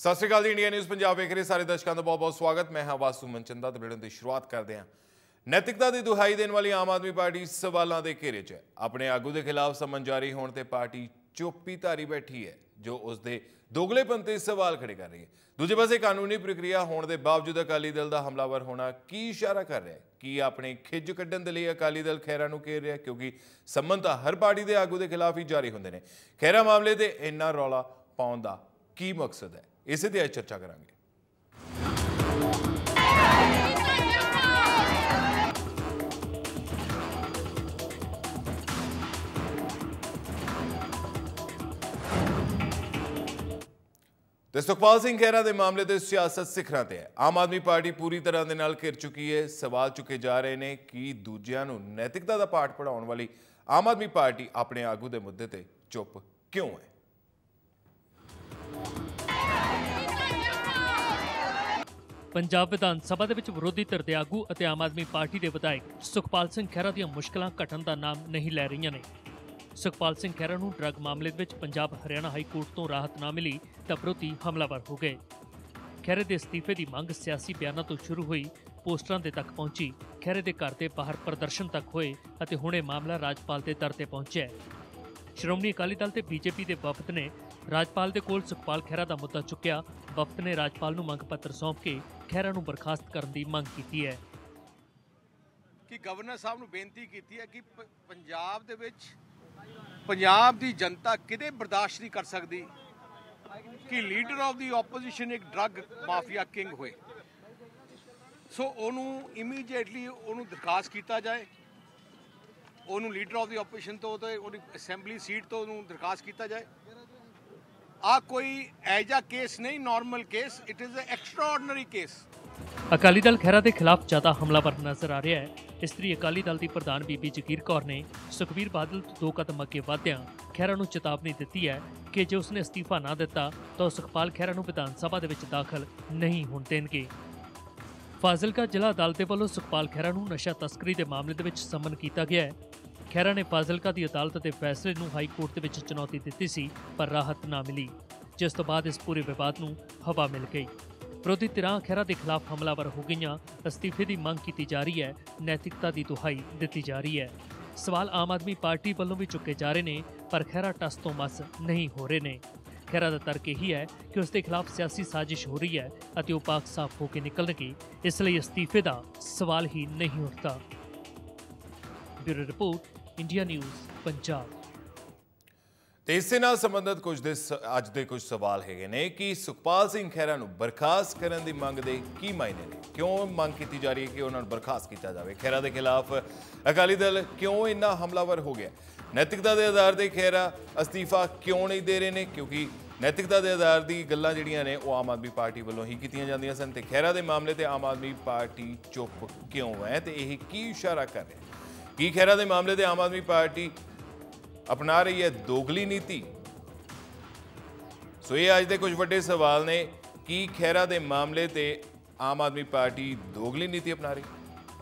ਸਤਿ ਸ਼੍ਰੀ ਅਕਾਲ ਜੀ। India News Punjab ਵੇਖ ਰਹੇ ਸਾਰੇ ਦਰਸ਼ਕਾਂ ਦਾ ਬਹੁਤ-ਬਹੁਤ ਸਵਾਗਤ। ਮੈਂ ਹਾਂ ਵਾਸੂ ਮਨਚੰਦਾ ਤੇ ਵੀਡੀਓ ਦੀ ਸ਼ੁਰੂਆਤ ਕਰਦੇ ਹਾਂ। ਨੈਤਿਕਤਾ ਦੀ ਦੁਹਾਈ ਦੇਣ ਵਾਲੀ ਆਮ ਆਦਮੀ ਪਾਰਟੀ ਸਵਾਲਾਂ ਦੇ ਘੇਰੇ 'ਚ ਹੈ। ਆਪਣੇ ਆਗੂ ਦੇ ਖਿਲਾਫ ਸਮਨ ਜਾਰੀ ਹੋਣ ਤੇ ਪਾਰਟੀ ਚੁੱਪੀ ਧਾਰੀ ਬੈਠੀ ਹੈ, ਜੋ ਉਸ ਦੇ ਦੋਗਲੇਪਨ ਤੇ ਸਵਾਲ ਖੜੇ ਕਰ ਰਹੀ ਹੈ। ਦੂਜੇ ਪਾਸੇ ਕਾਨੂੰਨੀ ਪ੍ਰਕਿਰਿਆ ਹੋਣ ਦੇ ਬਾਵਜੂਦ ਅਕਾਲੀ ਦਲ ਦਾ ਹਮਲਾਵਰ ਹੋਣਾ ਕੀ ਇਸ਼ਾਰਾ ਕਰ ਰਿਹਾ ਹੈ? ਕੀ ਆਪਣੇ ਖਿੱਚ ਕੱਢਣ ਦੇ ਲਈ ਅਕਾਲੀ ਦਲ ਖਹਿਰਾ ਨੂੰ ਘੇਰ ਰਿਹਾ? ਕਿਉਂਕਿ ਸਮਨ ਤਾਂ ਹਰ ਪਾਰਟੀ ਦੇ ਆਗੂ ਦੇ ਖਿਲਾਫ ਹੀ ਜਾਰੀ ਹੁੰਦੇ ਨੇ। ਖਹਿਰਾ ਮਾਮਲੇ ਤੇ ਇੰਨਾ ਰੌਲਾ ਪਾਉਣ ਦਾ ਕੀ ਮਕਸਦ ਹੈ? ਇਸੇ ਤੇ ਅੱਜ ਚਰਚਾ ਕਰਾਂਗੇ। ਤੇ ਸੁਖਪਾਲ ਸਿੰਘ ਖਹਿਰਾ ਦੇ ਮਾਮਲੇ ਤੇ ਸਿਆਸਤ ਸਿਖਰਾਂ ਤੇ ਹੈ। ਆਮ ਆਦਮੀ ਪਾਰਟੀ ਪੂਰੀ ਤਰ੍ਹਾਂ ਦੇ ਨਾਲ ਘਿਰ ਚੁੱਕੀ ਹੈ। ਸਵਾਲ ਚੁੱਕੇ ਜਾ ਰਹੇ ਨੇ ਕਿ ਦੂਜਿਆਂ ਨੂੰ ਨੈਤਿਕਤਾ ਦਾ ਪਾਠ ਪੜ੍ਹਾਉਣ ਵਾਲੀ ਆਮ ਆਦਮੀ ਪਾਰਟੀ ਆਪਣੇ ਆਗੂ ਦੇ ਮੁੱਦੇ ਤੇ ਚੁੱਪ ਕਿਉਂ ਹੈ? ਪੰਜਾਬ ਵਿਧਾਨ ਸਭਾ ਦੇ ਵਿੱਚ ਵਿਰੋਧੀ ਧਿਰ ਦੇ ਆਗੂ ਅਤੇ ਆਮ ਆਦਮੀ ਪਾਰਟੀ ਦੇ ਵਿਧਾਇਕ ਸੁਖਪਾਲ ਸਿੰਘ ਖਹਿਰਾ ਦੀਆਂ ਮੁਸ਼ਕਲਾਂ ਘਟਣ ਦਾ ਨਾਮ ਨਹੀਂ ਲੈ ਰਹੀਆਂ ਨੇ। ਸੁਖਪਾਲ ਸਿੰਘ ਖਹਿਰਾ ਨੂੰ ਡਰੱਗ ਮਾਮਲੇ ਵਿੱਚ ਪੰਜਾਬ ਹਰਿਆਣਾ ਹਾਈ ਕੋਰਟ ਤੋਂ ਰਾਹਤ ਨਾ ਮਿਲੀ ਤਾਂ ਵਿਰੋਧੀ ਹਮਲਾਵਰ ਹੋ ਗਏ। ਖਹਿਰੇ ਦੇ ਅਸਤੀਫੇ ਦੀ ਮੰਗ ਸਿਆਸੀ ਬਿਆਨਾਂ ਤੋਂ ਸ਼ੁਰੂ ਹੋਈ, ਪੋਸਟਰਾਂ ਦੇ ਤੱਕ ਪਹੁੰਚੀ, ਖਹਿਰੇ ਦੇ ਘਰ ਦੇ ਬਾਹਰ ਪ੍ਰਦਰਸ਼ਨ ਤੱਕ ਹੋਏ ਅਤੇ ਹੁਣ ਇਹ ਮਾਮਲਾ ਰਾਜਪਾਲ ਦੇ ਦਰ ਤੇ ਪਹੁੰਚਿਆ। ਸ਼੍ਰੋਮਣੀ ਅਕਾਲੀ ਦਲ ਤੇ ਬੀਜੇਪੀ ਦੇ ਵਫਦ ਨੇ ਰਾਜਪਾਲ ਦੇ ਕੋਲ ਸੁਖਪਾਲ ਖਹਿਰਾ ਦਾ ਮੁੱਦਾ ਚੁੱਕਿਆ। ਵਫਦ ਨੇ ਰਾਜਪਾਲ ਨੂੰ ਮੰਗ ਪੱਤਰ ਸੌਂਪ ਕੇ ਖਹਿਰਾ ਨੂੰ ਬਰਖਾਸਤ ਕਰਨ ਦੀ ਮੰਗ ਕੀਤੀ ਹੈ ਕਿ ਗਵਰਨਰ ਸਾਹਿਬ ਨੂੰ ਬੇਨਤੀ ਕੀਤੀ ਹੈ ਕਿ ਪੰਜਾਬ ਦੇ ਵਿੱਚ ਪੰਜਾਬ ਦੀ ਜਨਤਾ ਕਿਤੇ ਬਰਦਾਸ਼ਤ ਨਹੀਂ ਕਰ ਸਕਦੀ ਕਿ ਲੀਡਰ ਆਫ ਦੀ ਆਪੋਜੀਸ਼ਨ ਇੱਕ ਡਰੱਗ ਮਾਫੀਆ ਕਿੰਗ ਹੋਏ। ਸੋ ਉਹਨੂੰ ਇਮੀਡੀਏਟਲੀ ਉਹਨੂੰ ਦਰਖਾਸਤ ਕੀਤਾ ਜਾਏ, ਉਹਨੂੰ ਲੀਡਰ ਆਫ ਦੀ ਆਪੋਜੀਸ਼ਨ ਤੋਂ ਤੇ ਉਹਦੀ ਅਸੈਂਬਲੀ ਸੀਟ ਤੋਂ ਉਹਨੂੰ ਦਰਖਾਸਤ ਕੀਤਾ ਜਾਏ। ਆ ਕੋਈ ਐਜਾ ਕੇਸ ਨਹੀਂ, normal case, it is a extraordinary case. Akali Dal Khaira ਦੇ ਖਿਲਾਫ ਜ਼ਿਆਦਾ ਹਮਲਾਵਰ ਨਜ਼ਰ ਆ ਰਿਹਾ ਹੈ। ਇਸਤਰੀ ਅਕਾਲੀ ਦਲ ਦੀ ਪ੍ਰਧਾਨ ਬੀਬੀ ਜਗੀਰ ਕੌਰ ਨੇ ਸੁਖਬੀਰ ਬਾਦਲ ਤੋਂ 2 ਕਦਮ ਅੱਗੇ ਵਧਦਿਆਂ ਖਹਿਰਾ ਨੂੰ ਚੇਤਾਵਨੀ ਦਿੱਤੀ ਹੈ ਕਿ ਜੇ ਉਸਨੇ ਅਸਤੀਫਾ ਨਾ ਦਿੱਤਾ ਤਾਂ ਉਹ ਸੁਖਪਾਲ ਖਹਿਰਾ ਨੂੰ ਵਿਧਾਨ ਸਭਾ ਦੇ ਵਿੱਚ ਦਾਖਲ ਨਹੀਂ ਹੋਣ ਦੇਣਗੇ। ਫਾਜ਼ਿਲਕਾ ਜ਼ਿਲ੍ਹਾ ਅਦਾਲਤ ਦੇ ਵੱਲੋਂ ਸੁਖਪਾਲ ਖਹਿਰਾ ਨੂੰ ਨਸ਼ਾ ਤਸਕਰੀ ਦੇ ਮਾਮਲੇ ਦੇ ਵਿੱਚ ਸਮਨ ਕੀਤਾ ਗਿਆ ਹੈ। ਖਹਿਰਾ ਨੇ ਫਾਜ਼ਿਲਕਾ ਦੀ ਅਦਾਲਤ ਦੇ ਫੈਸਲੇ ਨੂੰ ਹਾਈ ਕੋਰਟ ਦੇ ਵਿੱਚ ਚੁਣੌਤੀ ਦਿੱਤੀ ਸੀ, ਪਰ ਰਾਹਤ ਨਾ ਮਿਲੀ, ਜਿਸ ਤੋਂ ਬਾਅਦ ਇਸ ਪੂਰੇ ਵਿਵਾਦ ਨੂੰ ਹਵਾ ਮਿਲ ਗਈ। ਵਿਰੋਧੀ ਧਿਰਾਂ ਖਹਿਰਾ ਦੇ ਖਿਲਾਫ ਹਮਲਾਵਰ ਹੋ ਗਈਆਂ, ਅਸਤੀਫੇ ਦੀ ਮੰਗ ਕੀਤੀ ਜਾ ਰਹੀ ਹੈ, ਨੈਤਿਕਤਾ ਦੀ ਦੁਹਾਈ ਦਿੱਤੀ ਜਾ ਰਹੀ ਹੈ। ਸਵਾਲ ਆਮ ਆਦਮੀ ਪਾਰਟੀ ਵੱਲੋਂ ਵੀ ਚੁੱਕੇ ਜਾ ਰਹੇ ਨੇ, ਪਰ ਖਹਿਰਾ ਟਸ ਤੋਂ ਮਸ ਨਹੀਂ ਹੋ ਰਹੇ ਨੇ। ਖਹਿਰਾ ਦਾ ਤਰਕ ਇਹੀ ਹੈ ਕਿ ਉਸ ਦੇ ਖਿਲਾਫ ਸਿਆਸੀ ਸਾਜ਼ਿਸ਼ ਹੋ ਰਹੀ ਹੈ ਅਤੇ ਉਹ ਪਾਕ ਸਾਫ਼ ਹੋ ਕੇ ਨਿਕਲਣਗੇ, ਇਸ ਲਈ ਅਸਤੀਫੇ ਦਾ ਸਵਾਲ ਹੀ ਨਹੀਂ ਉੱਠਦਾ। Bureau report, India News Punjab. ਤੇ ਇਸੇ ਨਾਲ ਸੰਬੰਧਿਤ ਅੱਜ ਦੇ ਕੁਝ ਸਵਾਲ ਹੈਗੇ ਨੇ ਕਿ ਸੁਖਪਾਲ ਸਿੰਘ ਖਹਿਰਾ ਨੂੰ ਬਰਖਾਸਤ ਕਰਨ ਦੀ ਮੰਗ ਦੇ ਕੀ ਮਾਇਨੇ ਨੇ? ਕਿਉਂ ਮੰਗ ਕੀਤੀ ਜਾ ਰਹੀ ਹੈ ਕਿ ਉਹਨਾਂ ਨੂੰ ਬਰਖਾਸਤ ਕੀਤਾ ਜਾਵੇ? ਖਹਿਰਾ ਦੇ ਖਿਲਾਫ ਅਕਾਲੀ ਦਲ ਕਿਉਂ ਇੰਨਾ ਹਮਲਾਵਰ ਹੋ ਗਿਆ? ਨੈਤਿਕਤਾ ਦੇ ਆਧਾਰ ਤੇ ਖਹਿਰਾ ਅਸਤੀਫਾ ਕਿਉਂ ਨਹੀਂ ਦੇ ਰਹੇ ਨੇ? ਕਿਉਂਕਿ ਨੈਤਿਕਤਾ ਦੇ ਆਧਾਰ ਦੀ ਗੱਲਾਂ ਜਿਹੜੀਆਂ ਨੇ ਉਹ ਆਮ ਆਦਮੀ ਪਾਰਟੀ ਵੱਲੋਂ ਹੀ ਕੀਤੀਆਂ ਜਾਂਦੀਆਂ ਸਨ। ਤੇ ਖਹਿਰਾ ਦੇ ਮਾਮਲੇ ਤੇ ਆਮ ਆਦਮੀ ਪਾਰਟੀ ਚੁੱਪ ਕਿਉਂ ਹੈ ਤੇ ਇਹ ਕੀ ਇਸ਼ਾਰਾ ਕਰ ਰਿਹਾ? ਕੀ ਖਹਿਰਾ ਦੇ ਮਾਮਲੇ ਤੇ ਆਮ ਆਦਮੀ ਪਾਰਟੀ अपना रही है दोगली नीति? सो ये आज दे कुछ बड़े सवाल ने कि खैरा दे मामले ते आम आदमी पार्टी दोगली नीति अपना रही?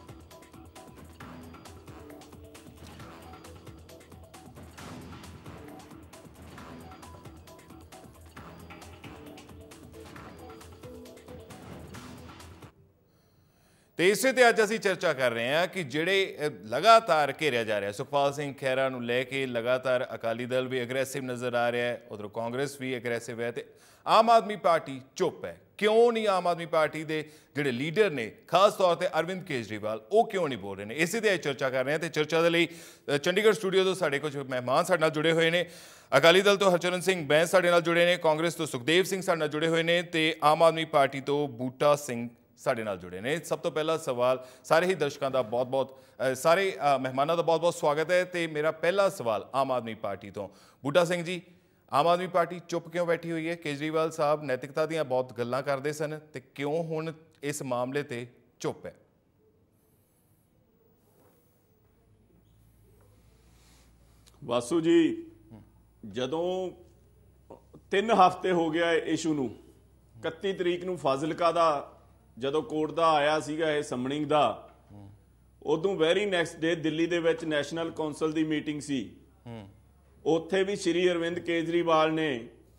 ਤੇ ਇਸੇ ਤੇ ਅੱਜ ਅਸੀਂ ਚਰਚਾ ਕਰ ਰਹੇ ਹਾਂ ਕਿ ਜਿਹੜੇ ਲਗਾਤਾਰ ਘੇਰਿਆ ਜਾ ਰਿਹਾ ਸੁਖਪਾਲ ਸਿੰਘ ਖਹਿਰਾ ਨੂੰ ਲੈ ਕੇ, ਲਗਾਤਾਰ ਅਕਾਲੀ ਦਲ ਵੀ ਅਗਰੈਸਿਵ ਨਜ਼ਰ ਆ ਰਿਹਾ ਹੈ, ਉਧਰੋਂ ਕਾਂਗਰਸ ਵੀ ਅਗਰੈਸਿਵ ਹੈ ਤੇ ਆਮ ਆਦਮੀ ਪਾਰਟੀ ਚੁੱਪ ਹੈ। ਕਿਉਂ ਨਹੀਂ ਆਮ ਆਦਮੀ ਪਾਰਟੀ ਦੇ ਜਿਹੜੇ ਲੀਡਰ ਨੇ, ਖਾਸ ਤੌਰ ਤੇ ਅਰਵਿੰਦ ਕੇਜਰੀਵਾਲ, ਉਹ ਕਿਉਂ ਨਹੀਂ ਬੋਲ ਰਹੇ ਨੇ? ਇਸੇ ਤੇ ਅੱਜ ਚਰਚਾ ਕਰ ਰਹੇ ਹਾਂ। ਤੇ ਚਰਚਾ ਦੇ ਲਈ ਚੰਡੀਗੜ੍ਹ ਸਟੂਡੀਓ ਤੋਂ ਸਾਡੇ ਕੁਝ ਮਹਿਮਾਨ ਸਾਡੇ ਨਾਲ ਜੁੜੇ ਹੋਏ ਨੇ। ਅਕਾਲੀ ਦਲ ਤੋਂ ਹਰਚਰਨ ਸਿੰਘ ਬੈਂਸ ਸਾਡੇ ਨਾਲ ਜੁੜੇ ਨੇ, ਕਾਂਗਰਸ ਤੋਂ ਸੁਖਦੇਵ ਸਿੰਘ ਸਾਡੇ ਨਾਲ ਜੁੜੇ ਹੋਏ ਨੇ ਤੇ ਆਮ ਆਦਮੀ ਪਾਰਟੀ ਤੋਂ ਬੂਟਾ ਸਿੰਘ ਸਾਡੇ ਨਾਲ ਜੁੜੇ ਨੇ। ਸਭ ਤੋਂ ਪਹਿਲਾ ਸਵਾਲ, ਸਾਰੇ ਹੀ ਦਰਸ਼ਕਾਂ ਦਾ ਸਾਰੇ ਮਹਿਮਾਨਾਂ ਦਾ ਬਹੁਤ-ਬਹੁਤ ਸਵਾਗਤ ਹੈ। ਤੇ ਮੇਰਾ ਪਹਿਲਾ ਸਵਾਲ ਆਮ ਆਦਮੀ ਪਾਰਟੀ ਤੋਂ ਬੂਟਾ ਸਿੰਘ ਜੀ, ਆਮ ਆਦਮੀ ਪਾਰਟੀ ਚੁੱਪ ਕਿਉਂ ਬੈਠੀ ਹੋਈ ਹੈ? ਕੇਜਰੀਵਾਲ ਸਾਹਿਬ ਨੈਤਿਕਤਾ ਦੀਆਂ ਬਹੁਤ ਗੱਲਾਂ ਕਰਦੇ ਸਨ ਤੇ ਕਿਉਂ ਹੁਣ ਇਸ ਮਾਮਲੇ ਤੇ ਚੁੱਪ ਹੈ? ਵਾਸੂ ਜੀ, ਜਦੋਂ 3 ਹਫ਼ਤੇ ਹੋ ਗਿਆ ਇਸ਼ੂ ਨੂੰ, 31 ਤਰੀਕ ਨੂੰ ਫਾਜ਼ਿਲਕਾ ਦਾ ਜਦੋਂ ਕੋਰਟ ਦਾ ਆਇਆ ਸੀਗਾ ਇਹ ਸਮਨਿੰਗ ਦਾ, ਉਦੋਂ ਵੈਰੀ ਨੈਕਸਟ ਡੇ ਦਿੱਲੀ ਦੇ ਵਿੱਚ ਨੈਸ਼ਨਲ ਕੌਂਸਲ ਦੀ ਮੀਟਿੰਗ ਸੀ। ਉੱਥੇ ਵੀ ਸ਼੍ਰੀ ਅਰਵਿੰਦ ਕੇਜਰੀਵਾਲ ਨੇ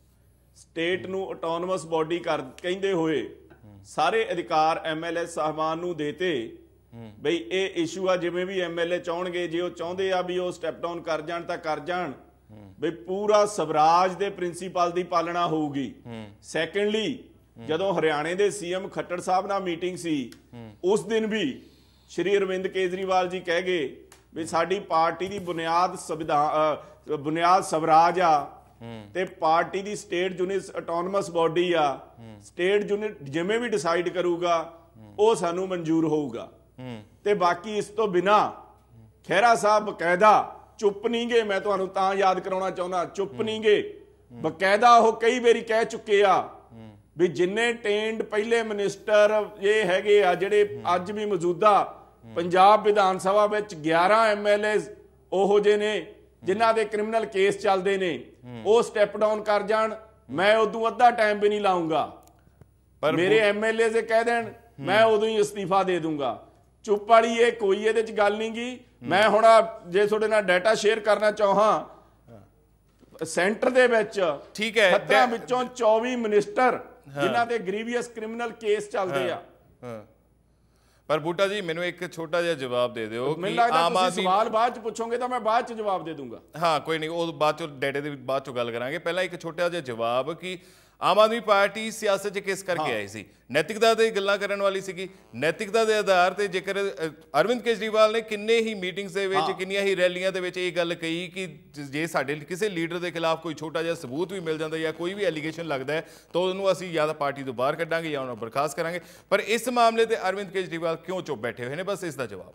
ਸਟੇਟ ਨੂੰ ਆਟੋਨਮਸ ਬੋਡੀ ਕਰ ਕਹਿੰਦੇ ਹੋਏ ਸਾਰੇ ਅਧਿਕਾਰ MLA ਸਾਹਿਬਾਨ ਨੂੰ ਦੇਤੇ ਬਈ ਇਹ ਇਸ਼ੂ ਆ ਜਿਵੇਂ ਵੀ MLA ਚਾਹਣਗੇ ਜੇ ਉਹ ਚਾਹੁੰਦੇ ਆ ਵੀ ਉਹ ਸਟੈਪ ਡਾਊਨ ਕਰ ਜਾਣ ਤਾਂ ਕਰ ਜਾਣ ਬਈ ਪੂਰਾ ਸਵਰਾਜ ਦੇ ਪ੍ਰਿੰਸੀਪਲ ਦੀ ਪਾਲਣਾ ਹੋਊਗੀ। ਸੈਕੰਡਲੀ ਜਦੋਂ ਹਰਿਆਣੇ ਦੇ CM ਖੱਟੜ ਸਾਹਿਬ ਨਾਲ ਮੀਟਿੰਗ ਸੀ ਉਸ ਦਿਨ ਵੀ ਸ਼੍ਰੀ ਅਰਵਿੰਦ ਕੇਜਰੀਵਾਲ ਜੀ ਕਹਿ ਗਏ ਵੀ ਸਾਡੀ ਪਾਰਟੀ ਦੀ ਬੁਨਿਆਦ ਬੁਨਿਆਦ ਸਵਰਾਜ ਆ ਤੇ ਪਾਰਟੀ ਦੀ ਸਟੇਟ ਯੂਨਿਟ ਆਟੋਨਮਸ ਬੋਡੀ ਆ, ਸਟੇਟ ਯੂਨਿਟ ਜਿਵੇਂ ਵੀ ਡਿਸਾਈਡ ਕਰੂਗਾ ਉਹ ਸਾਨੂੰ ਮਨਜ਼ੂਰ ਹੋਊਗਾ। ਤੇ ਬਾਕੀ ਇਸ ਤੋਂ ਬਿਨਾ ਖਹਿਰਾ ਸਾਹਿਬ ਬਕਾਇਦਾ ਚੁੱਪ ਨਹੀਂ ਗਏ, ਮੈਂ ਤੁਹਾਨੂੰ ਤਾਂ ਯਾਦ ਕਰਾਉਣਾ ਚਾਹੁੰਦਾ, ਚੁੱਪ ਨਹੀਂ ਗਏ, ਬਕਾਇਦਾ ਉਹ ਕਈ ਵਾਰੀ ਕਹਿ ਚੁੱਕੇ ਆ ਵੀ ਜਿੰਨੇ ਟ੍ਰੇਨਡ ਪਹਿਲੇ ਮਿਨਿਸਟਰ ਇਹ ਹੈਗੇ ਆ ਜਿਹੜੇ ਅੱਜ ਵੀ ਮੌਜੂਦਾ ਪੰਜਾਬ ਵਿਧਾਨ ਸਭਾ ਵਿੱਚ 11 MLAs ਉਹੋ ਜਿਹੇ ਨੇ ਜਿਨ੍ਹਾਂ ਦੇ ਕ੍ਰਿਮੀਨਲ ਕੇਸ ਚੱਲਦੇ ਨੇ, ਉਹ ਸਟੈਪ ਡਾਊਨ ਕਰ ਜਾਣ, ਮੈਂ ਉਦੋਂ ਅੱਧਾ ਟਾਈਮ ਵੀ ਨਹੀਂ ਲਾਉਂਗਾ। ਪਰ ਮੇਰੇ MLAs ਇਹ ਕਹਿ ਦੇਣ ਮੈਂ ਉਦੋਂ ਹੀ ਅਸਤੀਫਾ ਦੇ ਦੂੰਗਾ। ਚੁੱਪ ਵਾਲੀ ਇਹ ਕੋਈ ਇਹਦੇ ਚ ਗੱਲ ਨਹੀਂ ਗੀ। ਮੈਂ ਹੁਣ ਜੇ ਤੁਹਾਡੇ ਨਾਲ ਡਾਟਾ ਸ਼ੇਅਰ ਕਰਨਾ ਚਾਹਾਂ ਸੈਂਟਰ ਦੇ ਵਿੱਚ ਠੀਕ ਹੈ 17 ਵਿੱਚੋਂ 24 ਮਿਨਿਸਟਰ ਜਿਨ੍ਹਾਂ ਤੇ ਗ੍ਰੀਵੀਅਸ ਕ੍ਰਿਮੀਨਲ ਕੇਸ ਚੱਲਦੇ ਆ। ਪਰ ਬੂਟਾ ਜੀ ਮੈਨੂੰ ਇੱਕ ਛੋਟਾ ਜਿਹਾ ਜਵਾਬ ਦੇ ਦਿਓ ਕਿ ਆਮ ਆਦਮੀ ਸਵਾਲ ਬਾਅਦ ਚ ਪੁੱਛੋਗੇ ਤਾਂ ਮੈਂ ਬਾਅਦ ਚ ਜਵਾਬ ਦੇ ਦੂੰਗਾ। ਹਾਂ ਕੋਈ ਨਹੀਂ, ਉਹ ਬਾਅਦ ਚ ਡਾਟੇ ਦੇ ਬਾਅਦ ਚ ਗੱਲ ਕਰਾਂਗੇ। ਪਹਿਲਾਂ ਇੱਕ ਛੋਟਾ ਜਿਹਾ ਜਵਾਬ ਕਿ ਆਮ ਆਦਮੀ ਪਾਰਟੀ ਸਿਆਸਤ 'ਚ ਕਿਸ ਕਰਕੇ ਆਈ ਸੀ? ਨੈਤਿਕਤਾ ਦੀ ਗੱਲਾਂ ਕਰਨ ਵਾਲੀ ਸੀਗੀ। ਨੈਤਿਕਤਾ ਦੇ ਆਧਾਰ ਤੇ ਜੇਕਰ ਅਰਵਿੰਦ ਕੇਜਰੀਵਾਲ ਨੇ ਕਿੰਨੇ ਹੀ ਮੀਟਿੰਗਸ ਦੇ ਵਿੱਚ ਕਿੰਨੀਆਂ ਹੀ ਰੈਲੀਆਂ ਦੇ ਵਿੱਚ ਇਹ ਗੱਲ ਕਹੀ ਕਿ ਜੇ ਸਾਡੇ ਕਿਸੇ ਲੀਡਰ ਦੇ ਖਿਲਾਫ ਕੋਈ ਛੋਟਾ ਜਿਹਾ ਸਬੂਤ ਵੀ ਮਿਲ ਜਾਂਦਾ ਜਾਂ ਕੋਈ ਵੀ ਐਲੀਗੇਸ਼ਨ ਲੱਗਦਾ ਹੈ ਤਾਂ ਉਹਨੂੰ ਅਸੀਂ ਜਾਂ ਤਾਂ ਪਾਰਟੀ ਤੋਂ ਬਾਹਰ ਕੱਢਾਂਗੇ ਜਾਂ ਉਹਨੂੰ ਬਰਖਾਸਤ ਕਰਾਂਗੇ। ਪਰ ਇਸ ਮਾਮਲੇ ਤੇ ਅਰਵਿੰਦ ਕੇਜਰੀਵਾਲ ਕਿਉਂ ਚੁੱਪ ਬੈਠੇ ਹੋਏ ਨੇ? ਬਸ ਇਸ ਦਾ ਜਵਾਬ।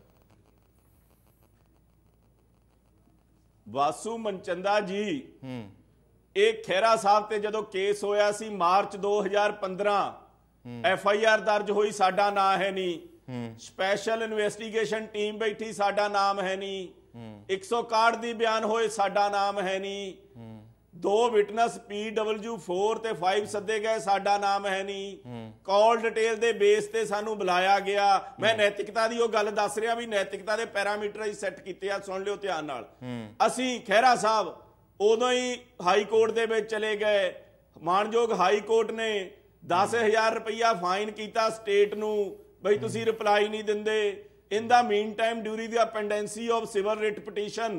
ਵਾਸੂ ਮਨਚੰਦਾ ਜੀ, ਇਹ ਖਹਿਰਾ ਸਾਹਿਬ ਤੇ ਜਦੋਂ ਕੇਸ ਹੋਇਆ ਸੀ ਮਾਰਚ 2015 FIR ਦਰਜ ਹੋਈ, ਸਾਡਾ ਨਾਂ ਹੈ ਨਹੀਂ। ਸਪੈਸ਼ਲ ਇਨਵੈਸਟੀਗੇਸ਼ਨ ਟੀਮ ਬੈਠੀ, ਸਾਡਾ ਨਾਮ ਹੈ ਨਹੀਂ। 161 ਦੀ ਬਿਆਨ ਹੋਏ, ਸਾਡਾ ਨਾਮ ਹੈ ਨਹੀਂ। 2 ਵਿਟਨੈਸ PW4 ਤੇ 5 ਸੱਦੇ ਗਏ, ਸਾਡਾ ਨਾਮ ਹੈ ਨਹੀਂ। ਕਾਲ ਡਿਟੇਲ ਦੇ ਬੇਸ ਤੇ ਸਾਨੂੰ ਬੁਲਾਇਆ ਗਿਆ। ਮੈਂ ਨੈਤਿਕਤਾ ਦੀ ਉਹ ਗੱਲ ਦੱਸ ਰਿਹਾ ਵੀ ਨੈਤਿਕਤਾ ਦੇ ਪੈਰਾਮੀਟਰ ਅਸੀਂ ਸੈੱਟ ਕੀਤੇ ਆ, ਸੁਣ ਲਿਓ ਧਿਆਨ ਨਾਲ। ਅਸੀਂ ਖਹਿਰਾ ਸਾਹਿਬ ਉਦੋਂ ਹੀ ਹਾਈ ਕੋਰਟ ਦੇ ਵਿੱਚ ਚਲੇ ਗਏ। ਮਾਣਯੋਗ ਹਾਈ ਕੋਰਟ ਨੇ 10,000 ਰੁਪਈਆ ਫਾਈਨ ਕੀਤਾ ਸਟੇਟ ਨੂੰ ਬਈ ਤੁਸੀਂ ਰਿਪਲਾਈ ਨਹੀਂ ਦਿੰਦੇ। In the mean time during the pendency of civil writ petition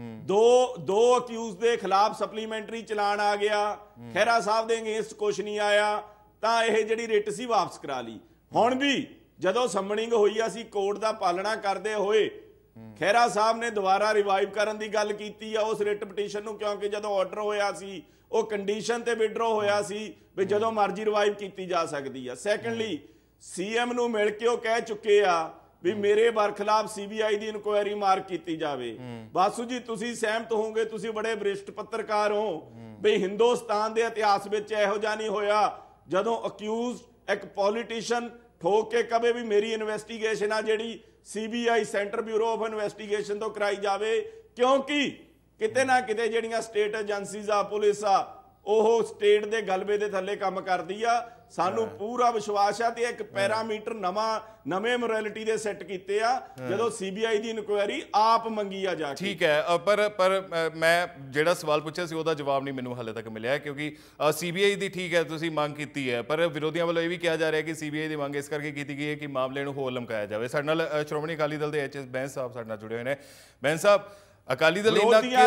ਦੋ ਅਕਿਊਜ਼ ਦੇ ਖਿਲਾਫ ਸਪਲੀਮੈਂਟਰੀ ਚਲਾਨ ਆ ਗਿਆ। ਖਹਿਰਾ ਸਾਹਿਬ ਦੇ ਅਗੇਂਸਟ ਕੁਝ ਨਹੀਂ ਆਇਆ ਤਾਂ ਇਹ ਜਿਹੜੀ ਰਿਟ ਸੀ ਵਾਪਸ ਕਰਾ ਲਈ। ਹੁਣ ਵੀ ਜਦੋਂ ਸਮਨਿੰਗ ਹੋਈ ਅਸੀਂ ਕੋਰਟ ਦਾ ਪਾਲਣਾ ਕਰਦੇ ਹੋਏ ਖਹਿਰਾ ਸਾਹਿਬ ਨੇ ਦੁਬਾਰਾ ਰਿਵਾਈਵ ਕਰਨ ਦੀ ਗੱਲ ਕੀਤੀ ਆ ਉਸ ਰਿਟ ਪਟੀਸ਼ਨ ਨੂੰ, ਕਿਉਂਕਿ ਜਦੋਂ ਆਰਡਰ ਹੋਇਆ ਸੀ ਉਹ ਕੰਡੀਸ਼ਨ ਤੇ ਵਿਡਰੋ ਹੋਇਆ ਸੀ ਵੀ ਜਦੋਂ ਮਰਜ਼ੀ ਰਿਵਾਈਵ ਕੀਤੀ ਜਾ ਸਕਦੀ ਆ। ਸੈਕੰਡਲੀ CM ਨੂੰ ਮਿਲ ਕੇ ਉਹ ਕਹਿ ਚੁੱਕੇ ਆ ਵੀ ਮੇਰੇ ਬਰਖਲਾਫ CBI ਦੀ ਇਨਕੁਆਇਰੀ ਮਾਰਕ ਕੀਤੀ ਜਾਵੇ। ਬਾਸੂ ਜੀ ਤੁਸੀਂ ਸਹਿਮਤ ਹੋਵੋਗੇ, ਤੁਸੀਂ ਬੜੇ ਵਰਿਸ਼ਟ ਪੱਤਰਕਾਰ ਹੋ, ਵੀ ਹਿੰਦੁਸਤਾਨ ਦੇ ਇਤਿਹਾਸ ਵਿੱਚ ਇਹੋ ਜਿਹਾ ਨਹੀਂ ਹੋਇਆ ਜਦੋਂ ਅਕਿਊਜ਼ ਇੱਕ ਪੋਲੀਟੀਸ਼ੀਅਨ ਠੋਕ ਕੇ ਕਵੇ ਵੀ ਮੇਰੀ ਇਨਵੈਸਟੀਗੇਸ਼ਨ ਆ ਜਿਹੜੀ CBI centre bureau of investigation ਤੋਂ ਕਰਾਈ ਜਾਵੇ, ਕਿਉਂਕਿ ਕਿਤੇ ਨਾ ਕਿਤੇ ਜਿਹੜੀਆਂ ਸਟੇਟ ਏਜੰਸੀਜ਼ ਆ, ਪੁਲਿਸ ਆ, ਉਹ ਸਟੇਟ ਦੇ ਗਲਬੇ ਦੇ ਥੱਲੇ ਕੰਮ ਕਰਦੀ ਆ। ਸਾਨੂੰ ਪੂਰਾ ਵਿਸ਼ਵਾਸ ਆ ਤੇ ਇੱਕ ਪੈਰਾਮੀਟਰ ਨਵੇਂ ਮੋਰੈਲਿਟੀ ਦੇ ਸੈੱਟ ਕੀਤੇ ਆ ਜਦੋਂ CBI ਦੀ ਇਨਕੁਆਇਰੀ ਆਪ ਮੰਗੀ ਆ ਜਾ ਕੇ। ਠੀਕ ਹੈ, ਪਰ ਮੈਂ ਜਿਹੜਾ ਸਵਾਲ ਪੁੱਛਿਆ ਸੀ ਉਹਦਾ ਜਵਾਬ ਨਹੀਂ ਮੈਨੂੰ ਹਾਲੇ ਤੱਕ ਮਿਲਿਆ, ਕਿਉਂਕਿ CBI ਦੀ ਠੀਕ ਹੈ ਤੁਸੀਂ ਮੰਗ ਕੀਤੀ ਹੈ, ਪਰ ਵਿਰੋਧੀਆਂ ਵੱਲੋਂ ਇਹ ਵੀ ਕਿਹਾ ਜਾ ਰਿਹਾ ਕਿ CBI ਦੀ ਮੰਗ ਇਸ ਕਰਕੇ ਕੀਤੀ ਗਈ ਹੈ ਕਿ ਮਾਮਲੇ ਨੂੰ ਹੋਰ ਲਮਕਾਇਆ ਜਾਵੇ। ਸਾਡੇ ਨਾਲ ਸ਼੍ਰੋਮਣੀ ਅਕਾਲੀ ਦਲ ਦੇ HS ਬੈਂਸ ਸਾਹਿਬ ਸਾਡੇ ਨਾਲ ਜੁੜੇ ਹੋਏ ਨੇ। ਬੈਂਸ ਸਾਹਿਬ, ਅਕਾਲੀ ਦਲ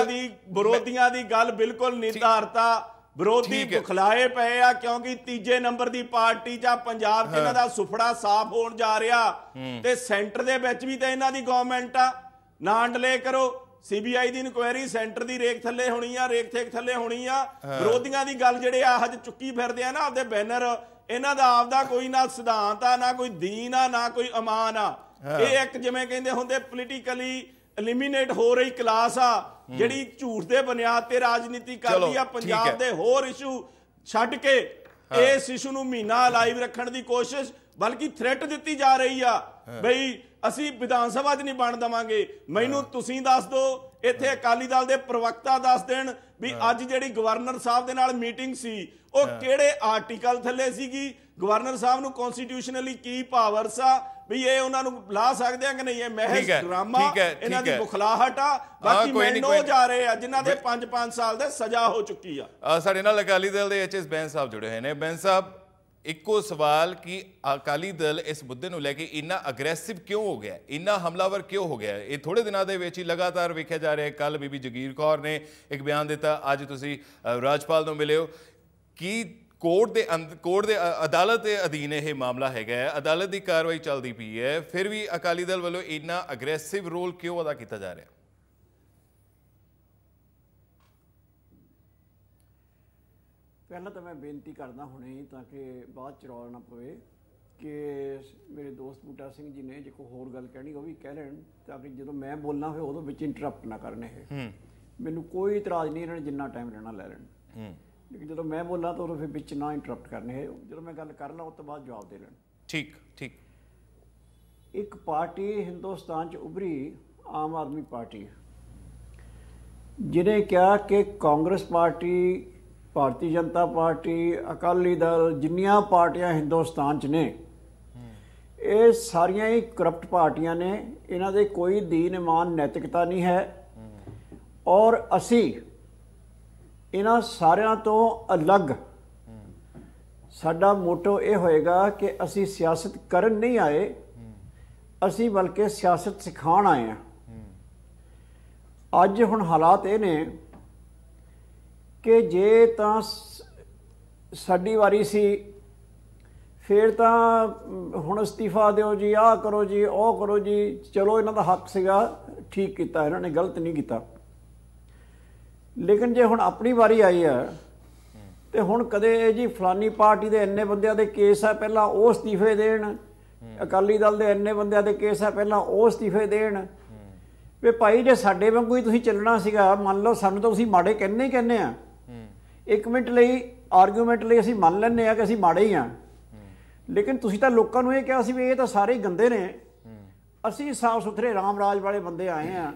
ਵਿਰੋਧੀਆਂ ਦੀ ਗੱਲ ਬਿਲਕੁਲ ਨਿਰਧਾਰਤਾ ਵਿਰੋਧੀ ਬੁਖਲਾਏ ਪਏ ਆ, ਕਿਉਂਕਿ ਤੀਜੇ ਨੰਬਰ ਦੀ ਪਾਰਟੀ ਜਾਂ ਪੰਜਾਬ 'ਚ ਇਹਨਾਂ ਦਾ ਸੁਫੜਾ ਸਾਫ਼ ਹੋਣ ਜਾ ਰਿਹਾ ਤੇ ਸੈਂਟਰ ਦੇ ਵਿੱਚ ਵੀ ਤਾਂ ਇਹਨਾਂ ਦੀ ਗਵਰਨਮੈਂਟ ਆ। ਨਾ ਡਿਲੇ ਕਰੋ, CBI ਦੀ ਇਨਕੁਆਇਰੀ ਸੈਂਟਰ ਦੀ ਰੇਖ ਥੱਲੇ ਹੋਣੀ ਆ, ਰੇਖ ਥੇਕ ਥੱਲੇ ਹੋਣੀ ਆ। ਵਿਰੋਧੀਆਂ ਦੀ ਗੱਲ ਜਿਹੜੇ ਆ ਹਜ ਚੁੱਕੀ ਫਿਰਦੇ ਆ ਨਾ ਆਪਦੇ ਬੈਨਰ, ਇਹਨਾਂ ਦਾ ਆਪਦਾ ਕੋਈ ਨਾ ਸਿਧਾਂਤ ਆ, ਨਾ ਕੋਈ ਦੀਨ ਆ, ਨਾ ਕੋਈ ਅਮਾਨ ਆ। ਇਹ ਇੱਕ ਜਿਵੇਂ ਕਹਿੰਦੇ ਹੁੰਦੇ ਪੋਲੀਟੀਕਲੀ ਐਲੀਮੀਨੇਟ ਹੋ ਰਹੀ ਕਲਾਸ ਆ ਜਿਹੜੀ ਝੂਠ ਦੇ ਬੁਨਿਆਦ ਤੇ ਰਾਜਨੀਤੀ ਕਰਦੀ ਆ। ਪੰਜਾਬ ਦੇ ਹੋਰ ਇਸ਼ੂ ਛੱਡ ਕੇ ਇਸ ਇਸ਼ੂ ਨੂੰ ਮਹੀਨਾ ਲਾਈਵ ਰੱਖਣ ਦੀ ਕੋਸ਼ਿਸ਼, ਬਲਕਿ ਥ੍ਰੈਟ ਦਿੱਤੀ ਜਾ ਰਹੀ ਆ ਬਈ ਅਸੀਂ ਵਿਧਾਨ ਸਭਾ 'ਚ ਨਹੀਂ ਬਣ ਦੇਵਾਂਗੇ। ਮੈਨੂੰ ਤੁਸੀਂ ਦੱਸ ਦਿਓ, ਇੱਥੇ ਅਕਾਲੀ ਦਲ ਦੇ ਪ੍ਰਵਕਤਾ ਦੱਸ ਦੇਣ ਵੀ ਅੱਜ ਜਿਹੜੀ ਗਵਰਨਰ ਸਾਹਿਬ ਦੇ ਨਾਲ ਮੀਟਿੰਗ ਸੀ ਉਹ ਕਿਹੜੇ ਆਰਟੀਕਲ ਥੱਲੇ ਸੀਗੀ, ਗਵਰਨਰ ਸਾਹਿਬ ਨੂੰ ਕਨਸਟੀਟਿਊਸ਼ਨਲੀ ਕੀ ਪਾਵਰਸ ਆ ਵੀ ਇਹ ਉਹਨਾਂ ਨੂੰ ਲਾ ਸਕਦੇ ਆ ਕਿ ਨਹੀਂ, ਇਹ ਮਹਿਜ਼ ਡਰਾਮਾ, ਇਹਨਾਂ ਦੀ ਬੁਖਲਾਹਟ ਆ। ਬਾਕੀ ਮੈਨੂੰ ਉਹ ਜਾ ਰਹੇ ਆ ਜਿਨ੍ਹਾਂ ਦੇ 5-5 ਸਾਲ ਦੇ ਸਜ਼ਾ ਹੋ ਚੁੱਕੀ ਆ। ਸਾਡੇ ਨਾਲ ਅਕਾਲੀ ਦਲ ਦੇ ਐਚਐਸ ਬੈਂਸ ਸਾਹਿਬ ਜੁੜੇ ਹੋਏ ਨੇ। ਬੈਂਸ ਸਾਹਿਬ, ਇੱਕੋ ਸਵਾਲ ਕਿ ਅਕਾਲੀ ਦਲ ਇਸ ਮੁੱਦੇ ਨੂੰ ਲੈ ਕੇ ਇੰਨਾ ਅਗਰੈਸਿਵ ਕਿਉਂ ਹੋ ਗਿਆ, ਇੰਨਾ ਹਮਲਾਵਰ ਕਿਉਂ ਹੋ ਗਿਆ? ਇਹ ਥੋੜੇ ਦਿਨਾਂ ਦੇ ਵਿੱਚ ਹੀ ਲਗਾਤਾਰ ਵੇਖਿਆ ਜਾ ਰਿਹਾ ਹੈ। ਕੱਲ ਬੀਬੀ ਜਗੀਰ ਕੌਰ ਨੇ ਇੱਕ ਬਿਆਨ ਦਿੱਤਾ, ਅੱਜ ਤੁਸੀਂ ਰਾਜਪਾਲ ਨੂੰ ਮਿਲੇ ਹੋ। ਕੀ ਕੋਰਟ ਦੇ ਅਦਾਲਤ ਦੇ ਅਧੀਨ ਇਹ ਮਾਮਲਾ ਹੈਗਾ ਹੈ, ਅਦਾਲਤ ਦੀ ਕਾਰਵਾਈ ਚੱਲਦੀ ਪਈ ਹੈ, ਫਿਰ ਵੀ ਅਕਾਲੀ ਦਲ ਵੱਲੋਂ ਇੰਨਾ ਅਗਰੈਸਿਵ ਰੋਲ ਕਿਉਂ ਅਦਾ ਕੀਤਾ ਜਾ ਰਿਹਾ? ਪਹਿਲਾਂ ਤਾਂ ਮੈਂ ਬੇਨਤੀ ਕਰਦਾ ਹੁਣੇ ਤਾਂ ਕਿ ਬਾਅਦ ਚ ਰੌਲਾ ਨਾ ਪਵੇ ਕਿ ਮੇਰੇ ਦੋਸਤ ਬੂਟਾ ਸਿੰਘ ਜੀ ਨੇ ਜੇ ਕੋਈ ਹੋਰ ਗੱਲ ਕਹਿਣੀ ਉਹ ਵੀ ਕਹਿ ਲੈਣ, ਤਾਂ ਕਿ ਜਦੋਂ ਮੈਂ ਬੋਲਣਾ ਫਿਰ ਉਦੋਂ ਵਿੱਚ ਇੰਟਰਪਟ ਨਾ ਕਰਨ। ਇਹ ਮੈਨੂੰ ਕੋਈ ਇਤਰਾਜ਼ ਨਹੀਂ, ਇਹਨਾਂ ਨੇ ਜਿੰਨਾ ਟਾਈਮ ਲੈਣਾ ਲੈ ਲੈਣ, ਲੇਕਿਨ ਜਦੋਂ ਮੈਂ ਬੋਲਾਂ ਤਾਂ ਉਦੋਂ ਫਿਰ ਵਿੱਚ ਨਾ ਇੰਟਰਪਟ ਕਰਨੇ। ਜਦੋਂ ਮੈਂ ਗੱਲ ਕਰ ਲਾਂ ਉਸ ਤੋਂ ਬਾਅਦ ਜਵਾਬ ਦੇ ਲੈਣ। ਠੀਕ ਠੀਕ। ਇੱਕ ਪਾਰਟੀ ਹਿੰਦੁਸਤਾਨ 'ਚ ਉੱਭਰੀ, ਆਮ ਆਦਮੀ ਪਾਰਟੀ, ਜਿਹਨੇ ਕਿਹਾ ਕਿ ਕਾਂਗਰਸ ਪਾਰਟੀ, ਭਾਰਤੀ ਜਨਤਾ ਪਾਰਟੀ, ਅਕਾਲੀ ਦਲ, ਜਿੰਨੀਆਂ ਪਾਰਟੀਆਂ ਹਿੰਦੁਸਤਾਨ 'ਚ ਨੇ ਇਹ ਸਾਰੀਆਂ ਹੀ ਕਰਪਟ ਪਾਰਟੀਆਂ ਨੇ, ਇਹਨਾਂ ਦੇ ਕੋਈ ਦੀਨ ਇਮਾਨ ਨੈਤਿਕਤਾ ਨਹੀਂ ਹੈ, ਔਰ ਅਸੀਂ ਇਹਨਾਂ ਸਾਰਿਆਂ ਤੋਂ ਅਲੱਗ, ਸਾਡਾ ਮੋਟੋ ਇਹ ਹੋਏਗਾ ਕਿ ਅਸੀਂ ਸਿਆਸਤ ਕਰਨ ਨਹੀਂ ਆਏ, ਅਸੀਂ ਬਲਕਿ ਸਿਆਸਤ ਸਿਖਾਉਣ ਆਏ ਹਾਂ। ਅੱਜ ਹੁਣ ਹਾਲਾਤ ਇਹ ਨੇ ਕਿ ਜੇ ਤਾਂ ਸਾਡੀ ਵਾਰੀ ਸੀ ਫਿਰ ਤਾਂ ਹੁਣ ਅਸਤੀਫਾ ਦਿਓ ਜੀ, ਆਹ ਕਰੋ ਜੀ, ਉਹ ਕਰੋ ਜੀ, ਚਲੋ ਇਹਨਾਂ ਦਾ ਹੱਕ ਸੀਗਾ, ਠੀਕ ਕੀਤਾ, ਇਹਨਾਂ ਨੇ ਗਲਤ ਨਹੀਂ ਕੀਤਾ। ਲੇਕਿਨ ਜੇ ਹੁਣ ਆਪਣੀ ਵਾਰੀ ਆਈ ਹੈ ਤੇ ਹੁਣ ਕਦੇ ਜੀ ਫਲਾਨੀ ਪਾਰਟੀ ਦੇ ਇੰਨੇ ਬੰਦਿਆਂ ਦੇ ਕੇਸ ਆ, ਪਹਿਲਾਂ ਉਹ ਅਸਤੀਫੇ ਦੇਣ, ਅਕਾਲੀ ਦਲ ਦੇ ਇੰਨੇ ਬੰਦਿਆਂ ਦੇ ਕੇਸ ਆ, ਪਹਿਲਾਂ ਉਹ ਅਸਤੀਫੇ ਦੇਣ। ਵੀ ਭਾਈ ਜੇ ਸਾਡੇ ਵਾਂਗੂ ਹੀ ਤੁਸੀਂ ਚੱਲਣਾ ਸੀਗਾ, ਮੰਨ ਲਓ ਸਾਨੂੰ ਤਾਂ ਤੁਸੀਂ ਮਾੜੇ ਕਹਿੰਦੇ ਹੀ ਕਹਿੰਦੇ ਆ, 1 ਮਿੰਟ ਲਈ ਆਰਗੂਮੈਂਟ ਲਈ ਅਸੀਂ ਮੰਨ ਲੈਂਦੇ ਆ ਕਿ ਅਸੀਂ ਮਾੜੇ ਹੀ ਆ, ਲੇਕਿਨ ਤੁਸੀਂ ਤਾਂ ਲੋਕਾਂ ਨੂੰ ਇਹ ਕਿਹਾ ਸੀ ਵੀ ਇਹ ਤਾਂ ਸਾਰੇ ਹੀ ਗੰਦੇ ਨੇ, ਅਸੀਂ ਸਾਫ ਸੁਥਰੇ ਰਾਮ ਰਾਜ ਵਾਲੇ ਬੰਦੇ ਆਏ ਆ।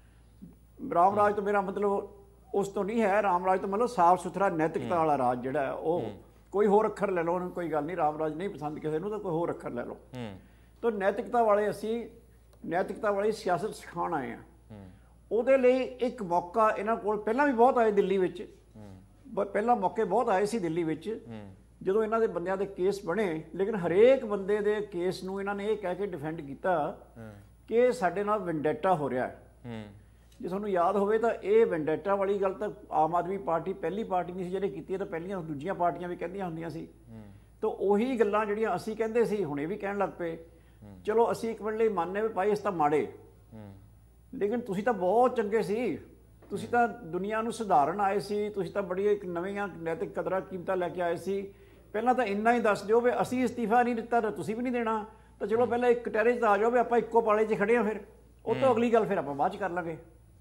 ਰਾਮ ਰਾਜ ਤੋਂ ਮੇਰਾ ਮਤਲਬ ਉਸ ਤੋਂ ਨਹੀਂ ਹੈ, ਰਾਮ ਰਾਜ ਤੋਂ ਮਤਲਬ ਸਾਫ ਸੁਥਰਾ ਨੈਤਿਕਤਾ ਵਾਲਾ ਰਾਜ ਜਿਹੜਾ ਹੈ, ਉਹ ਕੋਈ ਹੋਰ ਅੱਖਰ ਲੈ ਲਓ, ਕੋਈ ਗੱਲ ਨਹੀਂ, ਰਾਮ ਰਾਜ ਨਹੀਂ ਪਸੰਦ ਕਿਸੇ ਨੂੰ ਤਾਂ ਕੋਈ ਹੋਰ ਅੱਖਰ ਲੈ ਲਓ। ਤਾਂ ਨੈਤਿਕਤਾ ਵਾਲੇ ਅਸੀਂ, ਨੈਤਿਕਤਾ ਵਾਲੀ ਸਿਆਸਤ ਸਿਖਾਉਣ ਆਏ ਆ। ਉਹਦੇ ਲਈ ਇੱਕ ਮੌਕਾ ਇਹਨਾਂ ਕੋਲ ਪਹਿਲਾਂ ਵੀ ਬਹੁਤ ਆਏ ਦਿੱਲੀ ਵਿੱਚ, ਪਹਿਲਾਂ ਮੌਕੇ ਬਹੁਤ ਆਏ ਸੀ ਦਿੱਲੀ ਵਿੱਚ ਜਦੋਂ ਇਹਨਾਂ ਦੇ ਬੰਦਿਆਂ ਦੇ ਕੇਸ ਬਣੇ, ਲੇਕਿਨ ਹਰੇਕ ਬੰਦੇ ਦੇ ਕੇਸ ਨੂੰ ਇਹਨਾਂ ਨੇ ਇਹ ਕਹਿ ਕੇ ਡਿਫੈਂਡ ਕੀਤਾ ਕਿ ਸਾਡੇ ਨਾਲ ਵੈਂਡੇਟਾ ਹੋ ਰਿਹਾ ਹੈ। ਜੇ ਤੁਹਾਨੂੰ ਯਾਦ ਹੋਵੇ ਤਾਂ ਇਹ ਵੈਂਡੇਟਾ ਵਾਲੀ ਗੱਲ ਤਾਂ ਆਮ ਆਦਮੀ ਪਾਰਟੀ ਪਹਿਲੀ ਪਾਰਟੀ ਨਹੀਂ ਸੀ ਜਿਹੜੇ ਕੀਤੀ, ਤਾਂ ਪਹਿਲੀਆਂ ਦੂਜੀਆਂ ਪਾਰਟੀਆਂ ਵੀ ਕਹਿੰਦੀਆਂ ਹੁੰਦੀਆਂ ਸੀ। ਤਾਂ ਉਹੀ ਗੱਲਾਂ ਜਿਹੜੀਆਂ ਅਸੀਂ ਕਹਿੰਦੇ ਸੀ ਹੁਣ ਇਹ ਵੀ ਕਹਿਣ ਲੱਗ ਪਏ। ਚਲੋ ਅਸੀਂ ਇੱਕ ਮਿੰਟ ਲਈ ਮੰਨਦੇ ਵੀ ਭਾਈ ਇਸ ਤਾਂ ਮਾੜੇ, ਲੇਕਿਨ ਤੁਸੀਂ ਤਾਂ ਬਹੁਤ ਚੰਗੇ ਸੀ, ਤੁਸੀਂ ਤਾਂ ਦੁਨੀਆ ਨੂੰ ਸੁਧਾਰਨ ਆਏ ਸੀ, ਤੁਸੀਂ ਤਾਂ ਬੜੀ ਇੱਕ ਨਵੀਆਂ ਨੈਤਿਕ ਕਦਰਾਂ ਕੀਮਤਾਂ ਲੈ ਕੇ ਆਏ ਸੀ। ਪਹਿਲਾਂ ਤਾਂ ਇੰਨਾ ਹੀ ਦੱਸ ਦਿਓ ਵੀ ਅਸੀਂ ਅਸਤੀਫਾ ਨਹੀਂ ਦਿੱਤਾ ਤਾਂ ਤੁਸੀਂ ਵੀ ਨਹੀਂ ਦੇਣਾ, ਤਾਂ ਚਲੋ ਪਹਿਲਾਂ ਇੱਕ ਕਟਹਿਰੇ 'ਚ ਤਾਂ ਆ ਜਾਓ ਵੀ ਆਪਾਂ ਇੱਕੋ ਪਾਲੇ 'ਚ ਖੜੇ ਹਾਂ, ਫਿਰ ਉਹ ਤੋਂ ਅਗਲੀ ਗੱਲ ਫਿਰ ਆਪਾਂ ਬਾਅਦ 'ਚ ਕਰ ਲਾਂਗੇ।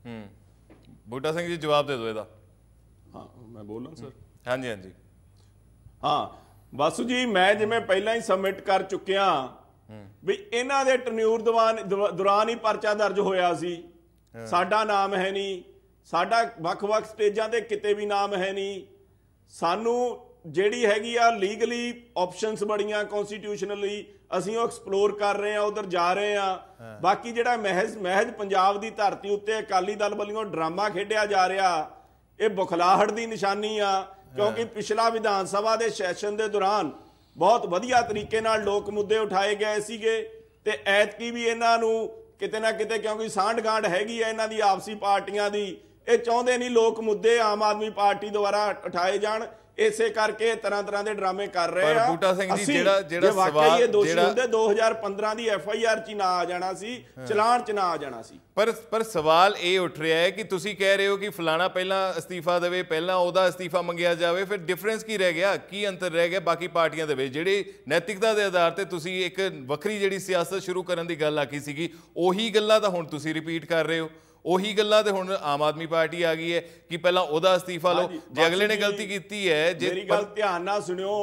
ਬੂਟਾ ਸਿੰਘ ਜੀ ਜਵਾਬ ਦੇ ਦਿਓ ਇਹਦਾ। ਹਾਂ ਮੈਂ ਬੋਲਾਂ ਸਰ? ਹਾਂਜੀ ਹਾਂਜੀ। ਹਾਂ ਵਾਸੂ ਜੀ, ਮੈਂ ਜਿਵੇਂ ਪਹਿਲਾਂ ਹੀ ਸਬਮਿਟ ਕਰ ਚੁੱਕਿਆ ਵੀ ਇਹਨਾਂ ਦੇ ਟਨਿਊਰ ਦੌਰਾਨ ਹੀ ਪਰਚਾ ਦਰਜ ਹੋਇਆ ਸੀ, ਸਾਡਾ ਨਾਮ ਹੈ ਨਹੀਂ, ਸਾਡਾ ਵੱਖ-ਵੱਖ ਸਟੇਜਾਂ ਤੇ ਕਿਤੇ ਵੀ ਨਾਮ ਹੈ ਨਹੀਂ। ਸਾਨੂੰ ਜਿਹੜੀ ਹੈਗੀ ਆ ਲੀਗਲੀ ਆਪਸ਼ਨਸ ਬੜੀਆਂ ਕਨਸਟੀਟਿਊਸ਼ਨਲੀ, ਅਸੀਂ ਉਹ ਐਕਸਪਲੋਰ ਕਰ ਰਹੇ ਆ, ਉਧਰ ਜਾ ਰਹੇ ਆ। ਬਾਕੀ ਜਿਹੜਾ ਮਹਿਜ਼ ਪੰਜਾਬ ਦੀ ਧਰਤੀ ਉੱਤੇ ਅਕਾਲੀ ਦਲ ਵੱਲੋਂ ਡਰਾਮਾ ਖੇਡਿਆ ਜਾ ਰਿਹਾ, ਇਹ ਬੁਖਲਾਹਟ ਦੀ ਨਿਸ਼ਾਨੀ ਆ, ਕਿਉਂਕਿ ਪਿਛਲਾ ਵਿਧਾਨ ਸਭਾ ਦੇ ਸੈਸ਼ਨ ਦੇ ਦੌਰਾਨ ਬਹੁਤ ਵਧੀਆ ਤਰੀਕੇ ਨਾਲ ਲੋਕ ਮੁੱਦੇ ਉਠਾਏ ਗਏ ਸੀਗੇ, ਤੇ ਐਤਕੀ ਵੀ ਇਹਨਾਂ ਨੂੰ ਕਿਤੇ ਨਾ ਕਿਤੇ, ਕਿਉਂਕਿ ਸਾਂਢ ਗਾਂਢ ਹੈਗੀ ਆ ਇਹਨਾਂ ਦੀ ਆਪਸੀ ਪਾਰਟੀਆਂ ਦੀ, ਇਹ ਚਾਹੁੰਦੇ ਨਹੀਂ ਲੋਕ ਮੁੱਦੇ ਆਮ ਆਦਮੀ ਪਾਰਟੀ ਦੁਆਰਾ ਉਠਾਏ ਜਾਣ, ਇਸੇ ਕਰਕੇ ਤਰ੍ਹਾਂ ਦੇ ਡਰਾਮੇ ਕਰ ਰਹੇ ਆ। ਬੂਟਾ ਸਿੰਘ ਜੀ, ਜਿਹੜਾ ਸਵਾਲ ਇਹ ਦੋਸ਼ੀ ਹੁੰਦੇ 2015 ਦੀ FIR 'ਚ ਨਾ ਆ ਜਾਣਾ ਸੀ, ਚਲਾਨ 'ਚ ਨਾ ਆ ਜਾਣਾ ਸੀ। ਪਰ ਸਵਾਲ ਇਹ ਉੱਠ ਰਿਹਾ ਹੈ ਕਿ ਤੁਸੀਂ ਕਹਿ ਰਹੇ ਹੋ ਕਿ ਫਲਾਣਾ ਪਹਿਲਾਂ ਅਸਤੀਫਾ ਦੇਵੇ, ਪਹਿਲਾਂ ਉਹਦਾ ਅਸਤੀਫਾ ਮੰਗਿਆ ਜਾਵੇ, ਫਿਰ ਡਿਫਰੈਂਸ ਕੀ ਰਹਿ ਗਿਆ, ਕੀ ਅੰਤਰ ਰਹਿ ਗਿਆ ਬਾਕੀ ਪਾਰਟੀਆਂ ਦੇ ਵਿੱਚ? ਜਿਹੜੀ ਨੈਤਿਕਤਾ ਦੇ ਆਧਾਰ ਤੇ ਤੁਸੀਂ ਇੱਕ ਵੱਖਰੀ ਜਿਹੜੀ ਸਿਆਸਤ ਸ਼ੁਰੂ ਕਰਨ ਦੀ ਗੱਲ ਆਖੀ ਸੀਗੀ, ਉਹੀ ਗੱਲਾਂ ਤਾਂ ਹੁਣ ਤੁਸੀਂ ਰਿਪੀਟ ਕਰ ਰਹੇ ਹੋ, ਉਹੀ ਗੱਲਾਂ ਤੇ ਹੁਣ ਆਮ ਆਦਮੀ ਪਾਰਟੀ ਆ ਗਈ ਹੈ ਕਿ ਪਹਿਲਾਂ ਉਹਦਾ ਅਸਤੀਫਾ ਲਓ, ਜੇ ਅਗਲੇ ਨੇ ਗਲਤੀ ਕੀਤੀ ਹੈ। ਜੇ ਮੇਰੀ ਗੱਲ ਧਿਆਨ ਨਾਲ ਸੁਣਿਓ।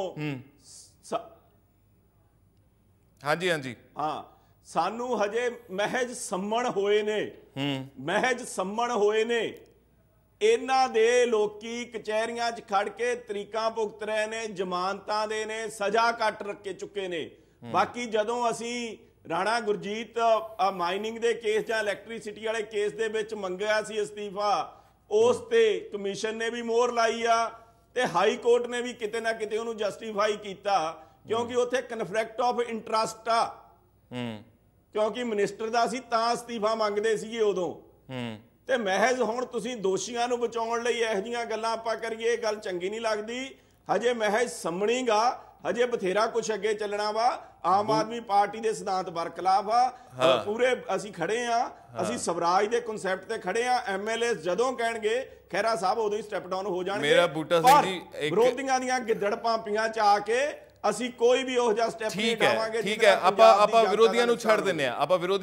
ਹਾਂਜੀ ਹਾਂਜੀ। ਹਾਂ, ਸਾਨੂੰ ਹਜੇ ਮਹਿਜ ਸੰਮਣ ਹੋਏ ਨੇ, ਮਹਿਜ ਸੰਮਣ ਹੋਏ ਨੇ। ਇਹਨਾਂ ਦੇ ਲੋਕੀ ਕਚਹਿਰੀਆਂ 'ਚ ਖੜ ਕੇ ਤਰੀਕਾਂ ਭੁਗਤ ਰਹੇ ਨੇ, ਜ਼ਮਾਨਤਾਂ ਦੇ ਨੇ, ਸਜ਼ਾ ਕੱਟ ਰੱਖੇ ਚੁੱਕੇ ਨੇ। ਬਾਕੀ ਜਦੋਂ ਅਸੀਂ ਰਾਣਾ ਗੁਰਜੀਤ ਮਾਈਨਿੰਗ ਦੇ ਕੇਸ ਜਾਂ ਇਲੈਕਟ੍ਰਿਸਿਟੀ ਵਾਲੇ ਕੇਸ ਦੇ ਵਿੱਚ ਮੰਗਿਆ ਸੀ ਅਸਤੀਫਾ, ਉਸ ਤੇ ਕਮਿਸ਼ਨ ਨੇ ਵੀ ਮੋਹਰ ਲਾਈ ਆ ਤੇ ਹਾਈ ਕੋਰਟ ਨੇ ਵੀ ਕਿਤੇ ਨਾ ਕਿਤੇ ਉਹਨੂੰ ਜਸਟੀਫਾਈ ਕੀਤਾ, ਕਿਉਂਕਿ ਉੱਥੇ ਕਨਫਲਿਕਟ ਆਫ ਇੰਟਰਸਟ ਆ। ਕਿਉਂਕਿ ਮਿਨਿਸਟਰ ਦਾ ਸੀ ਤਾਂ ਅਸਤੀਫਾ ਮੰਗਦੇ ਸੀਗੇ ਉਦੋਂ। ਤੇ ਮਹਿਜ਼ ਹੁਣ ਤੁਸੀਂ ਦੋਸ਼ੀਆਂ ਨੂੰ ਬਚਾਉਣ ਲਈ ਇਹੋ ਜਿਹੀਆਂ ਗੱਲਾਂ ਆਪਾਂ ਕਰੀਏ, ਇਹ ਗੱਲ ਚੰਗੀ ਨਹੀਂ ਲੱਗਦੀ। ਹਜੇ ਮਹਿਜ਼ ਸੰਮਣੀਗਾ, ਹਜੇ ਬਥੇਰਾ ਕੁਛ ਅੱਗੇ ਚੱਲਣਾ ਵਾ। ਆਮ ਆਦਮੀ ਪਾਰਟੀ ਦੇ ਸਿਧਾਂਤ ਬਰਖਲਾਫ ਆ, ਪੂਰੇ ਅਸੀਂ ਖੜੇ ਆ, ਅਸੀਂ ਸਵਰਾਜ ਦੇ ਕਨਸੈਪਟ ਤੇ ਖੜੇ ਆ। ਐਮਐਲਏ ਜਦੋਂ ਕਹਿਣਗੇ ਖਹਿਰਾ ਸਾਹਿਬ ਉਦੋਂ ਹੀ ਸਟੈਪ ਡਾਊਨ ਹੋ ਜਾਣਗੇ। ਮੇਰਾ ਬੂਟਾ ਸਿੰਘ ਜੀ ਵਿਰੋਧੀਆਂ ਦੀਆਂ ਗਿੱਦੜ ਪਾਂਪੀਆਂ ਚ ਆ ਕੇ ਅਸੀਂ ਕੋਈ ਵੀ ਉਹ ਜਿਹਾ ਸਟੈਪ ਨਹੀਂ ਲਵਾਂਗੇ। ਠੀਕ ਹੈ, ਆਪਾਂ ਵਿਰੋਧੀਆਂ ਨੂੰ ਛੱਡ ਦਿੰਨੇ ਆ,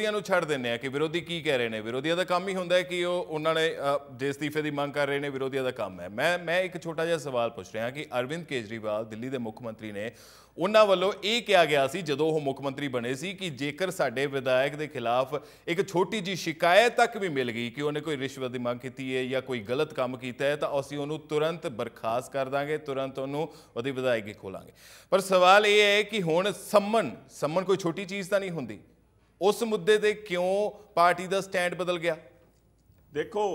ਕਿ ਵਿਰੋਧੀ ਕੀ ਕਹਿ ਰਹੇ ਨੇ। ਵਿਰੋਧੀਆਂ ਦਾ ਕੰਮ ਹੀ ਹੁੰਦਾ ਹੈ ਕਿ ਉਹਨਾਂ ਨੇ ਜੇ ਅਸਤੀਫੇ ਦੀ ਮੰਗ ਕਰ ਰਹੇ ਨੇ, ਵਿਰੋਧੀਆਂ ਦਾ ਕੰਮ ਹੈ। ਮੈਂ ਇੱਕ ਛੋਟਾ ਜਿਹਾ ਸਵਾਲ ਪੁੱਛ ਰਿਹਾ ਕਿ ਅਰਵਿੰਦ ਕੇਜਰੀਵਾਲ ਦਿੱਲੀ ਦੇ ਮੁੱਖ ਮੰਤਰੀ ਨੇ, ਉਹਨਾਂ ਵੱਲੋਂ ਇਹ ਕਿਹਾ ਗਿਆ ਸੀ ਜਦੋਂ ਉਹ ਮੁੱਖ ਮੰਤਰੀ ਬਣੇ ਸੀ ਕਿ ਜੇਕਰ ਸਾਡੇ ਵਿਧਾਇਕ ਦੇ ਖਿਲਾਫ ਇੱਕ ਛੋਟੀ ਜਿਹੀ ਸ਼ਿਕਾਇਤ ਤੱਕ ਵੀ ਮਿਲ ਗਈ ਕਿ ਉਹਨੇ ਕੋਈ ਰਿਸ਼ਵਤ ਦੀ ਮੰਗ ਕੀਤੀ ਹੈ ਜਾਂ ਕੋਈ ਗਲਤ ਕੰਮ ਕੀਤਾ ਹੈ ਤਾਂ ਅਸੀਂ ਉਹਨੂੰ ਤੁਰੰਤ ਬਰਖਾਸਤ ਕਰ ਦਾਂਗੇ, ਤੁਰੰਤ ਉਹਨੂੰ ਉਹਦੀ ਵਿਧਾਇਕੀ ਖੋਲਾਂਗੇ। ਪਰ ਸਵਾਲ ਇਹ ਹੈ ਕਿ ਹੁਣ ਸੰਮਨ ਕੋਈ ਛੋਟੀ ਚੀਜ਼ ਤਾਂ ਨਹੀਂ ਹੁੰਦੀ। ਉਸ ਮੁੱਦੇ ਤੇ ਕਿਉਂ ਪਾਰਟੀ ਦਾ ਸਟੈਂਡ ਬਦਲ ਗਿਆ? ਦੇਖੋ,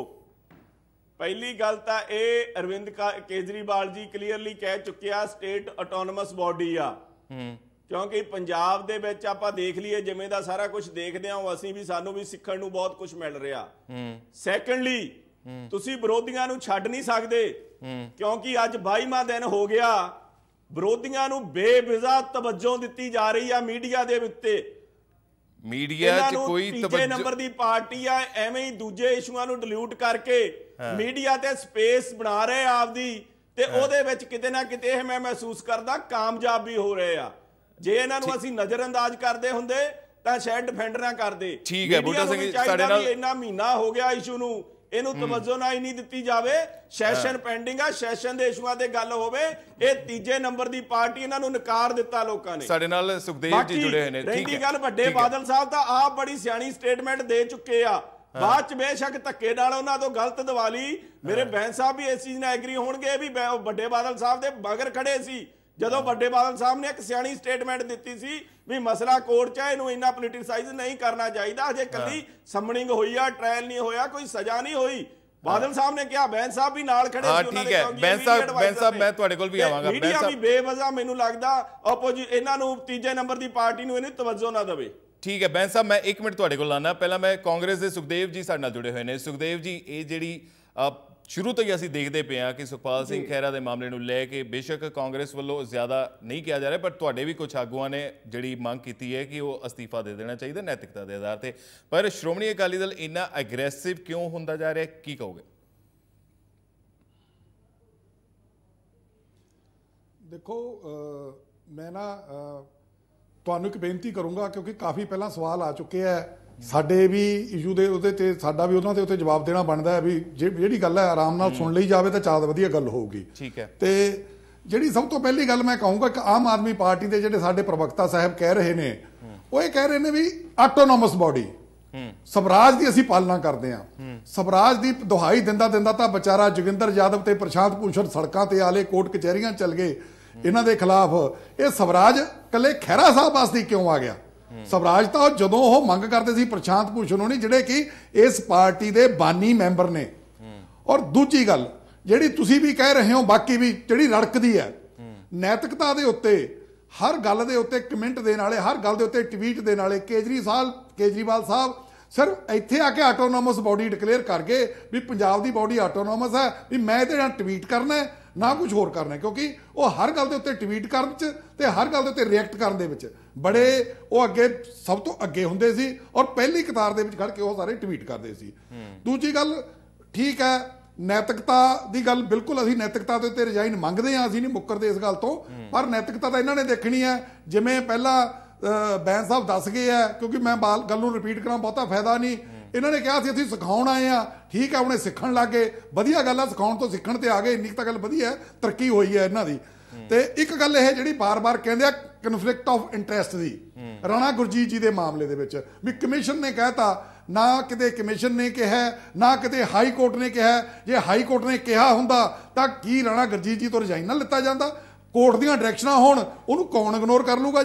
ਪਹਿਲੀ ਗੱਲ ਤਾਂ ਇਹ ਅਰਵਿੰਦ ਕੇਜਰੀਵਾਲ ਜੀ ਕਲੀਅਰਲੀ ਕਹਿ ਚੁੱਕਿਆ ਸਟੇਟ ਆਟੋਨਮਸ ਬਾਡੀ ਆ। ਕਿਉਂਕਿ ਪੰਜਾਬ ਦੇ ਵਿੱਚ ਆਪਾਂ ਦੇਖ ਲਈਏ ਜਿਵੇਂ ਦਾ ਸਾਰਾ ਕੁਝ ਦੇਖਦੇ ਹਾਂ, ਅਸੀਂ ਵੀ ਸਾਨੂੰ ਵੀ ਸਿੱਖਣ ਨੂੰ ਬਹੁਤ ਕੁਝ ਮਿਲ ਰਿਹਾ। ਸੈਕੰਡਲੀ, ਤੁਸੀਂ ਵਿਰੋਧੀਆਂ ਨੂੰ ਛੱਡ ਨਹੀਂ ਸਕਦੇ, ਕਿਉਂਕਿ ਅੱਜ 22ਵਾਂ ਦਿਨ ਹੋ ਗਿਆ ਵਿਰੋਧੀਆਂ ਨੂੰ ਬੇਵਜ੍ਹਾ ਤਵੱਜੋ ਦਿੱਤੀ ਜਾ ਰਹੀ ਆ ਮੀਡੀਆ ਦੇ ਉੱਤੇ। ਮੀਡੀਆ 'ਚ ਕੋਈ ਤੀਜੇ ਨੰਬਰ ਦੀ ਪਾਰਟੀ ਆ, ਐਵੇਂ ਹੀ ਦੂਜੇ ਇਸ਼ੂਆਂ ਨੂੰ ਡਿਲੂਟ ਕਰਕੇ ਮੀਡੀਆ ਤੇ ਸਪੇਸ ਬਣਾ ਰਹੇ ਆਪਦੀ, ਤੇ ਉਹਦੇ ਵਿੱਚ ਕਿਤੇ ਨਾ ਕਿਤੇ ਇਹ ਮੈਂ ਮਹਿਸੂਸ ਕਰਦਾ ਕਾਮਯਾਬ ਵੀ ਹੋ ਰਹੇ ਆ। ਜੇ ਇਹਨਾਂ ਨੂੰ ਅਸੀਂ ਨਜ਼ਰਅੰਦਾਜ਼ ਕਰਦੇ ਹੁੰਦੇ ਤਾਂ ਸ਼ਾਇਦ ਡਿਫੈਂਡ ਨਾ ਕਰਦੇ। ਠੀਕ ਹੈ ਬੂਟਾ ਸਿੰਘ, ਸਾਡੇ ਨਾਲ ਇੰਨਾ ਮਹੀਨਾ ਹੋ ਗਿਆ ਇਸ਼ੂ ਨੂੰ, ਇਹਨੂੰ ਤਵੱਜੋ ਨਾ ਹੀ ਨਹੀਂ ਦਿੱਤੀ ਜਾਵੇ। ਸੈਸ਼ਨ ਪੈਂਡਿੰਗ ਆ, ਸੈਸ਼ਨ ਦੇ ਇਸ਼ੂਆਂ ਤੇ ਗੱਲ ਹੋਵੇ। ਇਹ ਤੀਜੇ ਨੰਬਰ ਦੀ ਪਾਰਟੀ, ਇਹਨਾਂ ਨੂੰ ਨਕਾਰ ਦਿੱਤਾ ਲੋਕਾਂ ਨੇ। ਸਾਡੇ ਨਾਲ ਸੁਖਦੇਵ ਜੀ ਜੁੜੇ ਹੋਏ ਨੇ। ਠੀਕ ਹੈ, ਗੱਲ ਵੱਡੇ ਬਾਦਲ ਸਾਹਿਬ ਤਾਂ ਆਪ ਬੜੀ ਸਿਆਣੀ ਸਟੇਟਮੈਂਟ ਦੇ ਚੁੱਕੇ ਆ। ਬਾਅਦ ਚ ਬੇਸ਼ੱਕ ਧੱਕੇ ਨਾਲ ਉਹਨਾਂ ਤੋਂ ਗਲਤ ਦਿਵਾਲੀ, ਮੇਰੇ ਬੈਂਸ ਸਾਹਿਬ ਵੀ ਇਸ ਚੀਜ਼ ਨਾਲ ਐਗਰੀ ਹੋਣਗੇ ਵੀ ਵੱਡੇ ਬਾਦਲ ਸਾਹਿਬ ਦੇ ਮਗਰ ਖੜੇ ਸੀ ਜਦੋਂ ਵੱਡੇ ਬਾਦਲ ਸਾਹਿਬ ਨੇ ਇੱਕ ਸਿਆਣੀ ਸਟੇਟਮੈਂਟ ਦਿੱਤੀ ਸੀ ਵੀ ਮਸਲਾ ਕੋਰਟ 'ਚ ਹੈ, ਇਹਨੂੰ ਇੰਨਾ ਪੋਲੀਟੀਸਾਈਜ਼ ਨਹੀਂ ਕਰਨਾ ਚਾਹੀਦਾ। ਹਜੇ ਕੱਲੀ ਸਮਨਿੰਗ ਹੋਈ ਆ, ਟ੍ਰਾਇਲ ਨਹੀਂ ਹੋਇਆ, ਕੋਈ ਸਜ਼ਾ ਨਹੀਂ ਹੋਈ। ਬਾਦਲ ਸਾਹਿਬ ਨੇ ਕਿਹਾ, ਬੈਂਸ ਸਾਹਿਬ ਵੀ ਨਾਲ ਖੜੇ ਸੀ ਉਹਨਾਂ ਦੇ। ਬੈਂਸ ਸਾਹਿਬ ਮੈਂ ਤੁਹਾਡੇ ਕੋਲ ਵੀ ਆਵਾਂਗਾ। ਮੀਡੀਆ ਵੀ ਬੇਵਜ੍ਹਾ ਮੈਨੂੰ ਲੱਗਦਾ ਇਹਨਾਂ ਨੂੰ ਤੀਜੇ ਨੰਬਰ ਦੀ ਪਾਰਟੀ ਨੂੰ ਇਹਨੂੰ ਤਵੱਜੋ ਨਾ ਦੇਵੇ। ਠੀਕ ਹੈ ਬੈਂਸ ਸਾਹਿਬ, ਮੈਂ 1 ਮਿੰਟ ਤੁਹਾਡੇ ਕੋਲ ਆਉਣਾ। ਪਹਿਲਾਂ ਮੈਂ ਕਾਂਗਰਸ ਦੇ ਸੁਖਦੇਵ ਜੀ ਸਾਡੇ ਨਾਲ ਜੁੜੇ ਹੋਏ ਨੇ। ਸੁਖਦੇਵ ਜੀ, ਇਹ ਜਿਹੜੀ ਸ਼ੁਰੂ ਤੋਂ ਹੀ ਅਸੀਂ ਦੇਖਦੇ ਪਏ ਹਾਂ ਕਿ ਸੁਖਪਾਲ ਸਿੰਘ ਖਹਿਰਾ ਦੇ ਮਾਮਲੇ ਨੂੰ ਲੈ ਕੇ ਬੇਸ਼ੱਕ ਕਾਂਗਰਸ ਵੱਲੋਂ ਜ਼ਿਆਦਾ ਨਹੀਂ ਕਿਹਾ ਜਾ ਰਿਹਾ, ਪਰ ਤੁਹਾਡੇ ਵੀ ਕੁਝ ਆਗੂਆਂ ਨੇ ਜਿਹੜੀ ਮੰਗ ਕੀਤੀ ਹੈ ਕਿ ਉਹ ਅਸਤੀਫਾ ਦੇ ਦੇਣਾ ਚਾਹੀਦਾ ਨੈਤਿਕਤਾ ਦੇ ਆਧਾਰ ਤੇ। ਪਰ ਸ਼੍ਰੋਮਣੀ ਅਕਾਲੀ ਦਲ ਇੰਨਾ ਐਗਰੈਸਿਵ ਕਿਉਂ ਹੁੰਦਾ ਜਾ ਰਿਹਾ, ਕੀ ਕਹੋਗੇ? ਦੇਖੋ, ਮੈਂ ਨਾ ਤੁਹਾਨੂੰ ਇੱਕ ਬੇਨਤੀ ਕਰੂੰਗਾ, ਕਿਉਂਕਿ ਕਾਫੀ ਪਹਿਲਾਂ ਸਵਾਲ ਆ ਚੁੱਕੇ ਹੈ ਸਾਡੇ ਵੀ ਇਸ਼ੂ ਦੇ ਉਹਦੇ ਤੇ, ਸਾਡਾ ਵੀ ਉਹਨਾਂ ਦੇ ਉੱਤੇ ਜਵਾਬ ਦੇਣਾ ਬਣਦਾ ਹੈ ਵੀ ਜਿਹੜੀ ਗੱਲ ਹੈ ਆਰਾਮ ਨਾਲ ਸੁਣ ਲਈ ਜਾਵੇ ਤਾਂ ਜ਼ਿਆਦਾ ਵਧੀਆ ਗੱਲ ਹੋਊਗੀ। ਠੀਕ ਹੈ। ਤੇ ਜਿਹੜੀ ਸਭ ਤੋਂ ਪਹਿਲੀ ਗੱਲ ਮੈਂ ਕਹੂੰਗਾ ਕਿ ਆਮ ਆਦਮੀ ਪਾਰਟੀ ਦੇ ਜਿਹੜੇ ਸਾਡੇ ਪ੍ਰਵਕਤਾ ਸਾਹਿਬ ਕਹਿ ਰਹੇ ਨੇ, ਉਹ ਇਹ ਕਹਿ ਰਹੇ ਨੇ ਵੀ ਆਟੋਨੋਮਸ ਬਾਡੀ, ਸਵਰਾਜ ਦੀ ਅਸੀਂ ਪਾਲਣਾ ਕਰਦੇ ਹਾਂ। ਸਵਰਾਜ ਦੀ ਦੁਹਾਈ ਦਿੰਦਾ ਤਾਂ ਵਿਚਾਰਾ ਜੋਗਿੰਦਰ ਯਾਦਵ ਤੇ ਪ੍ਰਸ਼ਾਂਤ ਭੂਸ਼ਣ ਸੜਕਾਂ ਤੇ ਆਲੇ, ਕੋਰਟ ਕਚਹਿਰੀਆਂ ਚੱਲ ਗਏ ਇਹਨਾਂ ਦੇ ਖਿਲਾਫ। ਇਹ ਸਵਰਾਜ ਕੱਲੇ ਖਹਿਰਾ ਸਾਹਿਬ ਵਾਸਤੇ ਕਿਉਂ ਆ ਗਿਆ? ਸਵਰਾਜ ਤਾਂ ਜਦੋਂ ਉਹ ਮੰਗ ਕਰਦੇ ਸੀ ਪ੍ਰਸ਼ਾਂਤ ਭੂਸ਼ਣ ਹੋਣੀ, ਜਿਹੜੇ ਕਿ ਇਸ ਪਾਰਟੀ ਦੇ ਬਾਨੀ ਮੈਂਬਰ ਨੇ। ਔਰ ਦੂਜੀ ਗੱਲ ਜਿਹੜੀ ਤੁਸੀਂ ਵੀ ਕਹਿ ਰਹੇ ਹੋ, ਬਾਕੀ ਵੀ ਜਿਹੜੀ ਰੜਕਦੀ ਹੈ ਨੈਤਿਕਤਾ ਦੇ ਉੱਤੇ, ਹਰ ਗੱਲ ਦੇ ਉੱਤੇ ਕਮੈਂਟ ਦੇਣ ਵਾਲੇ, ਹਰ ਗੱਲ ਦੇ ਉੱਤੇ ਟਵੀਟ ਦੇਣ ਵਾਲੇ, ਕੇਜਰੀਵਾਲ ਸਾਹਿਬ ਸਿਰਫ ਇੱਥੇ ਆ ਕੇ ਆਟੋਨੋਮਸ ਬਾਡੀ ਡਿਕਲੇਅਰ ਕਰ ਗਏ ਵੀ ਪੰਜਾਬ ਦੀ ਬਾਡੀ ਆਟੋਨੋਮਸ ਹੈ, ਵੀ ਮੈਂ ਇਹਦੇ ਨਾਲ ਟਵੀਟ ਕਰਨਾ ਹੈ ਨਾ ਕੁਝ ਹੋਰ ਕਰਨਾ, ਕਿਉਂਕਿ ਉਹ ਹਰ ਗੱਲ ਦੇ ਉੱਤੇ ਟਵੀਟ ਕਰਨ 'ਚ ਤੇ ਹਰ ਗੱਲ ਦੇ ਉੱਤੇ ਰਿਐਕਟ ਕਰਨ ਦੇ ਵਿੱਚ ਬੜੇ ਉਹ ਅੱਗੇ ਸਭ ਤੋਂ ਅੱਗੇ ਹੁੰਦੇ ਸੀ ਔਰ ਪਹਿਲੀ ਕਤਾਰ ਦੇ ਵਿੱਚ ਖੜ ਕੇ ਉਹ ਸਾਰੇ ਟਵੀਟ ਕਰਦੇ ਸੀ। ਦੂਜੀ ਗੱਲ, ਠੀਕ ਹੈ, ਨੈਤਿਕਤਾ ਦੀ ਗੱਲ ਬਿਲਕੁਲ ਅਸੀਂ ਨੈਤਿਕਤਾ ਦੇ ਉੱਤੇ ਰਿਜ਼ਾਈਨ ਮੰਗਦੇ ਹਾਂ, ਅਸੀਂ ਨਹੀਂ ਮੁੱਕਰਦੇ ਇਸ ਗੱਲ ਤੋਂ, ਪਰ ਨੈਤਿਕਤਾ ਤਾਂ ਇਹਨਾਂ ਨੇ ਦੇਖਣੀ ਹੈ। ਜਿਵੇਂ ਪਹਿਲਾਂ ਬੈਂਸ ਸਾਹਿਬ ਦੱਸ ਗਏ ਹੈ, ਕਿਉਂਕਿ ਮੈਂ ਗੱਲ ਨੂੰ ਰਿਪੀਟ ਕਰਾਂ ਬਹੁਤਾ ਫਾਇਦਾ ਨਹੀਂ। ਇਹਨਾਂ ਨੇ ਕਿਹਾ ਸੀ ਅਸੀਂ ਸਿਖਾਉਣ ਆਏ ਆ, ਠੀਕ ਹੈ, ਉਹਨੇ ਸਿੱਖਣ ਲੱਗ ਗਏ, ਵਧੀਆ ਗੱਲ ਆ, ਸਿਖਾਉਣ ਤੋਂ ਸਿੱਖਣ ਤੇ ਆ ਗਏ, ਇੰਨੀ ਤਾਂ ਗੱਲ ਵਧੀਆ, ਤਰੱਕੀ ਹੋਈ ਹੈ ਇਹਨਾਂ ਦੀ। ਤੇ ਇੱਕ ਗੱਲ ਇਹ ਜਿਹੜੀ ਬਾਰ-ਬਾਰ ਕਹਿੰਦੇ ਆ ਕਨਫਲਿਕਟ ਆਫ ਇੰਟਰਸਟ ਦੀ, ਰਾਣਾ ਗੁਰਜੀਤ ਜੀ ਦੇ ਮਾਮਲੇ ਦੇ ਵਿੱਚ ਵੀ ਕਮਿਸ਼ਨ ਨੇ ਕਹਿਤਾ, ਨਾ ਕਿਤੇ ਕਮਿਸ਼ਨ ਨੇ ਕਿਹਾ, ਨਾ ਕਿਤੇ ਹਾਈ ਕੋਰਟ ਨੇ ਕਿਹਾ। ਜੇ ਹਾਈ ਕੋਰਟ ਨੇ ਕਿਹਾ ਹੁੰਦਾ ਤਾਂ ਕੀ ਰਾਣਾ ਗੁਰਜੀਤ ਜੀ ਤੋਂ ਰਿਜ਼ਾਈਨ ਨਾ ਲਿੱਤਾ ਜਾਂਦਾ? ਕੋਰਟ ਦੀਆਂ ਡਾਇਰੈਕਸ਼ਨਾਂ ਹੋਣ, ਉਹਨੂੰ ਕੌਣ ਇਗਨੋਰ ਕਰ ਲੂਗਾ ਜੀ?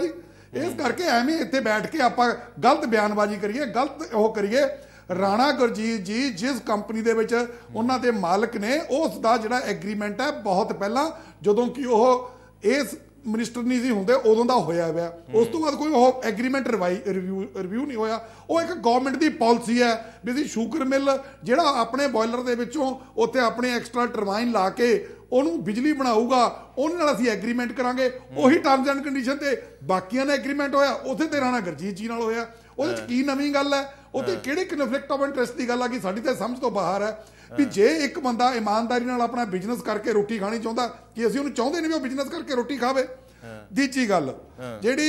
ਇਸ ਕਰਕੇ ਐਵੇਂ ਇੱਥੇ ਬੈਠ ਕੇ ਆਪਾਂ ਗਲਤ ਬਿਆਨਬਾਜ਼ੀ ਕਰੀਏ, ਗਲਤ ਉਹ ਕਰੀਏ। ਰਾਣਾ ਗੁਰਜੀਤ ਜੀ ਜਿਸ ਕੰਪਨੀ ਦੇ ਵਿੱਚ ਉਹਨਾਂ ਦੇ ਮਾਲਕ ਨੇ, ਉਸ ਦਾ ਜਿਹੜਾ ਐਗਰੀਮੈਂਟ ਹੈ ਬਹੁਤ ਪਹਿਲਾਂ, ਜਦੋਂ ਕਿ ਉਹ ਇਸ ਮਿਨਿਸਟਰ ਨਹੀਂ ਸੀ ਹੁੰਦੇ ਉਦੋਂ ਦਾ ਹੋਇਆ ਹੋਇਆ। ਉਸ ਤੋਂ ਬਾਅਦ ਕੋਈ ਉਹ ਐਗਰੀਮੈਂਟ ਰਿਵਿਊ ਨਹੀਂ ਹੋਇਆ। ਉਹ ਇੱਕ ਗਵਰਨਮੈਂਟ ਦੀ ਪਾਲਿਸੀ ਹੈ ਵੀ ਅਸੀਂ ਸ਼ੂਗਰ ਮਿੱਲ ਜਿਹੜਾ ਆਪਣੇ ਬੋਇਲਰ ਦੇ ਵਿੱਚੋਂ ਉੱਥੇ ਆਪਣੇ ਐਕਸਟਰਾ ਟਰਬਾਈਨ ਲਾ ਕੇ ਉਹਨੂੰ ਬਿਜਲੀ ਬਣਾਊਗਾ, ਉਹਦੇ ਨਾਲ ਅਸੀਂ ਐਗਰੀਮੈਂਟ ਕਰਾਂਗੇ। ਉਹੀ ਟਰਮਸ ਐਂਡ ਕੰਡੀਸ਼ਨ ਤੇ ਬਾਕੀਆਂ ਦਾ ਐਗਰੀਮੈਂਟ ਹੋਇਆ, ਉੱਥੇ ਤੇ ਰਾਣਾ ਗੁਰਜੀਤ ਜੀ ਨਾਲ ਹੋਇਆ। ਉਹਦੇ 'ਚ ਕੀ ਨਵੀਂ ਗੱਲ ਹੈ? ਉੱਥੇ ਕਿਹੜੇ ਕਨਫਲਿਕਟ ਆਫ ਇੰਟਰਸਟ ਦੀ ਗੱਲ ਆ? ਕਿ ਸਾਡੀ ਤਾਂ ਸਮਝ ਤੋਂ ਬਾਹਰ ਹੈ ਵੀ ਜੇ ਇੱਕ ਬੰਦਾ ਇਮਾਨਦਾਰੀ ਨਾਲ ਆਪਣਾ ਬਿਜ਼ਨਸ ਕਰਕੇ ਰੋਟੀ ਖਾਣੀ ਚਾਹੁੰਦਾ, ਕਿ ਅਸੀਂ ਉਹਨੂੰ ਚਾਹੁੰਦੇ ਨਹੀਂ ਵੀ ਉਹ ਬਿਜ਼ਨਸ ਕਰਕੇ ਰੋਟੀ ਖਾਵੇ। ਦੂਜੀ ਗੱਲ ਜਿਹੜੀ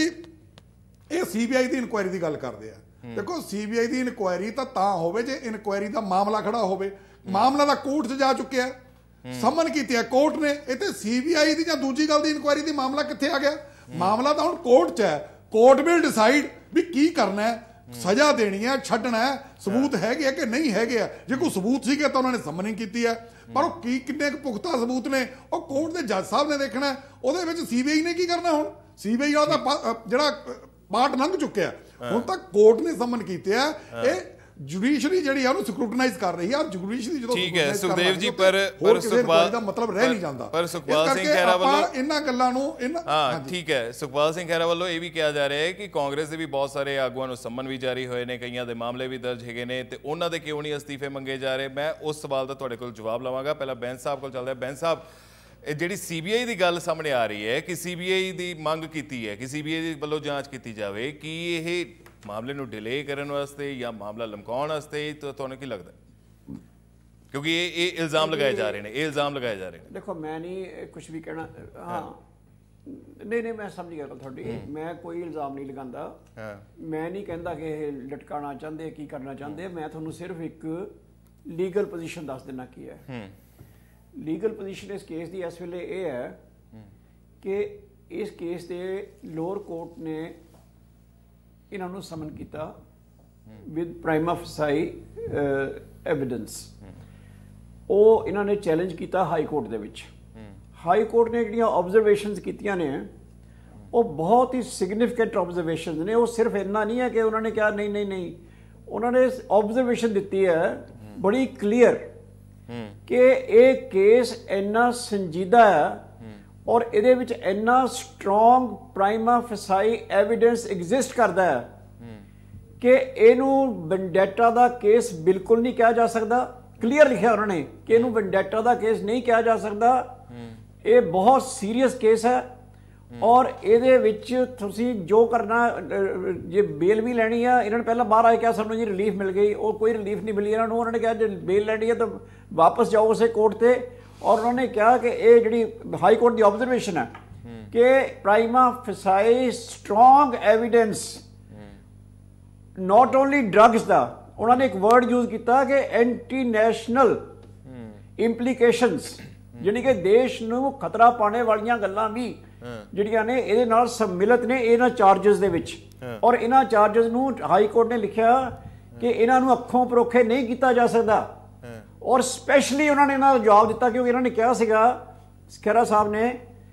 ਇਹ CBI ਦੀ ਇਨਕੁਆਇਰੀ ਦੀ ਗੱਲ ਕਰਦੇ ਆ, ਦੇਖੋ CBI ਦੀ ਇਨਕੁਆਇਰੀ ਤਾਂ ਹੋਵੇ ਜੇ ਇਨਕੁਆਇਰੀ ਦਾ ਮਾਮਲਾ ਖੜਾ ਹੋਵੇ। ਮਾਮਲਾ ਤਾਂ ਕੋਰਟ 'ਚ ਜਾ ਚੁੱਕਿਆ, ਸਮਨ ਕੀਤੀ ਹੈ ਕੋਰਟ ਨੇ। ਇਹ ਤੇ CBI ਦੀ ਜਾਂ ਦੂਜੀ ਗੱਲ ਦੀ ਇਨਕੁਆਇਰੀ ਦੀ ਮਾਮਲਾ ਕਿੱਥੇ ਆ ਗਿਆ? ਮਾਮਲਾ ਤਾਂ ਹੁਣ ਕੋਰਟ 'ਚ ਹੈ। ਕੋਰਟ ਵਿਲ ਡਿਸਾਈਡ ਵੀ ਕੀ ਕਰਨਾ ਹੈ, ਸਜ਼ਾ ਦੇਣੀ ਹੈ, ਛੱਡਣਾ ਹੈ, ਸਬੂਤ ਹੈਗੇ ਆ ਕਿ ਨਹੀਂ ਹੈਗੇ ਆ। ਜੇ ਕੋਈ ਸਬੂਤ ਸੀਗੇ ਤਾਂ ਉਹਨਾਂ ਨੇ ਸਮਨਿੰਗ ਕੀਤੀ ਹੈ, ਪਰ ਉਹ ਕਿੰਨੇ ਕੁ ਪੁਖਤਾ ਸਬੂਤ ਨੇ ਉਹ ਕੋਰਟ ਦੇ ਜੱਜ ਸਾਹਿਬ ਨੇ ਦੇਖਣਾ। ਉਹਦੇ ਵਿੱਚ CBI ਨੇ ਕੀ ਕਰਨਾ? ਹੁਣ CBI ਵਾਲਾ ਤਾਂ ਜਿਹੜਾ ਪਾਰਟ ਲੰਘ ਚੁੱਕਿਆ, ਹੁਣ ਤਾਂ ਕੋਰਟ ਨੇ ਸਮਨ ਕੀਤੇ ਆ। ਇਹ ਜੁਡੀਸ਼ਰੀ ਜਿਹੜੀ ਆ ਉਹਨੂੰ ਸਕਰੂਟਨਾਈਜ਼ ਕਰ ਰਹੀ ਆ। ਜੁਡੀਸ਼ਰੀ ਜਦੋਂ ਠੀਕ ਹੈ ਸੁਖਦੇਵ ਜੀ, ਪਰ ਸੁਖਪਾਲ ਦਾ ਮਤਲਬ ਰਹਿ ਨਹੀਂ ਜਾਂਦਾ। ਪਰ ਸੁਖਪਾਲ ਸਿੰਘ ਖਹਿਰਾ ਵੱਲੋਂ ਇਹਨਾਂ ਗੱਲਾਂ ਨੂੰ ਹਾਂ ਠੀਕ ਹੈ, ਸੁਖਪਾਲ ਸਿੰਘ ਖਹਿਰਾ ਵੱਲੋਂ ਇਹ ਵੀ ਕਿਹਾ ਜਾ ਰਿਹਾ ਹੈ ਕਿ ਕਾਂਗਰਸ ਦੇ ਵੀ ਬਹੁਤ ਸਾਰੇ ਆਗੂਆਂ ਨੂੰ ਸੰਮਨ ਵੀ ਜਾਰੀ ਹੋਏ ਨੇ, ਕਈਆਂ ਦੇ ਮਾਮਲੇ ਵੀ ਦਰਜ ਹੈਗੇ ਨੇ, ਤੇ ਉਹਨਾਂ ਦੇ ਕਿਉਂ ਨਹੀਂ ਅਸਤੀਫੇ ਮੰਗੇ ਜਾ ਰਹੇ? ਮੈਂ ਉਸ ਸਵਾਲ ਦਾ ਤੁਹਾਡੇ ਕੋਲ ਜਵਾਬ ਲਵਾਂਗਾ। ਪਹਿਲਾਂ ਬੈਂਸ ਸਾਹਿਬ ਕੋਲ ਚੱਲਦਾ। ਬੈਂਸ ਸਾਹਿਬ, ਇਹ ਜਿਹੜੀ CBI ਦੀ ਗੱਲ ਸਾਹਮਣੇ ਆ ਰਹੀ ਹੈ ਕਿ CBI ਦੀ ਮੰਗ ਕੀਤੀ ਹੈ ਕਿ CBI ਦੇ ਵੱਲੋਂ ਜਾਂਚ ਕੀਤੀ ਜਾਵੇ, ਕੀ ਇਹ ਮਾਮਲੇ ਨੂੰ ਡਿਲੇ ਕਰਨ ਵਾਸਤੇ ਜਾਂ ਮਾਮਲਾ ਲਮਕਾਉਣ ਵਾਸਤੇ? ਤੁਹਾਨੂੰ ਕੀ ਲੱਗਦਾ? ਕਿਉਂਕਿ ਇਹ ਇਲਜ਼ਾਮ ਲਗਾਏ ਜਾ ਰਹੇ ਨੇ। ਦੇਖੋ ਮੈਂ ਨਹੀਂ ਕੁਝ ਵੀ ਕਹਿਣਾ। ਹਾਂ ਨਹੀਂ ਮੈਂ ਸਮਝ ਗਿਆ ਤੁਹਾਡੀ। ਮੈਂ ਕੋਈ ਇਲਜ਼ਾਮ ਨਹੀਂ ਲਗਾਉਂਦਾ। ਮੈਂ ਨਹੀਂ ਕਹਿੰਦਾ ਕਿ ਇਹ ਲਟਕਾਉਣਾ ਚਾਹੁੰਦੇ, ਕੀ ਕਰਨਾ ਚਾਹੁੰਦੇ। ਮੈਂ ਤੁਹਾਨੂੰ ਸਿਰਫ ਇੱਕ ਲੀਗਲ ਪੋਜੀਸ਼ਨ ਦੱਸ ਦੇਣਾ ਕੀ ਹੈ। ਲੀਗਲ ਪੋਜੀਸ਼ਨ ਇਸ ਕੇਸ ਦੀ ਇਸ ਵੇਲੇ ਇਹ ਹੈ ਕਿ ਇਸ ਕੇਸ ਦੇ ਲੋਅਰ ਕੋਰਟ ਨੇ ਇਹਨਾਂ ਨੂੰ ਸਮਨ ਕੀਤਾ ਵਿਦ ਪ੍ਰਾਈਮਾ ਫਸਾਈ ਐਵੀਡੈਂਸ। ਉਹ ਇਹਨਾਂ ਨੇ ਚੈਲੰਜ ਕੀਤਾ ਹਾਈ ਕੋਰਟ ਦੇ ਵਿੱਚ। ਹਾਈ ਕੋਰਟ ਨੇ ਜਿਹੜੀਆਂ ਆਬਜ਼ਰਵੇਸ਼ਨਸ ਕੀਤੀਆਂ ਨੇ ਉਹ ਬਹੁਤ ਹੀ ਸਿਗਨੀਫਿਕੈਂਟ ਆਬਜ਼ਰਵੇਸ਼ਨਸ ਨੇ। ਉਹ ਸਿਰਫ ਇੰਨਾ ਨਹੀਂ ਹੈ ਕਿ ਉਹਨਾਂ ਨੇ ਕਿਹਾ ਨਹੀਂ, ਉਹਨਾਂ ਨੇ ਆਬਜ਼ਰਵੇਸ਼ਨ ਦਿੱਤੀ ਹੈ ਬੜੀ ਕਲੀਅਰ ਕਿ ਇਹ ਕੇਸ ਇੰਨਾ ਸੰਜੀਦਾ ਹੈ ਔਰ ਇਹਦੇ ਵਿੱਚ ਇੰਨਾ strong prima facie evidence exist ਕਰਦਾ ਹੈ ਕਿ ਇਹਨੂੰ ਵੈਂਡੇਟਾ ਦਾ ਕੇਸ ਬਿਲਕੁਲ ਨਹੀਂ ਕਿਹਾ ਜਾ ਸਕਦਾ। ਕਲੀਅਰ ਲਿਖਿਆ ਉਹਨਾਂ ਨੇ ਕਿ ਇਹਨੂੰ ਵੈਂਡੇਟਾ ਦਾ ਕੇਸ ਨਹੀਂ ਕਿਹਾ ਜਾ ਸਕਦਾ। ਇਹ ਬਹੁਤ ਸੀਰੀਅਸ ਕੇਸ ਹੈ ਔਰ ਇਹਦੇ ਵਿੱਚ ਤੁਸੀਂ ਜੋ ਕਰਨਾ, ਜੇ ਬੇਲ ਵੀ ਲੈਣੀ ਆ, ਇਹਨਾਂ ਨੇ ਪਹਿਲਾਂ ਬਾਹਰ ਆ ਕੇ ਕਿਹਾ ਸਾਨੂੰ ਜੀ ਰਿਲੀਫ ਮਿਲ ਗਈ, ਉਹ ਕੋਈ ਰਿਲੀਫ ਨਹੀਂ ਮਿਲੀ ਇਹਨਾਂ ਨੂੰ। ਉਹਨਾਂ ਨੇ ਕਿਹਾ ਜੇ ਬੇਲ ਲੈਣੀ ਹੈ ਤਾਂ ਵਾਪਸ ਜਾਓ ਉਸੇ ਕੋਰਟ ਤੇ। ਔਰ ਉਹਨਾਂ ਨੇ ਕਿਹਾ ਕਿ ਇਹ ਜਿਹੜੀ ਹਾਈ ਕੋਰਟ ਦੀ ਆਬਜ਼ਰਵੇਸ਼ਨ ਹੈ ਕਿ prima facie strong evidence not only drugs ਦਾ, ਉਹਨਾਂ ਨੇ ਇੱਕ ਵਰਡ ਯੂਜ਼ ਕੀਤਾ ਕਿ ਐਂਟੀ ਨੈਸ਼ਨਲ ਇੰਪਲੀਕੇਸ਼ਨਸ, ਜਿਹੜੀ ਕਿ ਦੇਸ਼ ਨੂੰ ਖਤਰਾ ਪਾਉਣੇ ਵਾਲੀਆਂ ਗੱਲਾਂ ਵੀ ਜਿਹੜੀਆਂ ਨੇ ਇਹਦੇ ਨਾਲ ਸੰਮਿਲਿਤ ਨੇ ਇਹਨਾਂ ਚਾਰਜਸ ਦੇ ਵਿੱਚ। ਔਰ ਇਹਨਾਂ ਚਾਰਜਸ ਨੂੰ ਹਾਈ ਕੋਰਟ ਨੇ ਲਿਖਿਆ ਕਿ ਇਹਨਾਂ ਨੂੰ ਅੱਖੋਂ ਪਰੋਖੇ ਨਹੀਂ ਕੀਤਾ ਜਾ ਸਕਦਾ। ਔਰ ਸਪੈਸ਼ਲੀ ਉਹਨਾਂ ਨੇ ਇਹਨਾਂ ਦਾ ਜਵਾਬ ਦਿੱਤਾ ਕਿਉਂਕਿ ਇਹਨਾਂ ਨੇ ਕਿਹਾ ਸੀਗਾ ਖਹਿਰਾ ਸਾਹਿਬ ਨੇ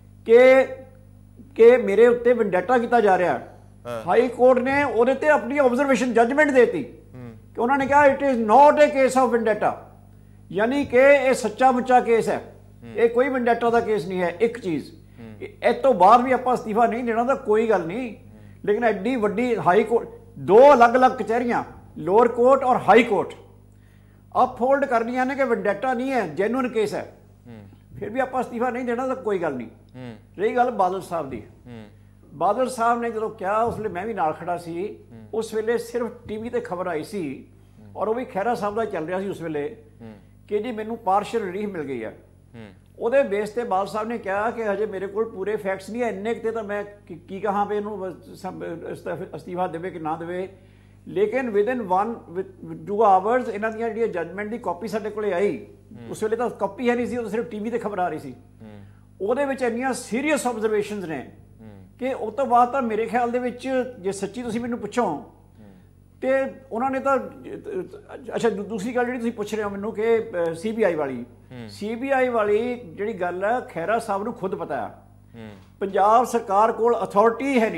ਕਿ ਮੇਰੇ ਉੱਤੇ ਵੈਂਡੇਟਾ ਕੀਤਾ ਜਾ ਰਿਹਾ। ਹਾਈ ਕੋਰਟ ਨੇ ਉਹਦੇ ਤੇ ਆਪਣੀ ਆਬਜ਼ਰਵੇਸ਼ਨ ਜੱਜਮੈਂਟ ਦੇਤੀ ਕਿ ਉਹਨਾਂ ਨੇ ਕਿਹਾ it is not a case of vendetta, ਯਾਨੀ ਕਿ ਇਹ ਸੱਚਾ ਮੁੱਚਾ ਕੇਸ ਹੈ, ਇਹ ਕੋਈ ਵੈਂਡੇਟਾ ਦਾ ਕੇਸ ਨਹੀਂ ਹੈ। ਇੱਕ ਚੀਜ਼ ਇਸ ਤੋਂ ਬਾਅਦ ਵੀ ਆਪਾਂ ਅਸਤੀਫਾ ਨਹੀਂ ਦੇਣਾ ਤਾਂ ਕੋਈ ਗੱਲ ਨਹੀਂ, ਲੇਕਿਨ ਐਡੀ ਵੱਡੀ ਹਾਈ ਕੋਰਟ, ਦੋ ਅਲੱਗ-ਅਲੱਗ ਕਚਹਿਰੀਆਂ ਲੋਅਰ ਕੋਰਟ ਔਰ ਹਾਈ ਕੋਰਟ ਅਪਹੋਲਡ ਕਰਨੀਆਂ ਨੇ ਕਿ ਵੈਂਡੇਟਾ ਨਹੀਂ ਹੈ, ਜੈਨੂਇਨ ਕੇਸ ਹੈ, ਫਿਰ ਵੀ ਆਪਾਂ ਅਸਤੀਫਾ ਨਹੀਂ ਦੇਣਾ ਤਾਂ ਕੋਈ ਗੱਲ ਨਹੀਂ। ਰਹੀ ਗੱਲ ਬਾਦਲ ਸਾਹਿਬ ਦੀ, ਬਾਦਲ ਸਾਹਿਬ ਨੇ ਜਦੋਂ ਕਿਹਾ ਉਸ ਵੇਲੇ ਮੈਂ ਵੀ ਨਾਲ ਖੜਾ ਸੀ। ਉਸ ਵੇਲੇ ਸਿਰਫ TV ਤੇ ਖਬਰ ਆਈ ਸੀ ਔਰ ਉਹ ਵੀ ਖਹਿਰਾ ਸਾਹਿਬ ਦਾ ਚੱਲ ਰਿਹਾ ਸੀ ਉਸ ਵੇਲੇ ਕਿ ਜੀ ਮੈਨੂੰ ਪਾਰਸ਼ਲ ਰਿਲੀਫ ਮਿਲ ਗਈ ਹੈ। ਉਹਦੇ ਬੇਸ ਤੇ ਬਾਦਲ ਸਾਹਿਬ ਨੇ ਕਿਹਾ ਕਿ ਹਜੇ ਮੇਰੇ ਕੋਲ ਪੂਰੇ ਫੈਕਟਸ ਨਹੀਂ ਹੈ, ਇੰਨੇ ਕਿਤੇ ਤਾਂ ਮੈਂ ਕੀ ਕਹਾਂ ਵੀ ਇਹਨੂੰ ਅਸਤੀਫਾ ਦੇਵੇ ਕਿ ਨਾ ਦੇਵੇ। ਲੇਕਿਨ ਵਿਦਨ 1-2 ਆਵਰਸ ਇਹਨਾਂ ਦੀਆਂ ਜਿਹੜੀਆਂ ਜੱਜਮੈਂਟ ਦੀ ਕਾਪੀ ਸਾਡੇ ਕੋਲੇ ਆਈ। ਉਸ ਵੇਲੇ ਤਾਂ ਕਾਪੀ ਹੈ ਨਹੀਂ ਸੀ, ਉਹ ਸਿਰਫ TV ਤੇ ਖਬਰ ਆ ਰਹੀ ਸੀ। ਉਹਦੇ ਵਿੱਚ ਇੰਨੀਆਂ ਸੀਰੀਅਸ ਆਬਜ਼ਰਵੇਸ਼ਨਸ ਨੇ ਕਿ ਉਸ ਤੋਂ ਬਾਅਦ ਤਾਂ ਮੇਰੇ ਖਿਆਲ ਦੇ ਵਿੱਚ ਜੇ ਸੱਚੀ ਤੁਸੀਂ ਮੈਨੂੰ ਪੁੱਛੋ ਤੇ ਉਹਨਾਂ ਨੇ ਤਾਂ ਅੱਛਾ ਦੂਸਰੀ ਗੱਲ ਜਿਹੜੀ ਤੁਸੀਂ ਪੁੱਛ ਰਹੇ ਹੋ ਮੈਨੂੰ ਕਿ CBI ਵਾਲੀ ਜਿਹੜੀ ਗੱਲ ਹੈ ਖਹਿਰਾ ਸਾਹਿਬ ਨੂੰ ਖੁਦ ਪਤਾ ਹੈ। ਪੰਜਾਬ ਸਰਕਾਰ ਕੋਲ ਅਥਾਰਟੀ ਹੈ ਨਹੀਂ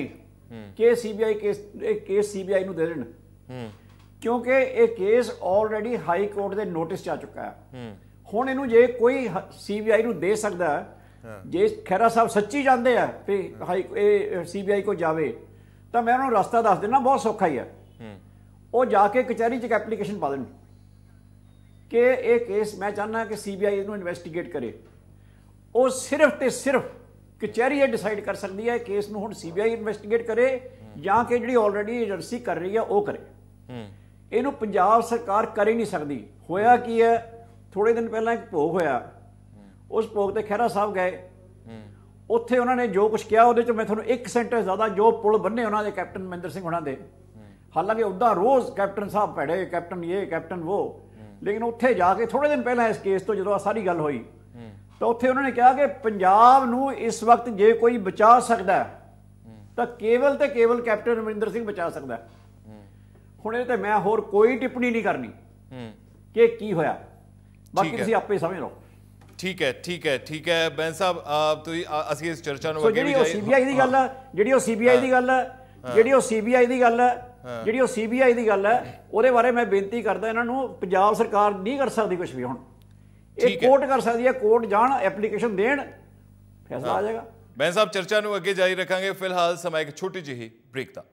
ਕਿ ਸੀਬੀਆਈ ਕੇਸ ਸੀਬੀਆਈ ਨੂੰ ਦੇ ਦੇਣ, ਕਿਉਂਕਿ ਇਹ ਕੇਸ ਆਲਰੇਡੀ ਹਾਈ ਕੋਰਟ ਦੇ ਨੋਟਿਸ 'ਚ ਆ ਚੁੱਕਾ ਹੈ। ਹੁਣ ਇਹਨੂੰ ਜੇ ਕੋਈ ਸੀਬੀਆਈ ਨੂੰ ਦੇ ਸਕਦਾ, ਜੇ ਖਹਿਰਾ ਸਾਹਿਬ ਸੱਚੀ ਜਾਂਦੇ ਆ ਵੀ ਇਹ ਸੀਬੀਆਈ ਕੋ ਜਾਵੇ, ਤਾਂ ਮੈਂ ਉਹਨਾਂ ਨੂੰ ਰਸਤਾ ਦੱਸ ਦੇਣਾ, ਬਹੁਤ ਸੌਖਾ ਹੀ ਹੈ। ਉਹ ਜਾ ਕੇ ਕਚਹਿਰੀ 'ਚ ਇੱਕ ਐਪਲੀਕੇਸ਼ਨ ਪਾ ਦੇਣ ਕਿ ਇਹ ਕੇਸ ਮੈਂ ਚਾਹੁੰਦਾ ਕਿ ਸੀਬੀਆਈ ਇਹਨੂੰ ਇਨਵੈਸਟੀਗੇਟ ਕਰੇ। ਉਹ ਸਿਰਫ ਤੇ ਸਿਰਫ ਕਚਹਿਰੀ ਇਹ ਡਿਸਾਈਡ ਕਰ ਸਕਦੀ ਹੈ ਕੇਸ ਨੂੰ ਹੁਣ ਸੀਬੀਆਈ ਇਨਵੈਸਟੀਗੇਟ ਕਰੇ ਜਾਂ ਕਿ ਜਿਹੜੀ ਆਲਰੇਡੀ ਏਜੰਸੀ ਕਰ ਰਹੀ ਹੈ ਉਹ ਕਰੇ। ਇਹਨੂੰ ਪੰਜਾਬ ਸਰਕਾਰ ਕਰ ਹੀ ਨਹੀਂ ਸਕਦੀ। ਹੋਇਆ ਕੀ ਹੈ, ਥੋੜੇ ਦਿਨ ਪਹਿਲਾਂ ਇੱਕ ਭੋਗ ਹੋਇਆ, ਉਸ ਭੋਗ ਤੇ ਖਹਿਰਾ ਸਾਹਿਬ ਗਏ, ਉੱਥੇ ਉਹਨਾਂ ਨੇ ਜੋ ਕੁਝ ਕਿਹਾ ਉਹਦੇ 'ਚ ਮੈਂ ਤੁਹਾਨੂੰ ਇੱਕ ਸੈਂਟੈਂਸ ਜ਼ਿਆਦਾ, ਜੋ ਪੁਲ ਬੰਨੇ ਉਹਨਾਂ ਦੇ ਕੈਪਟਨ ਅਮਰਿੰਦਰ ਸਿੰਘ ਹੋਣਾ ਦੇ, ਹਾਲਾਂਕਿ ਉੱਦਾਂ ਰੋਜ਼ ਕੈਪਟਨ ਸਾਹਿਬ ਭੈੜੇ, ਕੈਪਟਨ ਇਹ ਕੈਪਟਨ ਉਹ, ਲੇਕਿਨ ਉੱਥੇ ਜਾ ਕੇ ਥੋੜੇ ਦਿਨ ਪਹਿਲਾਂ ਇਸ ਕੇਸ ਤੋਂ ਜਦੋਂ ਆ ਸਾਰੀ ਗੱਲ ਹੋਈ ਤਾਂ ਉੱਥੇ ਉਹਨਾਂ ਨੇ ਕਿਹਾ ਕਿ ਪੰਜਾਬ ਨੂੰ ਇਸ ਵਕਤ ਜੇ ਕੋਈ ਬਚਾ ਸਕਦਾ ਤਾਂ ਕੇਵਲ ਤੇ ਕੇਵਲ ਕੈਪਟਨ ਅਮਰਿੰਦਰ ਸਿੰਘ ਬਚਾ ਸਕਦਾ। ਹੁਣ ਇਹ ਤੇ ਮੈਂ ਹੋਰ ਕੋਈ ਟਿੱਪਣੀ ਨਹੀਂ ਕਰਨੀ ਕਿ ਕੀ ਹੋਇਆ, ਬਾਕੀ ਤੁਸੀਂ ਆਪੇ ਸਮਝ ਲਓ। ਠੀਕ ਹੈ, ਠੀਕ ਹੈ, ਠੀਕ ਹੈ ਬੈਂਸ ਸਾਹਿਬ, ਤੁਸੀਂ ਅਸੀਂ ਇਸ ਚਰਚਾ ਨੂੰ ਜਿਹੜੀ ਉਹ ਸੀਬੀਆਈ ਦੀ ਗੱਲ ਹੈ, ਜਿਹੜੀ ਉਹ ਸੀਬੀਆਈ ਦੀ ਗੱਲ ਹੈ, ਜਿਹੜੀ ਉਹ ਸੀਬੀਆਈ ਦੀ ਗੱਲ ਹੈ, ਜਿਹੜੀ ਉਹ ਸੀਬੀਆਈ ਦੀ ਗੱਲ ਹੈ, ਉਹਦੇ ਬਾਰੇ ਮੈਂ ਬੇਨਤੀ ਕਰਦਾ ਇਹਨਾਂ ਨੂੰ, ਪੰਜਾਬ ਸਰਕਾਰ ਨਹੀਂ ਕਰ ਸਕਦੀ ਕੁਝ ਵੀ। ਹੁਣ ਇਹ ਕੋਰਟ ਕਰ ਸਕਦੀ ਹੈ, ਕੋਰਟ ਜਾਣ, ਐਪਲੀਕੇਸ਼ਨ ਦੇਣ, ਫੈਸਲਾ ਆ ਜਾਏਗਾ। ਬੈਂਸ ਸਾਹਿਬ, ਚਰਚਾ ਨੂੰ ਅੱਗੇ ਜਾਰੀ ਰੱਖਾਂਗੇ, ਫਿਲਹਾਲ ਸਮਾਂ ਇੱਕ ਛੋਟੀ ਜਿਹੀ ਬ੍ਰੇਕ ਦਾ।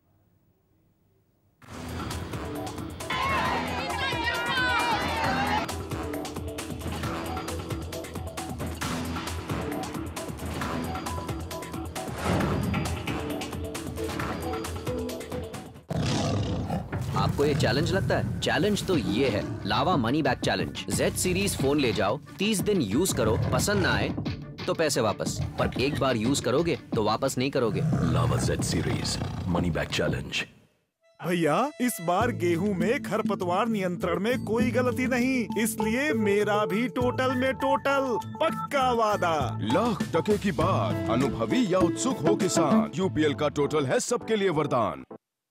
आपको ये चैलेंज लगता है? चैलेंज तो ये है, Lava money back challenge. Z series phone ले जाओ, 30 दिन यूज करो, पसंद ना आए तो पैसे वापस, पर एक बार यूज करोगे तो वापस नहीं करोगे। Lava Z series money back challenge. भैया, इस बार गेहूं में खरपतवार नियंत्रण में कोई गलती नहीं, इसलिए मेरा भी टोटल में टोटल पक्का वादा। लाख% की बात, अनुभवी या उत्सुक हो किसान, यूपीएल का टोटल है सबके लिए वरदान।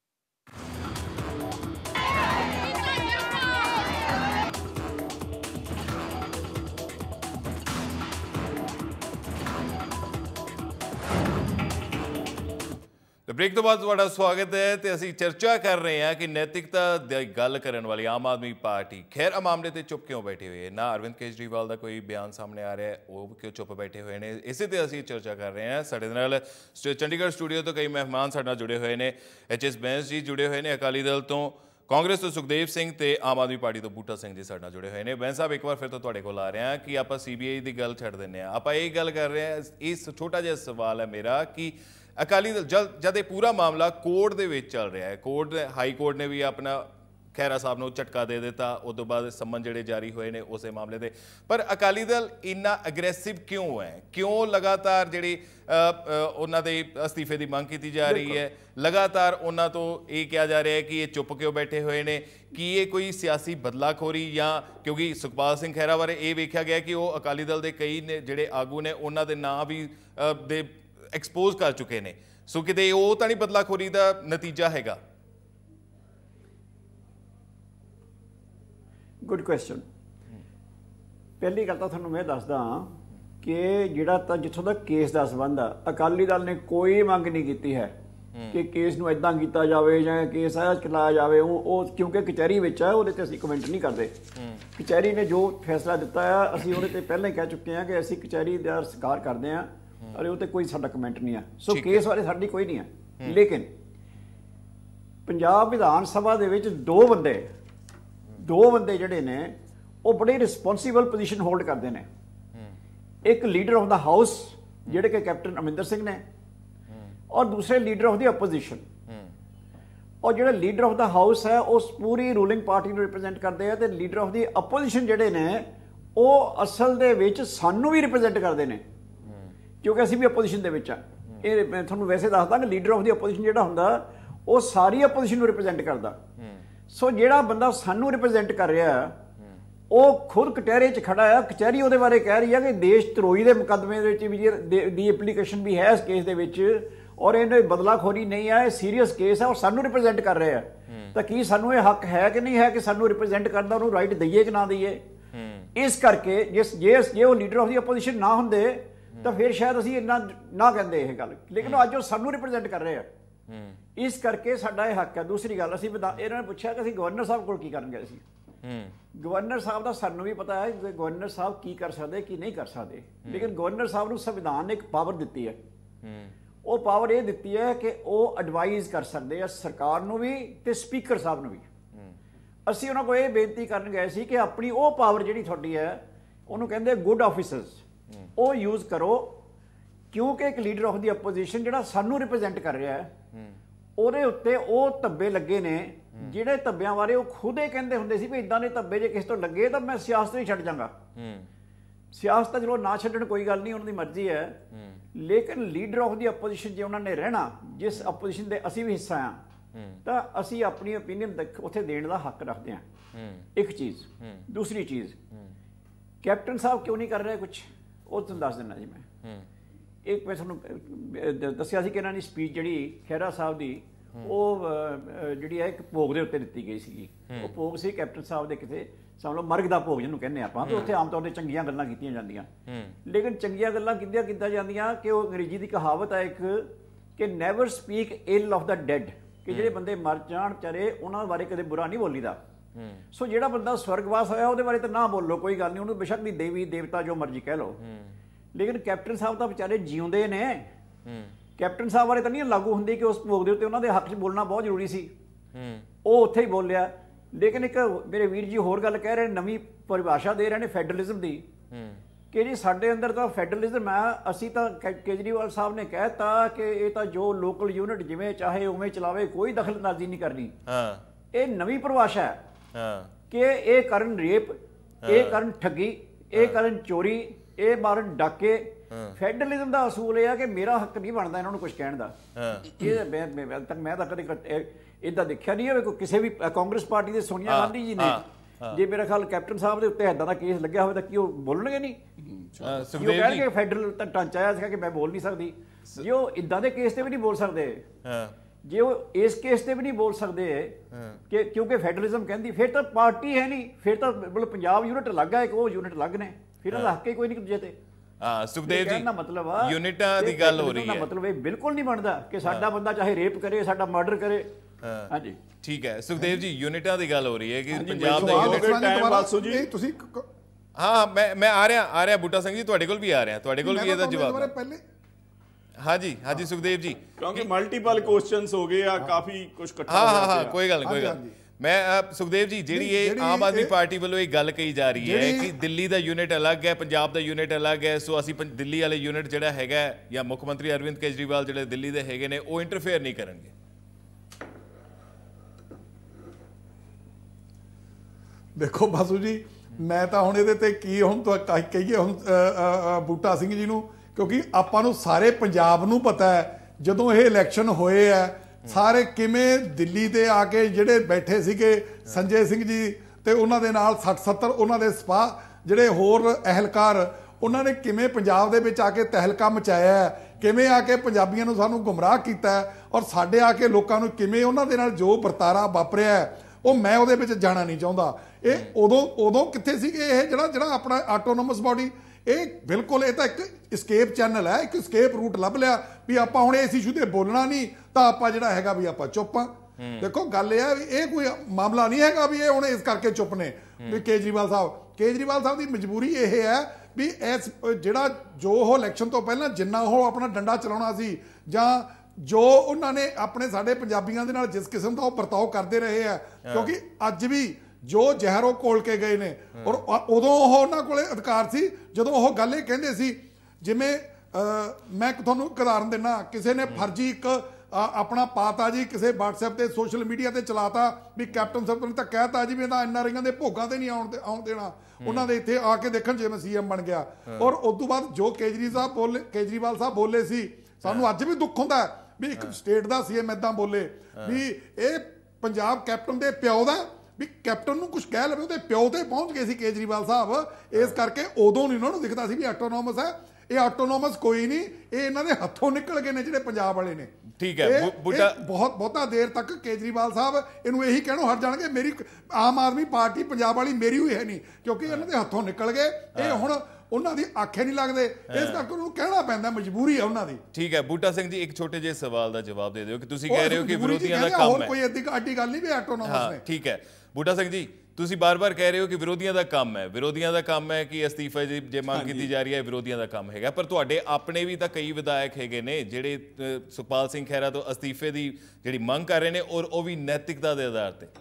ब्रेक तो बाद ਤੁਹਾਡਾ ਸਵਾਗਤ ਹੈ ਤੇ ਅਸੀਂ ਚਰਚਾ ਕਰ ਰਹੇ ਹਾਂ ਕਿ ਨੈਤਿਕਤਾ ਦੀ ਗੱਲ ਕਰਨ ਵਾਲੀ ਆਮ ਆਦਮੀ ਪਾਰਟੀ ਖੈਰਾ ਮਾਮਲੇ ਤੇ ਚੁੱਪ ਕਿਉਂ ਬੈਠੇ ਹੋਏ ਨਾ ਅਰਵਿੰਦ ਕੇਜਰੀਵਾਲ ਦਾ ਕੋਈ ਬਿਆਨ ਸਾਹਮਣੇ ਆ ਰਿਹਾ ਹੈ, ਉਹ ਕਿਉਂ ਚੁੱਪ ਬੈਠੇ ਹੋਏ ਨੇ, ਇਸੇ ਤੇ ਅਸੀਂ ਚਰਚਾ ਕਰ ਰਹੇ ਹਾਂ। ਸਾਡੇ ਨਾਲ ਚੰਡੀਗੜ੍ਹ ਸਟੂਡੀਓ ਤੋਂ ਕਈ ਮਹਿਮਾਨ ਸਾਡੇ ਨਾਲ ਜੁੜੇ ਹੋਏ ਨੇ। HS ਬੈਂਸ ਜੀ ਜੁੜੇ ਹੋਏ ਨੇ ਅਕਾਲੀ ਦਲ ਤੋਂ, ਕਾਂਗਰਸ ਤੋਂ ਸੁਖਦੇਵ ਸਿੰਘ ਤੇ ਆਮ ਆਦਮੀ ਪਾਰਟੀ ਤੋਂ ਬੂਟਾ ਸਿੰਘ ਜੀ ਸਾਡੇ ਨਾਲ ਜੁੜੇ ਹੋਏ ਨੇ। ਬੈਂਸ ਸਾਹਿਬ, ਇੱਕ ਵਾਰ ਫਿਰ ਤੋਂ ਤੁਹਾਡੇ ਕੋਲ ਆ ਰਹੇ ਹਾਂ ਕਿ ਆਪਾਂ CBI ਦੀ ਗੱਲ ਛੱਡ ਦਿੰਦੇ ਹਾਂ, ਆਪਾਂ ਇਹ ਗੱਲ ਕਰ ਰਹੇ ਹਾਂ, ਇਸ ਛੋਟਾ ਜਿਹਾ ਸਵਾਲ ਹੈ ਮੇਰਾ ਕਿ ਅਕਾਲੀ ਦਲ ਜਦ ਇਹ ਪੂਰਾ ਮਾਮਲਾ ਕੋਰਟ ਦੇ ਵਿੱਚ ਚੱਲ ਰਿਹਾ ਹੈ, ਹਾਈ ਕੋਰਟ ਨੇ ਵੀ ਆਪਣਾ ਖਹਿਰਾ ਸਾਹਿਬ ਨੂੰ ਝਟਕਾ ਦੇ ਦਿੱਤਾ, ਉਸ ਤੋਂ ਬਾਅਦ ਸੰਮਨ ਜਿਹੜੇ ਜਾਰੀ ਹੋਏ ਨੇ ਉਸੇ ਮਾਮਲੇ ਦੇ, ਪਰ ਅਕਾਲੀ ਦਲ ਇੰਨਾ ਅਗਰੈਸਿਵ ਕਿਉਂ ਹੈ? ਕਿਉਂ ਲਗਾਤਾਰ ਜਿਹੜੀ ਉਹਨਾਂ ਦੇ ਅਸਤੀਫੇ ਦੀ ਮੰਗ ਕੀਤੀ ਜਾ ਰਹੀ ਹੈ? ਲਗਾਤਾਰ ਉਹਨਾਂ ਤੋਂ ਇਹ ਕਿਹਾ ਜਾ ਰਿਹਾ ਹੈ ਕਿ ਇਹ ਚੁੱਪ ਕਿਉਂ ਬੈਠੇ ਹੋਏ ਨੇ? ਕੀ ਇਹ ਕੋਈ ਸਿਆਸੀ ਬਦਲਾਖੋਰੀ, ਜਾਂ ਕਿਉਂਕਿ ਸੁਖਪਾਲ ਸਿੰਘ ਖਹਿਰਾ ਬਾਰੇ ਇਹ ਵੇਖਿਆ ਗਿਆ ਕਿ ਉਹ ਅਕਾਲੀ ਦਲ ਦੇ ਕਈ ਨੇ ਜਿਹੜੇ ਆਗੂ ਨੇ ਉਹਨਾਂ ਦੇ ਨਾਂ ਵੀ ਦੇ ਐਕਸਪੋਜ਼ ਕਰ ਚੁੱਕੇ ਨੇ, ਸੋ ਕਿਤੇ ਉਹ ਤਾਂ ਨਹੀਂ ਬਦਲਾਖੋਰੀ ਦਾ ਨਤੀਜਾ ਹੈਗਾ? Good question. ਪਹਿਲੀ ਗੱਲ ਤਾਂ ਤੁਹਾਨੂੰ ਮੈਂ ਦੱਸਦਾ ਕਿ ਜਿਹੜਾ ਤਾਂ ਜਿੱਥੋਂ ਤੱਕ ਕੇਸ ਦਾ ਸੰਬੰਧ ਆ, ਅਕਾਲੀ ਦਲ ਨੇ ਕੋਈ ਮੰਗ ਨਹੀਂ ਕੀਤੀ ਹੈ ਕਿ ਕੇਸ ਨੂੰ ਇਦਾਂ ਕੀਤਾ ਜਾਵੇ ਜਾਂ ਕੇਸ ਆ ਚਲਾਇਆ ਜਾਵੇ। ਉਹ ਕਿਉਂਕਿ ਕਚਹਿਰੀ ਵਿੱਚ ਆ, ਉਹਦੇ ਤੇ ਅਸੀਂ ਕਮੈਂਟ ਨਹੀਂ ਕਰਦੇ। ਕਚਹਿਰੀ ਨੇ ਜੋ ਫੈਸਲਾ ਦਿੱਤਾ ਆ, ਅਸੀਂ ਉਹਦੇ ਤੇ ਪਹਿਲਾਂ ਹੀ ਕਹਿ ਚੁੱਕੇ ਹਾਂ ਕਿ ਅਸੀਂ ਕਚਹਿਰੀ ਦਾ ਸਤਿਕਾਰ ਕਰਦੇ ਹਾਂ, ਅਰੇ ਉਹ ਤੇ ਕੋਈ ਸਾਡਾ ਕਮੈਂਟ ਨਹੀਂ ਆ। ਸੋ ਕੇਸ ਬਾਰੇ ਸਾਡੀ ਕੋਈ ਨਹੀਂ ਹੈ। ਲੇਕਿਨ ਪੰਜਾਬ ਵਿਧਾਨ ਸਭਾ ਦੇ ਵਿੱਚ ਦੋ ਬੰਦੇ ਜਿਹੜੇ ਨੇ ਉਹ ਬੜੇ ਰਿਸਪੌਂਸੀਬਲ ਪੋਜੀਸ਼ਨ ਹੋਲਡ ਕਰਦੇ ਨੇ। ਇੱਕ ਲੀਡਰ ਆਫ ਦਾ ਹਾਊਸ ਜਿਹੜੇ ਕਿ ਕੈਪਟਨ ਅਮਰਿੰਦਰ ਸਿੰਘ ਨੇ, ਔਰ ਦੂਸਰੇ ਲੀਡਰ ਆਫ ਦੀ ਆਪੋਜੀਸ਼ਨ। ਔਰ ਜਿਹੜਾ ਲੀਡਰ ਆਫ ਦਾ ਹਾਊਸ ਹੈ ਉਸ ਪੂਰੀ ਰੂਲਿੰਗ ਪਾਰਟੀ ਨੂੰ ਰਿਪਰੈਜ਼ੈਂਟ ਕਰਦੇ ਆ, ਤੇ ਲੀਡਰ ਆਫ ਦੀ ਆਪੋਜੀਸ਼ਨ ਜਿਹੜੇ ਨੇ ਉਹ ਅਸਲ ਦੇ ਵਿੱਚ ਸਾਨੂੰ ਵੀ ਰਿਪਰੈਜ਼ੈਂਟ ਕਰਦੇ ਨੇ, ਕਿਉਂਕਿ ਅਸੀਂ ਵੀ ਆਪੋਜੀਸ਼ਨ ਦੇ ਵਿੱਚ ਆ। ਇਹ ਮੈਂ ਤੁਹਾਨੂੰ ਵੈਸੇ ਦੱਸਦਾ ਕਿ ਲੀਡਰ ਆਫ ਦੀ ਆਪੋਜੀਸ਼ਨ ਜਿਹੜਾ ਹੁੰਦਾ ਉਹ ਸਾਰੀ ਆਪੋਜੀਸ਼ਨ ਨੂੰ ਰਿਪਰੈਜ਼ੈਂਟ ਕਰਦਾ। ਸੋ ਜਿਹੜਾ ਬੰਦਾ ਸਾਨੂੰ ਰਿਪਰੈਜ਼ੈਂਟ ਕਰ ਰਿਹਾ ਉਹ ਖੁਦ ਕਟਹਿਰੇ 'ਚ ਖੜਾ ਆ, ਕਚਹਿਰੀ ਉਹਦੇ ਬਾਰੇ ਕਹਿ ਰਹੀ ਆ ਕਿ ਦੇਸ਼ ਧਰੋਹੀ ਦੇ ਮੁਕੱਦਮੇ ਦੇ ਵਿੱਚ ਵੀ ਦੀ ਐਪਲੀਕੇਸ਼ਨ ਵੀ ਹੈ ਇਸ ਕੇਸ ਦੇ ਵਿੱਚ, ਔਰ ਇਹਨੇ ਬਦਲਾਖੋਰੀ ਨਹੀਂ ਆ, ਇਹ ਸੀਰੀਅਸ ਕੇਸ ਹੈ ਔਰ ਸਾਨੂੰ ਰਿਪਰੈਜ਼ੈਂਟ ਕਰ ਰਹੇ ਆ। ਤਾਂ ਕੀ ਸਾਨੂੰ ਇਹ ਹੱਕ ਹੈ ਕਿ ਨਹੀਂ ਹੈ ਕਿ ਸਾਨੂੰ ਰਿਪਰੈਜ਼ੈਂਟ ਕਰਨ ਦਾ ਉਹਨੂੰ ਰਾਈਟ ਦਈਏ ਕਿ ਨਾ ਦਈਏ? ਇਸ ਕਰਕੇ ਜੇ ਉਹ ਲੀਡਰ ਆਫ ਦੀ ਆਪੋਜੀਸ਼ਨ ਨਾ ਹੁੰਦੇ ਤਾਂ ਫਿਰ ਸ਼ਾਇਦ ਅਸੀਂ ਇੰਨਾ ਨਾ ਕਹਿੰਦੇ ਇਹ ਗੱਲ, ਲੇਕਿਨ ਅੱਜ ਉਹ ਸਾਨੂੰ ਰਿਪਰੈਜ਼ੈਂਟ ਕਰ ਰਹੇ ਆ। ਇਸ ਕਰਕੇ ਸਾਡਾ ਇਹ ਹੱਕ ਹੈ। ਦੂਸਰੀ ਗੱਲ, ਅਸੀਂ ਇਹਨਾਂ ਨੇ ਪੁੱਛਿਆ ਕਿ ਅਸੀਂ ਗਵਰਨਰ ਸਾਹਿਬ ਕੋਲ ਕੀ ਕਰਨ ਗਏ ਸੀ। ਗਵਰਨਰ ਸਾਹਿਬ ਦਾ ਸਾਨੂੰ ਵੀ ਪਤਾ ਹੈ ਕਿ ਗਵਰਨਰ ਸਾਹਿਬ ਕੀ ਕਰ ਸਕਦੇ ਕੀ ਨਹੀਂ ਕਰ ਸਕਦੇ, ਲੇਕਿਨ ਗਵਰਨਰ ਸਾਹਿਬ ਨੂੰ ਸੰਵਿਧਾਨ ਨੇ ਇੱਕ ਪਾਵਰ ਦਿੱਤੀ ਹੈ। ਉਹ ਪਾਵਰ ਇਹ ਦਿੱਤੀ ਹੈ ਕਿ ਉਹ ਐਡਵਾਈਜ਼ ਕਰ ਸਕਦੇ ਆ ਸਰਕਾਰ ਨੂੰ ਵੀ ਤੇ ਸਪੀਕਰ ਸਾਹਿਬ ਨੂੰ ਵੀ। ਅਸੀਂ ਉਹਨਾਂ ਕੋਲ ਇਹ ਬੇਨਤੀ ਕਰਨ ਗਏ ਸੀ ਕਿ ਆਪਣੀ ਉਹ ਪਾਵਰ ਜਿਹੜੀ ਤੁਹਾਡੀ ਹੈ, ਉਹਨੂੰ ਕਹਿੰਦੇ ਗੁੱਡ ਆਫਿਸਰਸ, ਉਹ ਯੂਜ਼ ਕਰੋ, ਕਿਉਂਕਿ ਇੱਕ ਲੀਡਰ ਆਫ ਦੀ ਆਪੋਜੀਸ਼ਨ ਜਿਹੜਾ ਸਾਨੂੰ ਰਿਪਰੈਜ਼ੈਂਟ ਕਰ ਰਿਹਾ ਹੈ, ਉਹਦੇ ਉੱਤੇ ਉਹ ਧੱਬੇ ਲੱਗੇ ਨੇ ਜਿਹੜੇ ਧੱਬਿਆਂ ਬਾਰੇ ਉਹ ਖੁਦ ਹੀ ਕਹਿੰਦੇ ਹੁੰਦੇ ਸੀ ਵੀ ਇਦਾਂ ਦੇ ਧੱਬੇ ਜੇ ਕਿਸੇ ਤੋਂ ਲੱਗੇ ਤਾਂ ਮੈਂ ਸਿਆਸਤ ਹੀ ਛੱਡ ਜਾਂਗਾ। ਸਿਆਸਤ ਤਾਂ ਚਲੋ ਨਾ ਛੱਡਣ, ਕੋਈ ਗੱਲ ਨਹੀਂ, ਉਹਨਾਂ ਦੀ ਮਰਜ਼ੀ ਹੈ, ਲੇਕਿਨ ਲੀਡਰ ਆਫ ਦੀ ਆਪੋਜੀਸ਼ਨ ਜੇ ਉਹਨਾਂ ਨੇ ਰਹਿਣਾ, ਜਿਸ ਆਪੋਜੀਸ਼ਨ ਦੇ ਅਸੀਂ ਵੀ ਹਿੱਸਾ ਆ, ਤਾਂ ਅਸੀਂ ਆਪਣੀ ਓਪੀਨੀਅਨ ਉੱਥੇ ਦੇਣ ਦਾ ਹੱਕ ਰੱਖਦੇ ਹਾਂ। ਇੱਕ ਚੀਜ਼। ਦੂਸਰੀ ਚੀਜ਼, ਕੈਪਟਨ ਸਾਹਿਬ ਕਿਉਂ ਨਹੀਂ ਕਰ ਰਹੇ ਕੁਝ, ਉਹ ਤੁਹਾਨੂੰ ਦੱਸ ਦਿੰਦਾ ਜੀ। ਮੈਂ ਤੁਹਾਨੂੰ ਦੱਸਿਆ ਸੀ ਕਿ ਇਹਨਾਂ ਦੀ ਸਪੀਚ ਜਿਹੜੀ ਖਹਿਰਾ ਸਾਹਿਬ ਦੀ, ਉਹ ਜਿਹੜੀ ਹੈ ਇੱਕ ਭੋਗ ਦੇ ਉੱਤੇ ਦਿੱਤੀ ਗਈ ਸੀਗੀ। ਉਹ ਭੋਗ ਸੀ ਕੈਪਟਨ ਸਾਹਿਬ ਦੇ ਕਿਸੇ ਸਮਝ ਲਓ ਮਰਗ ਦਾ ਭੋਗ ਜਿਹਨੂੰ ਕਹਿੰਦੇ ਆਪਾਂ, ਤੇ ਉੱਥੇ ਆਮ ਤੌਰ ਤੇ ਚੰਗੀਆਂ ਗੱਲਾਂ ਕੀਤੀਆਂ ਜਾਂਦੀਆਂ, ਲੇਕਿਨ ਚੰਗੀਆਂ ਗੱਲਾਂ ਕੀਤੀਆਂ ਜਾਂਦੀਆਂ ਕਿ ਉਹ ਅੰਗਰੇਜ਼ੀ ਦੀ ਕਹਾਵਤ ਹੈ ਇੱਕ ਕਿ never speak ill of the dead, ਕਿ ਜਿਹੜੇ ਬੰਦੇ ਮਰ ਜਾਣ ਵਿਚਾਰੇ ਉਹਨਾਂ ਬਾਰੇ ਕਦੇ ਬੁਰਾ ਨਹੀਂ ਬੋਲੀਦਾ। ਸੋ ਜਿਹੜਾ ਬੰਦਾ ਸਵਰਗਵਾਸ ਹੋਇਆ ਉਹਦੇ ਬਾਰੇ ਤਾਂ ਨਾ ਬੋਲੋ, ਕੋਈ ਗੱਲ ਨਹੀਂ, ਉਹਨੂੰ ਬੇਸ਼ੱਕ ਦੀ ਦੇਵੀ ਦੇਵਤਾ ਜੋ ਮਰਜ਼ੀ ਕਹਿ ਲਓ, ਲੇਕਿਨ ਕੈਪਟਨ ਸਾਹਿਬ ਤਾਂ ਵਿਚਾਰੇ ਜਿਉਂਦੇ ਨੇ। ਕੈਪਟਨ ਸਾਹਿਬ ਬਾਰੇ ਤਾਂ ਨਹੀਂ ਲਾਗੂ ਹੁੰਦੀ ਕਿ ਉਸ ਭੋਗ ਦੇ ਉੱਤੇ ਉਹਨਾਂ ਦੇ ਹੱਕ 'ਚ ਬੋਲਣਾ ਬਹੁਤ ਜ਼ਰੂਰੀ ਸੀ, ਉਹ ਉੱਥੇ ਹੀ ਬੋਲਿਆ। ਲੇਕਿਨ ਇੱਕ ਮੇਰੇ ਵੀਰ ਜੀ ਹੋਰ ਗੱਲ ਕਹਿ ਰਹੇ ਨੇ, ਨਵੀਂ ਪਰਿਭਾਸ਼ਾ ਦੇ ਰਹੇ ਨੇ ਫੈਡਰਲਿਜ਼ਮ ਦੀ, ਕਿ ਜੀ ਸਾਡੇ ਅੰਦਰ ਤਾਂ ਫੈਡਰਲਿਜ਼ਮ ਹੈ। ਅਸੀਂ ਤਾਂ ਕੇਜਰੀਵਾਲ ਸਾਹਿਬ ਨੇ ਕਹਿਤਾ ਕਿ ਇਹ ਤਾਂ ਜੋ ਲੋਕਲ ਯੂਨਿਟ ਜਿਵੇਂ ਚਾਹੇ ਉਵੇਂ ਚਲਾਵੇ, ਕੋਈ ਦਖਲਅੰਦਾਜ਼ੀ ਨਹੀਂ ਕਰਨੀ। ਇਹ ਨਵੀਂ ਪਰਿਭਾਸ਼ਾ ਹੈ ਕਿ ਇਹ ਕਰਨ ਰੇਪ, ਇਹ ਕਰਨ ਠੱਗੀ, ਇਹ ਕਰਨ ਚੋਰੀ, ਇਹ ਮਾਰਨ ਡਾਕੇ। ਫੈਡਰਲਿਜ਼ਮ ਦਾ ਅਸੂਲ ਇਹ ਆ ਕਿ ਮੇਰਾ ਹੱਕ ਨਹੀਂ ਬਣਦਾ ਇਹਨਾਂ ਨੂੰ ਕੁਝ ਕਹਿਣ ਦਾ। ਇਹ ਮੈਂ ਤਾਂ ਕਦੇ ਇਦਾਂ ਦੇਖਿਆ ਨਹੀਂ ਹੈ ਕਿਸੇ ਵੀ ਕਾਂਗਰਸ ਪਾਰਟੀ ਦੇ ਸੋਨੀਆ ਗਾਂਧੀ ਜੀ ਨੇ, ਜੇ ਮੇਰਾ ਖਿਆਲ ਕੈਪਟਨ ਸਾਹਿਬ ਦੇ ਉੱਤੇ ਏਦਾਂ ਦਾ ਕੇਸ ਲੱਗਿਆ ਹੋਵੇ ਤਾਂ ਕੀ ਉਹ ਬੋਲਣਗੇ ਨਹੀਂ? ਉਹ ਕਹਿਣਗੇ ਫੈਡਰਲ ਢਾਂਚਾ ਆਇਆ ਸੀਗਾ ਕਿ ਮੈਂ ਬੋਲ ਨਹੀਂ ਸਕਦੀ। ਜੇ ਉਹ ਇਦਾਂ ਦੇ ਕੇਸ ਤੇ ਵੀ ਨਹੀਂ ਬੋਲ ਸਕਦੇ, ਜੇ ਉਹ ਇਸ ਕੇਸ ਤੇ ਵੀ ਨਹੀਂ ਬੋਲ ਸਕਦੇ ਕਿ ਕਿਉਂਕਿ ਫੈਡਰਲਿਜ਼ਮ ਕਹਿੰਦੀ, ਫਿਰ ਤਾਂ ਪਾਰਟੀ ਹੈ ਨਹੀਂ, ਫਿਰ ਤਾਂ ਮਤਲਬ ਪੰਜਾਬ ਯੂਨਿਟ ਅਲੱਗ ਹੈ, ਇੱਕ ਉਹ ਯੂਨਿਟ ਅਲੱਗ ਨੇ, ਫਿਰ ਉਹਦਾ ਹੱਕ ਹੀ ਕੋਈ ਨਹੀਂ ਦੂਜੇ ਤੇ। ਸੁਖਦੇਵ ਜੀ, ਯੂਨਿਟਾਂ ਦੀ ਗੱਲ ਹੋ ਰਹੀ ਹੈ, ਮਤਲਬ ਇਹ ਬਿਲਕੁਲ ਨਹੀਂ ਬਣਦਾ ਕਿ ਸਾਡਾ ਬੰਦਾ ਚਾਹੇ ਰੇਪ ਕਰੇ, ਸਾਡਾ ਮਰਡਰ ਕਰੇ। ਹਾਂਜੀ ਠੀਕ ਹੈ ਸੁਖਦੇਵ ਜੀ, ਯੂਨਿਟਾਂ ਦੀ ਗੱਲ ਹੋ ਰਹੀ ਹੈ ਕਿ ਪੰਜਾਬ ਦਾ ਯੂਨਿਟ ਤੁਸੀਂ ਹਾਂ ਮੈਂ ਆ ਰਿਹਾ ਬੂਟਾ ਸਿੰਘ ਜੀ, ਤੁਹਾਡੇ ਕੋਲ ਵੀ ਆ ਰਿਹਾ, ਤੁਹਾਡੇ ਕੋਲ ਵੀ ਇਹਦਾ ਜਵਾਬ ਪਹਿਲੇ। ਹਾਂਜੀ ਹਾਂਜੀ ਸੁਖਦੇਵ ਜੀ, ਕਿਉਂਕਿ ਮਲਟੀਪਲ ਕੁਐਸਚਨਸ ਹੋ ਗਏ ਆ, ਕਾਫੀ ਕੁਝ ਇਕੱਠਾ ਹੋ ਗਿਆ। ਹਾਂ ਕੋਈ ਗੱਲ ਮੈਂ ਸੁਖਦੇਵ ਜੀ, ਜਿਹੜੀ ਇਹ ਆਮ ਆਦਮੀ ਪਾਰਟੀ ਵੱਲੋਂ ਇਹ ਗੱਲ ਕਹੀ ਜਾ ਰਹੀ ਹੈ ਕਿ ਦਿੱਲੀ ਦਾ ਯੂਨਿਟ ਅਲੱਗ ਹੈ, ਪੰਜਾਬ ਦਾ ਯੂਨਿਟ ਅਲੱਗ ਹੈ, ਸੋ ਅਸੀਂ ਦਿੱਲੀ ਵਾਲੇ ਯੂਨਿਟ ਜਿਹੜਾ ਹੈਗਾ ਜਾਂ ਮੁੱਖ ਮੰਤਰੀ ਅਰਵਿੰਦ ਕੇਜਰੀਵਾਲ ਜਿਹੜੇ ਦਿੱਲੀ ਦੇ ਹੈਗੇ ਨੇ ਉਹ ਇੰਟਰਫੇਅਰ ਨਹੀਂ ਕਰਨਗੇ। ਦੇਖੋ ਬਾਸੂ ਜੀ, ਮੈਂ ਤਾਂ ਹੁਣ ਇਹਦੇ ਤੇ ਕੀ ਹੁਣ ਕਹੀਏ ਹੁਣ ਬੂਟਾ ਸਿੰਘ ਜੀ ਨੂੰ, ਕਿਉਂਕਿ ਆਪਾਂ ਨੂੰ ਸਾਰੇ ਪੰਜਾਬ ਨੂੰ ਪਤਾ ਹੈ ਜਦੋਂ ਇਹ ਇਲੈਕਸ਼ਨ ਹੋਏ ਆ ਸਾਰੇ ਕਿਵੇਂ ਦਿੱਲੀ ਤੇ ਆ ਕੇ ਜਿਹੜੇ ਬੈਠੇ ਸੀਗੇ ਸੰਜੇ ਸਿੰਘ ਜੀ ਤੇ ਉਹਨਾਂ ਦੇ ਨਾਲ 60-70 ਉਹਨਾਂ ਦੇ ਸਿਪਾਹ ਜਿਹੜੇ ਹੋਰ ਅਹਿਲਕਾਰ, ਉਹਨਾਂ ਨੇ ਕਿਵੇਂ ਪੰਜਾਬ ਦੇ ਵਿੱਚ ਆ ਕੇ ਤਹਿਲਕਾ ਮਚਾਇਆ ਹੈ, ਕਿਵੇਂ ਆ ਕੇ ਪੰਜਾਬੀਆਂ ਨੂੰ ਸਾਨੂੰ ਗੁੰਮਰਾਹ ਕੀਤਾ ਹੈ, ਔਰ ਸਾਡੇ ਆ ਕੇ ਲੋਕਾਂ ਨੂੰ ਕਿਵੇਂ ਉਹਨਾਂ ਦੇ ਨਾਲ ਜੋ ਵਰਤਾਰਾ ਵਾਪਰਿਆ ਹੈ, ਉਹ ਮੈਂ ਉਹਦੇ ਵਿੱਚ ਜਾਣਾ ਨਹੀਂ ਚਾਹੁੰਦਾ। ਇਹ ਉਦੋਂ ਕਿੱਥੇ ਸੀਗੇ ਇਹ ਜਿਹੜਾ ਆਪਣਾ ਆਟੋਨੋਮਸ ਬਾਡੀ, ਇਹ ਬਿਲਕੁਲ ਇਹ ਤਾਂ ਇੱਕ escape ਚੈਨਲ ਹੈ, ਇੱਕ escape ਰੂਟ ਲੱਭ ਲਿਆ ਵੀ ਆਪਾਂ ਹੁਣ ਇਸ ਇਸ਼ੂ ਤੇ ਬੋਲਣਾ ਨਹੀਂ ਤਾਂ ਆਪਾਂ ਜਿਹੜਾ ਹੈਗਾ ਵੀ ਆਪਾਂ ਚੁੱਪ ਆ। ਦੇਖੋ ਗੱਲ ਇਹ ਹੈ ਵੀ ਇਹ ਕੋਈ ਮਾਮਲਾ ਨਹੀਂ ਹੈਗਾ ਵੀ ਇਹ ਹੁਣ ਇਸ ਕਰਕੇ ਚੁੱਪ ਨੇ ਵੀ ਕੇਜਰੀਵਾਲ ਸਾਹਿਬ ਦੀ ਮਜਬੂਰੀ ਇਹ ਹੈ ਵੀ ਇਸ ਜਿਹੜਾ ਜੋ ਉਹ ਇਲੈਕਸ਼ਨ ਤੋਂ ਪਹਿਲਾਂ ਜਿੰਨਾ ਉਹ ਆਪਣਾ ਡੰਡਾ ਚਲਾਉਣਾ ਸੀ ਜਾਂ ਜੋ ਉਹਨਾਂ ਨੇ ਆਪਣੇ ਸਾਡੇ ਪੰਜਾਬੀਆਂ ਦੇ ਨਾਲ ਜਿਸ ਕਿਸਮ ਦਾ ਉਹ ਵਰਤਾਓ ਕਰਦੇ ਰਹੇ ਆ, ਕਿਉਂਕਿ ਅੱਜ ਵੀ ਜੋ ਜ਼ਹਿਰ ਉਹ ਕੋਲ ਕੇ ਗਏ ਨੇ, ਔਰ ਉਦੋਂ ਉਹ ਉਹਨਾਂ ਕੋਲੇ ਅਧਿਕਾਰ ਸੀ ਜਦੋਂ ਉਹ ਗੱਲ ਇਹ ਕਹਿੰਦੇ ਸੀ, ਜਿਵੇਂ ਮੈਂ ਤੁਹਾਨੂੰ ਇੱਕ ਉਦਾਹਰਨ ਦਿੰਦਾ, ਕਿਸੇ ਨੇ ਫਰਜ਼ੀ ਇੱਕ ਆਪਣਾ ਪਾਤਾ ਜੀ ਕਿਸੇ WhatsApp ਤੇ ਸੋਸ਼ਲ ਮੀਡੀਆ ਤੇ ਚਲਾਤਾ ਵੀ ਕੈਪਟਨ ਸਾਹਿਬ ਨੇ ਤਾਂ ਕਹਿਤਾ ਜੀ ਵੀ ਇਹਦਾ NRIਆਂ ਦੇ ਭੋਗਾਂ ਤੇ ਨਹੀਂ ਆਉਣ ਦੇਣਾ, ਉਹਨਾਂ ਦੇ ਇੱਥੇ ਆ ਕੇ ਦੇਖਣ ਜਿਵੇਂ CM ਬਣ ਗਿਆ। ਔਰ ਉਸ ਤੋਂ ਬਾਅਦ ਜੋ ਕੇਜਰੀਵਾਲ ਸਾਹਿਬ ਬੋਲੇ ਸੀ, ਸਾਨੂੰ ਅੱਜ ਵੀ ਦੁੱਖ ਹੁੰਦਾ ਵੀ ਇੱਕ ਸਟੇਟ ਦਾ CM ਏਦਾਂ ਬੋਲੇ ਵੀ ਇਹ ਪੰਜਾਬ ਕੈਪਟਨ ਦੇ ਪਿਓ ਦਾ, ਵੀ ਕੈਪਟਨ ਨੂੰ ਕੁਝ ਕਹਿ ਲਵੇ ਉਹਦੇ ਪਿਓ ਤੇ ਪਹੁੰਚ ਗਏ ਸੀ ਕੇਜਰੀਵਾਲ ਸਾਹਿਬ। ਇਸ ਕਰਕੇ ਉਦੋਂ ਨਹੀਂ ਉਹਨਾਂ ਨੂੰ ਦਿਖਦਾ ਸੀ ਵੀ ਆਟੋਨੋਮਸ ਹੈ, ਇਹ ਆਟੋਨੋਮਸ ਕੋਈ ਨਹੀਂ, ਇਹ ਇਹਨਾਂ ਦੇ ਹੱਥੋਂ ਨਿਕਲ ਗਏ ਨੇ ਜਿਹੜੇ ਪੰਜਾਬ ਵਾਲੇ ਨੇ। ਠੀਕ ਹੈ ਬਹੁਤਾ ਦੇਰ ਤੱਕ ਕੇਜਰੀਵਾਲ ਸਾਹਿਬ ਇਹਨੂੰ ਇਹੀ ਕਹਿਣੋਂ ਹਟ ਜਾਣਗੇ ਮੇਰੀ ਆਮ ਆਦਮੀ ਪਾਰਟੀ ਪੰਜਾਬ ਵਾਲੀ ਮੇਰੀ ਹੋਈ ਹੈ ਨਹੀਂ, ਕਿਉਂਕਿ ਇਹਨਾਂ ਦੇ ਹੱਥੋਂ ਨਿਕਲ ਗਏ। ਇਹ ਹੁਣ ਉਹਨਾਂ ਦੀ ਆਖੇ ਨਹੀਂ ਲੱਗਦੇ, ਇਸ ਕਰਕੇ ਉਹਨੂੰ ਕਹਿਣਾ ਪੈਂਦਾ, ਮਜਬੂਰੀ ਹੈ ਉਹਨਾਂ ਦੀ। ਠੀਕ ਹੈ ਬੂਟਾ ਸਿੰਘ ਜੀ, ਇੱਕ ਛੋਟੇ ਜਿਹੇ ਸਵਾਲ ਦਾ ਜਵਾਬ ਦੇ ਦਿਓ ਕਿ ਤੁਸੀਂ ਕਹਿ ਰਹੇ ਹੋ ਕਿ ਵਿਰੋਧੀਆਂ ਦਾ ਕੰਮ ਹੈ, ਕੋਈ ਅੱਡੀ ਗੱਲ ਨਹੀਂ ਵੀ ਆਟੋਨੋਮਸ ਨੇ। ਠੀਕ ਹੈ ਬੂਟਾ ਸਿੰਘ ਜੀ, ਤੁਸੀਂ ਬਾਰ-ਬਾਰ ਕਹਿ ਰਹੇ ਹੋ ਕਿ ਵਿਰੋਧੀਆਂ ਦਾ ਕੰਮ ਹੈ, ਵਿਰੋਧੀਆਂ ਦਾ ਕੰਮ ਹੈ ਕਿ ਅਸਤੀਫੇ ਦੀ ਜੇ ਮੰਗ ਕੀਤੀ ਜਾ ਰਹੀ ਹੈ, ਵਿਰੋਧੀਆਂ ਦਾ ਕੰਮ ਹੈਗਾ, ਪਰ ਤੁਹਾਡੇ ਆਪਣੇ ਵੀ ਤਾਂ ਕਈ ਵਿਧਾਇਕ ਹੈਗੇ ਨੇ ਜਿਹੜੇ ਸੁਖਪਾਲ ਸਿੰਘ ਖਹਿਰਾ ਤੋਂ ਅਸਤੀਫੇ ਦੀ ਜਿਹੜੀ ਮੰਗ ਕਰ ਰਹੇ ਨੇ, ਔਰ ਉਹ ਵੀ ਨੈਤਿਕਤਾ ਦੇ ਆਧਾਰ ਤੇ।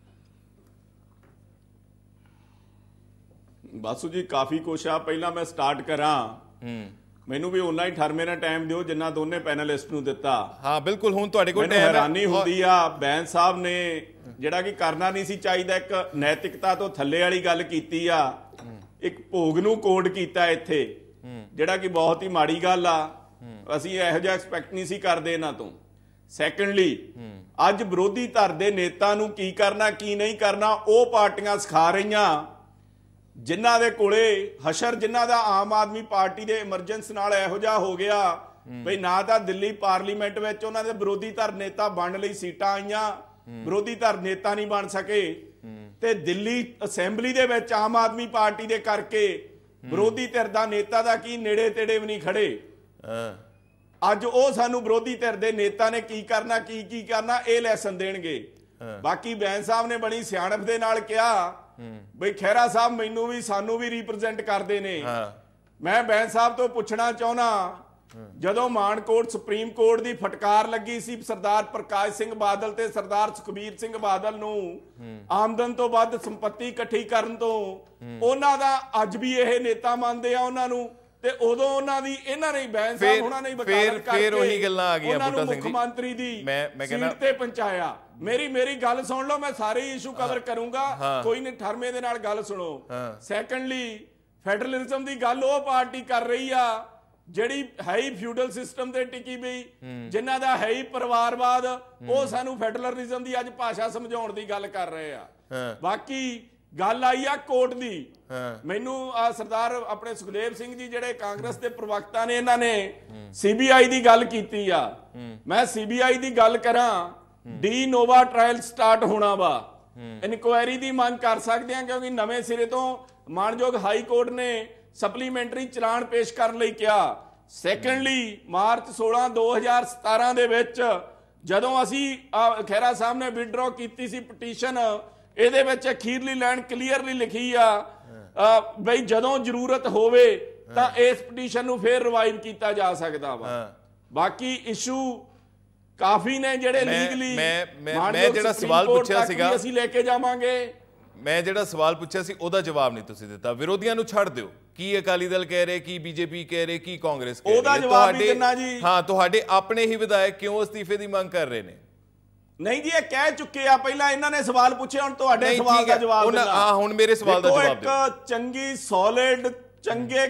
ਬਾਸੂ ਜੀ ਕਾਫੀ ਕੁਛ ਆ, ਪਹਿਲਾਂ ਮੈਂ ਸਟਾਰਟ ਕਰਾਂ, ਮੈਨੂੰ ਵੀ ਉਨਾ ਹੀ 18 ਨਾਲ ਟਾਈਮ ਦਿਓ ਜਿੰਨਾ ਦੋਨੇ ਪੈਨਲਿਸਟ ਨੂੰ ਦਿੱਤਾ। ਹਾਂ ਬਿਲਕੁਲ, ਹੁਣ ਤੁਹਾਡੇ ਕੋਲ ਟਾਈਮ ਹੈ। ਹੈਰਾਨੀ ਹੁੰਦੀ ਆ ਬੈਂਸ ਸਾਹਿਬ ਨੇ ਜਿਹੜਾ ਕਿ ਕਰਨਾ ਨਹੀਂ ਸੀ ਚਾਹੀਦਾ, ਇੱਕ ਨੈਤਿਕਤਾ ਤੋਂ ਥੱਲੇ ਵਾਲੀ ਗੱਲ ਕੀਤੀ ਆ, ਇੱਕ ਭੋਗ ਨੂੰ ਕੋਡ ਕੀਤਾ ਇੱਥੇ, ਜਿਹੜਾ ਕਿ ਬਹੁਤ ਹੀ ਮਾੜੀ ਗੱਲ ਆ। ਅਸੀਂ ਇਹੋ ਜਿਹਾ ਐਕਸਪੈਕਟ ਨਹੀਂ ਸੀ ਕਰਦੇ ਇਹਨਾਂ ਤੋਂ। ਸੈਕੰਡਲੀ, ਅੱਜ ਵਿਰੋਧੀ ਧਿਰ ਦੇ ਨੇਤਾ ਨੂੰ ਕੀ ਕਰਨਾ ਕੀ ਨਹੀਂ ਕਰਨਾ ਉਹ ਪਾਰਟੀਆਂ ਸਿਖਾ ਰਹੀਆਂ, ਜਿਨ੍ਹਾਂ ਦੇ ਕੋਲੇ ਹਸ਼ਰ, ਜਿਨ੍ਹਾਂ ਦਾ ਆਮ ਆਦਮੀ ਪਾਰਟੀ ਦੇ ਐਮਰਜੈਂਸ ਨਾਲ ਇਹੋ ਜਿਹਾ ਹੋ ਗਿਆ ਬਈ ਨਾ ਤਾਂ ਦਿੱਲੀ ਪਾਰਲੀਮੈਂਟ ਵਿੱਚ ਉਹਨਾਂ ਦੇ ਵਿਰੋਧੀ ਧਿਰ ਨੇਤਾ ਬਣਨ ਲਈ ਸੀਟਾਂ ਆਈਆਂ, ਵਿਰੋਧੀ ਧਿਰ ਨੇਤਾ ਨਹੀਂ ਬਣ ਸਕੇ, ਤੇ ਦਿੱਲੀ ਅਸੈਂਬਲੀ ਦੇ ਵਿੱਚ ਆਮ ਆਦਮੀ ਪਾਰਟੀ ਦੇ ਕਰਕੇ ਵਿਰੋਧੀ ਧਿਰ ਦਾ ਨੇਤਾ ਦਾ ਕੀ ਨੇੜੇ ਤੇੜੇ ਵੀ ਨਹੀਂ ਖੜੇ। ਅੱਜ ਉਹ ਸਾਨੂੰ ਵਿਰੋਧੀ ਧਿਰ ਦੇ ਨੇਤਾ ਨੇ ਕੀ ਕਰਨਾ ਕੀ ਕਰਨਾ ਇਹ ਲੈਸਨ ਦੇਣਗੇ। ਬਾਕੀ ਬੈਂਸ ਸਾਹਿਬ ਨੇ ਬੜੀ ਸਿਆਣਪ ਦੇ ਨਾਲ ਕਿਹਾ ਬਈ ਖਹਿਰਾ ਸਾਹਿਬ ਮੈਨੂੰ ਵੀ ਸਾਨੂੰ ਵੀ ਰਿਪਰੈਜ਼ੈਂਟ ਕਰਦੇ ਨੇ। ਮੈਂ ਬੈਂਸ ਸਾਹਿਬ ਤੋਂ ਪੁੱਛਣਾ ਚਾਹੁੰਦਾ, ਜਦੋਂ ਮਾਨਕੋਟ ਸੁਪਰੀਮ ਕੋਰਟ ਦੀ ਫਟਕਾਰ ਲੱਗੀ ਸੀ ਸਰਦਾਰ ਪ੍ਰਕਾਸ਼ ਸਿੰਘ ਬਾਦਲ ਤੇ ਸਰਦਾਰ ਸੁਖਬੀਰ ਸਿੰਘ ਬਾਦਲ ਨੂੰ ਆਮਦਨ ਤੋਂ ਵੱਧ ਸੰਪਤੀ ਇਕੱਠੀ ਕਰਨ ਤੋਂ, ਉਹਨਾਂ ਦਾ ਅੱਜ ਵੀ ਇਹ ਨੇਤਾ ਮੰਨਦੇ ਆ ਉਹਨਾਂ ਨੂੰ, ਤੇ ਉਦੋਂ ਉਹਨਾਂ ਦੀ ਇਹਨਾਂ ਨੇ ਬੈਂਸ ਸਾਹਿਬ ਉਹਨਾਂ ਨੇ ਵਕਾਲਤ ਕਰਕੇ ਉਹੀ ਗੱਲਾਂ ਆ ਗਈਆਂ ਬੂਟਾ ਸਿੰਘ ਜੀ, ਮੁੱਖ ਮੰਤਰੀ ਦੀ ਸੀਟ ਤੇ ਪਹੁੰਚਾਇਆ। ਮੇਰੀ ਗੱਲ ਸੁਣ ਲਓ, ਮੈਂ ਸਾਰੇ ਇਸ਼ੂ ਕਵਰ ਕਰੂੰਗਾ, ਕੋਈ ਨਹੀਂ, 18 ਦੇ ਨਾਲ ਗੱਲ ਸੁਣੋ। ਸੈਕੰਡਲੀ, ਫੈਡਰਲਿਜ਼ਮ ਦੀ ਗੱਲ ਉਹ ਪਾਰਟੀ ਕਰ ਰਹੀ ਆ ਜਿਹੜੀ ਹੈ ਹੀ ਫਿਊਡਲ ਸਿਸਟਮ ਤੇ ਟਿਕੀ ਪਈ, ਜਿਨ੍ਹਾਂ ਦਾ ਹੈ ਹੀ ਪਰਿਵਾਰਵਾਦ, ਉਹ ਸਾਨੂੰ ਫੈਡਰਲਿਜ਼ਮ ਦੀ ਅੱਜ ਭਾਸ਼ਾ ਸਮਝਾਉਣ ਦੀ ਗੱਲ ਕਰ ਰਹੇ ਆ। ਬਾਕੀ ਗੱਲ ਆਈ ਆ ਕੋਰਟ ਦੀ, ਮੈਨੂੰ ਸਰਦਾਰ ਆਪਣੇ ਸੁਖਦੇਵ ਸਿੰਘ ਜੀ ਜਿਹੜੇ ਕਾਂਗਰਸ ਦੇ ਪ੍ਰਵਕਤਾ ਨੇ, ਇਹਨਾਂ ਨੇ ਸੀਬੀਆਈ ਦੀ ਗੱਲ ਕੀਤੀ ਆ। ਮੈਂ ਸੀਬੀਆਈ ਦੀ ਗੱਲ ਕਰਾਂ, ਡੀ ਨੋਵਾ ਟ੍ਰਾਇਲ ਸਟਾਰਟ ਹੋਣਾ ਵਾ, ਇਨਕੁਆਇਰੀ ਦੀ ਮੰਗ ਕਰ ਸਕਦੇ ਆ, ਕਿਉਂਕਿ ਨਵੇਂ ਸਿਰੇ ਤੋਂ ਮਾਨਯੋਗ ਹਾਈ ਕੋਰਟ ਨੇ ਸਪਲੀਮੈਂਟਰੀ ਚਲਾਨ ਪੇਸ਼ ਕਰਨ ਲਈ ਕਿਹਾ। ਸੈਕੰਡਲੀ, ਮਾਰਚ 16 2017 ਦੇ ਵਿੱਚ ਜਦੋਂ ਅਸੀਂ ਖਹਿਰਾ ਸਾਹਿਬ ਨੇ ਵਿਡਰੋ ਕੀਤੀ ਸੀ ਪਟੀਸ਼ਨ, ਇਹਦੇ ਵਿੱਚ ਅਖੀਰਲੀ ਲਾਈਨ ਕਲੀਅਰਲੀ ਲਿਖੀ ਆ ਬਈ ਜਦੋਂ ਜ਼ਰੂਰਤ ਹੋਵੇ ਤਾਂ ਇਸ ਪਟੀਸ਼ਨ ਨੂੰ ਫੇਰ ਰਿਵਾਈਵ ਕੀਤਾ ਜਾ ਸਕਦਾ ਵਾ। ਬਾਕੀ ਇਸ਼ੂ ਕਾਫੀ ਨੇ ਜਿਹੜੇ ਲੀਗਲੀ ਮੈਂ ਜਿਹੜਾ ਸਵਾਲ ਪੁੱਛਿਆ ਸੀਗਾ ਅਸੀਂ ਲੈ ਕੇ ਜਾਵਾਂਗੇ। ਮੈਂ ਜਿਹੜਾ ਸਵਾਲ ਪੁੱਛਿਆ ਸੀ ਉਹਦਾ ਜਵਾਬ ਨਹੀਂ ਤੁਸੀਂ ਦਿੱਤਾ। ਵਿਰੋਧੀਆਂ ਨੂੰ ਛੱਡ ਦਿਓ, ਕੀ ਅਕਾਲੀ ਦਲ ਕਹਿ ਰਹੇ, ਕੀ ਬੀਜੇਪੀ ਕਹਿ ਰਹੇ, ਕੀ ਕਾਂਗਰਸ ਕਹਿ ਰਹੀ ਹੈ, ਉਹਦਾ ਜਵਾਬ ਵੀ ਦੇਣਾ ਜੀ। ਹਾਂ, ਤੁਹਾਡੇ ਆਪਣੇ ਹੀ ਵਿਧਾਇਕ ਕਿਉਂ ਅਸਤੀਫੇ ਦੀ ਮੰਗ ਕਰ ਰਹੇ ਨੇ? ਨਹੀਂ ਜੀ, ਇਹ ਕਹਿ ਚੁੱਕੇ ਆ, ਪਹਿਲਾਂ ਇਹਨਾਂ ਨੇ ਸਵਾਲ ਪੁੱਛੇ, ਹੁਣ ਤੁਹਾਡੇ ਸਵਾਲ ਦਾ ਜਵਾਬ ਦੇਣਾ। ਹਾਂ, ਹੁਣ ਮੇਰੇ ਸਵਾਲ ਦਾ ਜਵਾਬ ਦਿਓ। ਇੱਕ ਚੰਗੀ ਸੋਲਿਡ ਚੰਗੇ,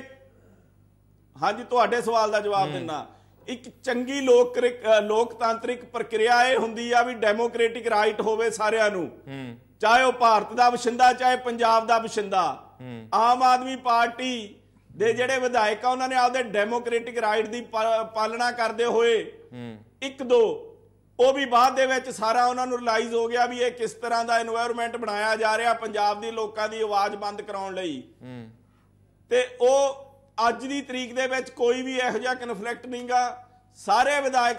ਹਾਂਜੀ ਤੁਹਾਡੇ ਸਵਾਲ ਦਾ ਜਵਾਬ ਦੇਣਾ। ਇੱਕ ਚੰਗੀ ਲੋਕਤਾਂਤਰਿਕ ਪ੍ਰਕਿਰਿਆ ਇਹ ਹੁੰਦੀ ਆ ਵੀ ਡੈਮੋਕ੍ਰੈਟਿਕ ਰਾਈਟ ਹੋਵੇ ਸਾਰਿਆਂ ਨੂੰ, ਚਾਹੇ ਉਹ ਭਾਰਤ ਦਾ ਵਸਿੰਦਾ ਚਾਹੇ ਪੰਜਾਬ ਦਾ ਵਸਿੰਦਾ। ਆਮ ਆਦਮੀ ਪਾਰਟੀ ਦੇ ਜਿਹੜੇ ਵਿਧਾਇਕ ਆ ਉਹਨਾਂ ਨੇ ਆਪਦੇ ਡੈਮੋਕ੍ਰੈਟਿਕ ਰਾਈਟ ਦੀ ਪਾਲਣਾ ਕਰਦੇ ਹੋਏ ਇੱਕ ਦੋ, ਉਹ ਵੀ ਬਾਅਦ ਦੇ ਵਿੱਚ ਸਾਰਾ ਉਹਨਾਂ ਨੂੰ ਰਿਅਲਾਈਜ਼ ਹੋ ਗਿਆ ਵੀ ਇਹ ਕਿਸ ਤਰ੍ਹਾਂ ਦਾ এনवायरमेंट ਬਣਾਇਆ ਜਾ ਰਿਹਾ ਪੰਜਾਬ ਦੀ ਲੋਕਾਂ ਦੀ ਆਵਾਜ਼ ਬੰਦ ਕਰਾਉਣ ਲਈ, ਤੇ ਉਹ ਅੱਜ ਦੀ ਤਰੀਕ ਦੇ ਵਿੱਚ ਕੋਈ ਵੀ ਇਹੋ ਜਿਹਾ ਕਨਫਲਿਕਟ ਨਹੀਂਗਾ। ਸਾਰੇ ਵਿਧਾਇਕ